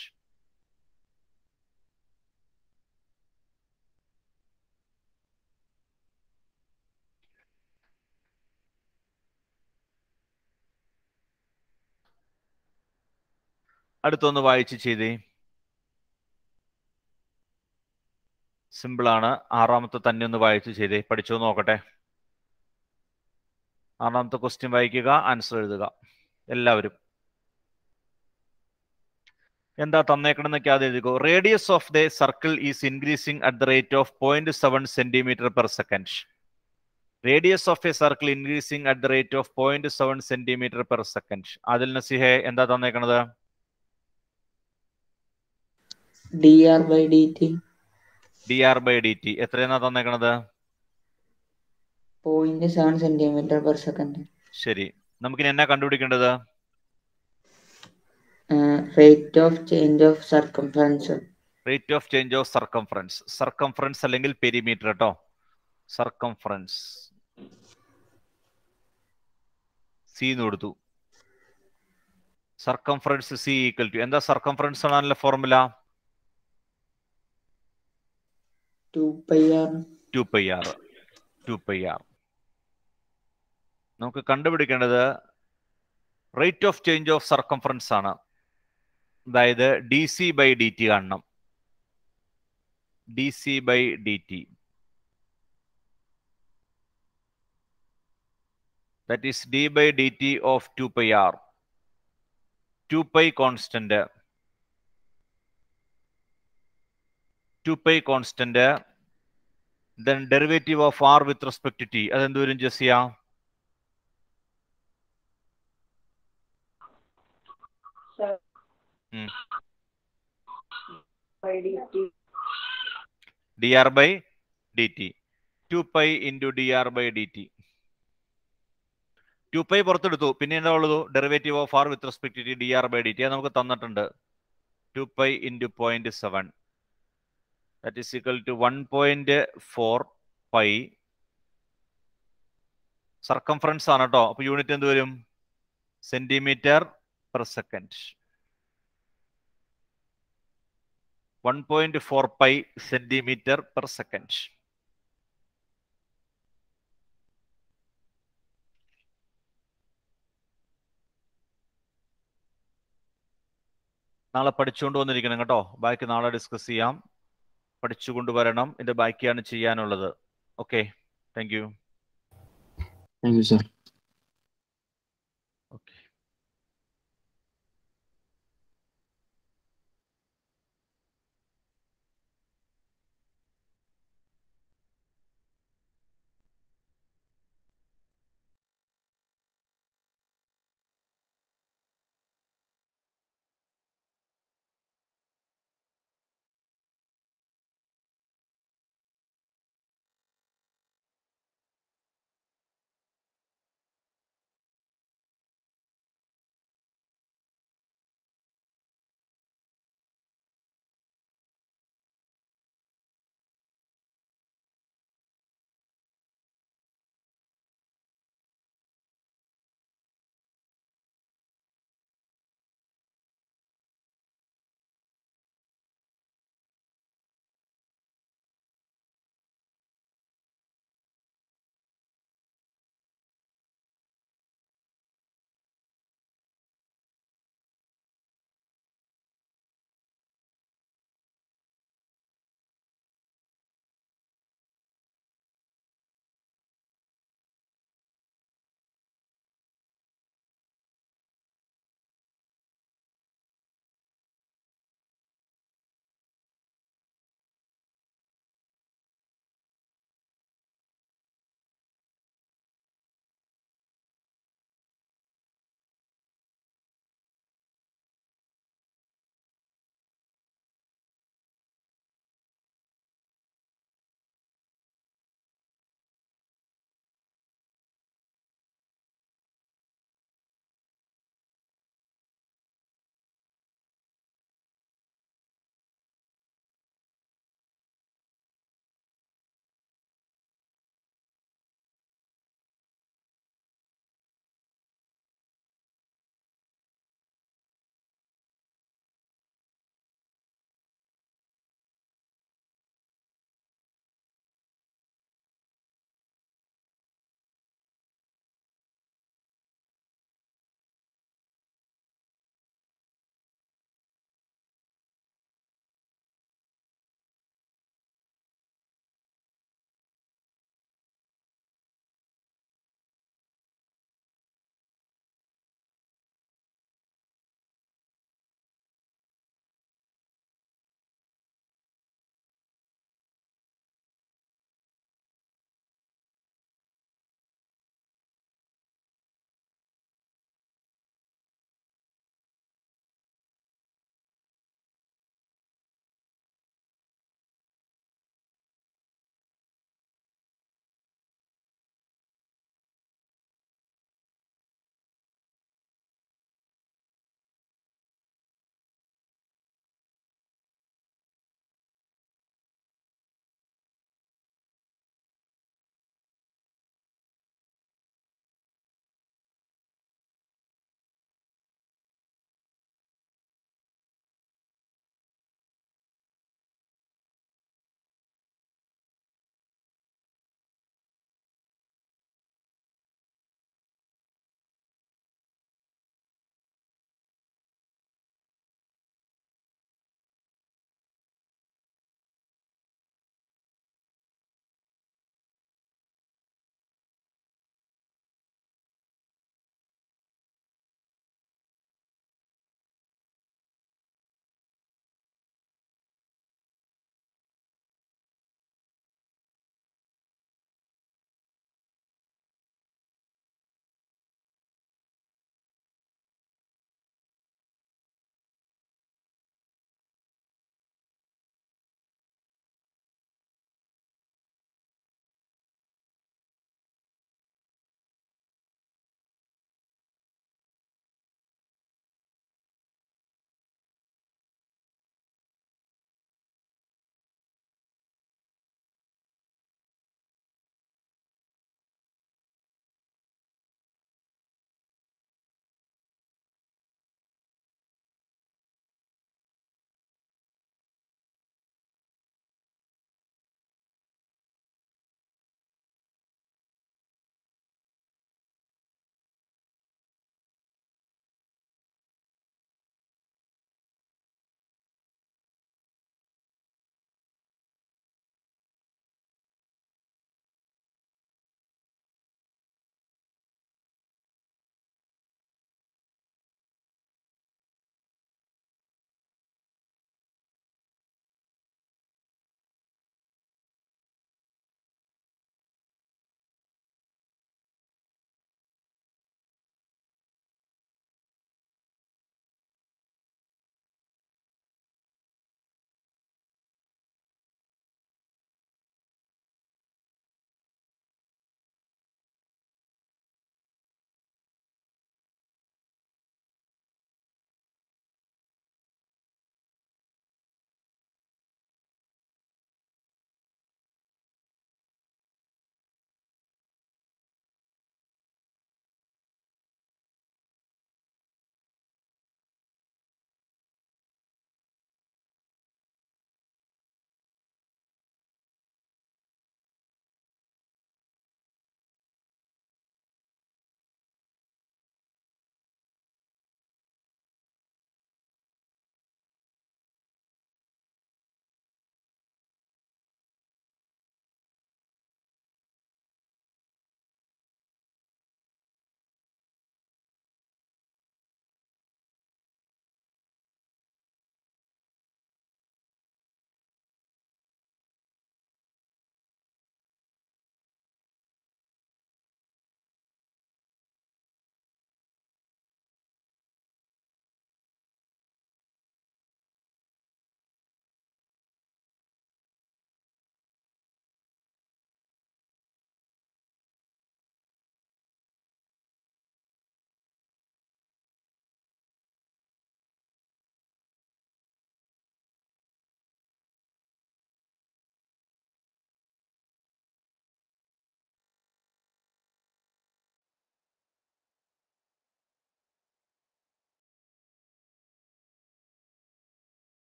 അടുത്തൊന്ന് വായിച്ച് ചെയ്തേ. സിമ്പിളാണ്. ആറാമത്തെ തന്നെ ഒന്ന് വായിച്ച് ചെയ്തേ. പഠിച്ചോ നോക്കട്ടെ. ആറാമത്തെ ക്വസ്റ്റ്യൻ വായിക്കുക, ആൻസർ എഴുതുക എല്ലാവരും. എന്താ തന്നേക്കണമെന്നൊക്കെ അത് എഴുതിക്കോ. Radius of the circle is increasing at the rate of point seven centimetre per second. Radius of a circle increasing at the rate of point seven centimetre per second. അതിൽ നസിഹെ എന്താ തന്നേക്കണത്? D R by D T. D R by D T എത്രയെന്നാ തന്നേക്കണത്? Point seven centimetre per second. ശരി, നമുക്കിനി എന്നാ കണ്ടുപിടിക്കേണ്ടത്? Rate of change of circumference. Rate of change of circumference. Circumference അല്ലെങ്കിൽ പെരിമീറ്റർ കേട്ടോ. സർക്കംഫറൻസ് സി എന്ന് കൊടുത്തു. സർക്കംഫറൻസ് സി ഈക്വൽ ടു എന്താ? സർക്കംഫറൻസ് ആണല്ലോ formula. Two pi R. Two pi R two pi R. നമുക്ക് കണ്ടുപിടിക്കേണ്ടത് rate of change of circumference ആണ്. അതായത് D C by D T കാണണം. D C by D T that is D by D T of two pi R. Two pi constant two pi constant then derivative of r with respect to t. അതെന്തോരും ജസിയ? D R by D T. Two pi into D R by D T. Two pi പുറത്തെടുത്തു. പിന്നെ എന്താ ഉള്ളൂ? Derivative of R with respect to T D R by D T. അത് നമുക്ക് തന്നിട്ടുണ്ട്. Two pi into point seven that is equal to one point four pi. Circumference ആണ് കേട്ടോ. അപ്പൊ യൂണിറ്റ് എന്ത് വരും? Centimetre per second. One point four pi centimetre per second. നാളെ പഠിച്ചുകൊണ്ട് വന്നിരിക്കണം കേട്ടോ. ബാക്കി നാളെ ഡിസ്കസ് ചെയ്യാം. പഠിച്ചുകൊണ്ടുവരണം. ഇതിന്റെ ബാക്കിയാണ് ചെയ്യാനുള്ളത്. Okay, thank you. Thank you sir.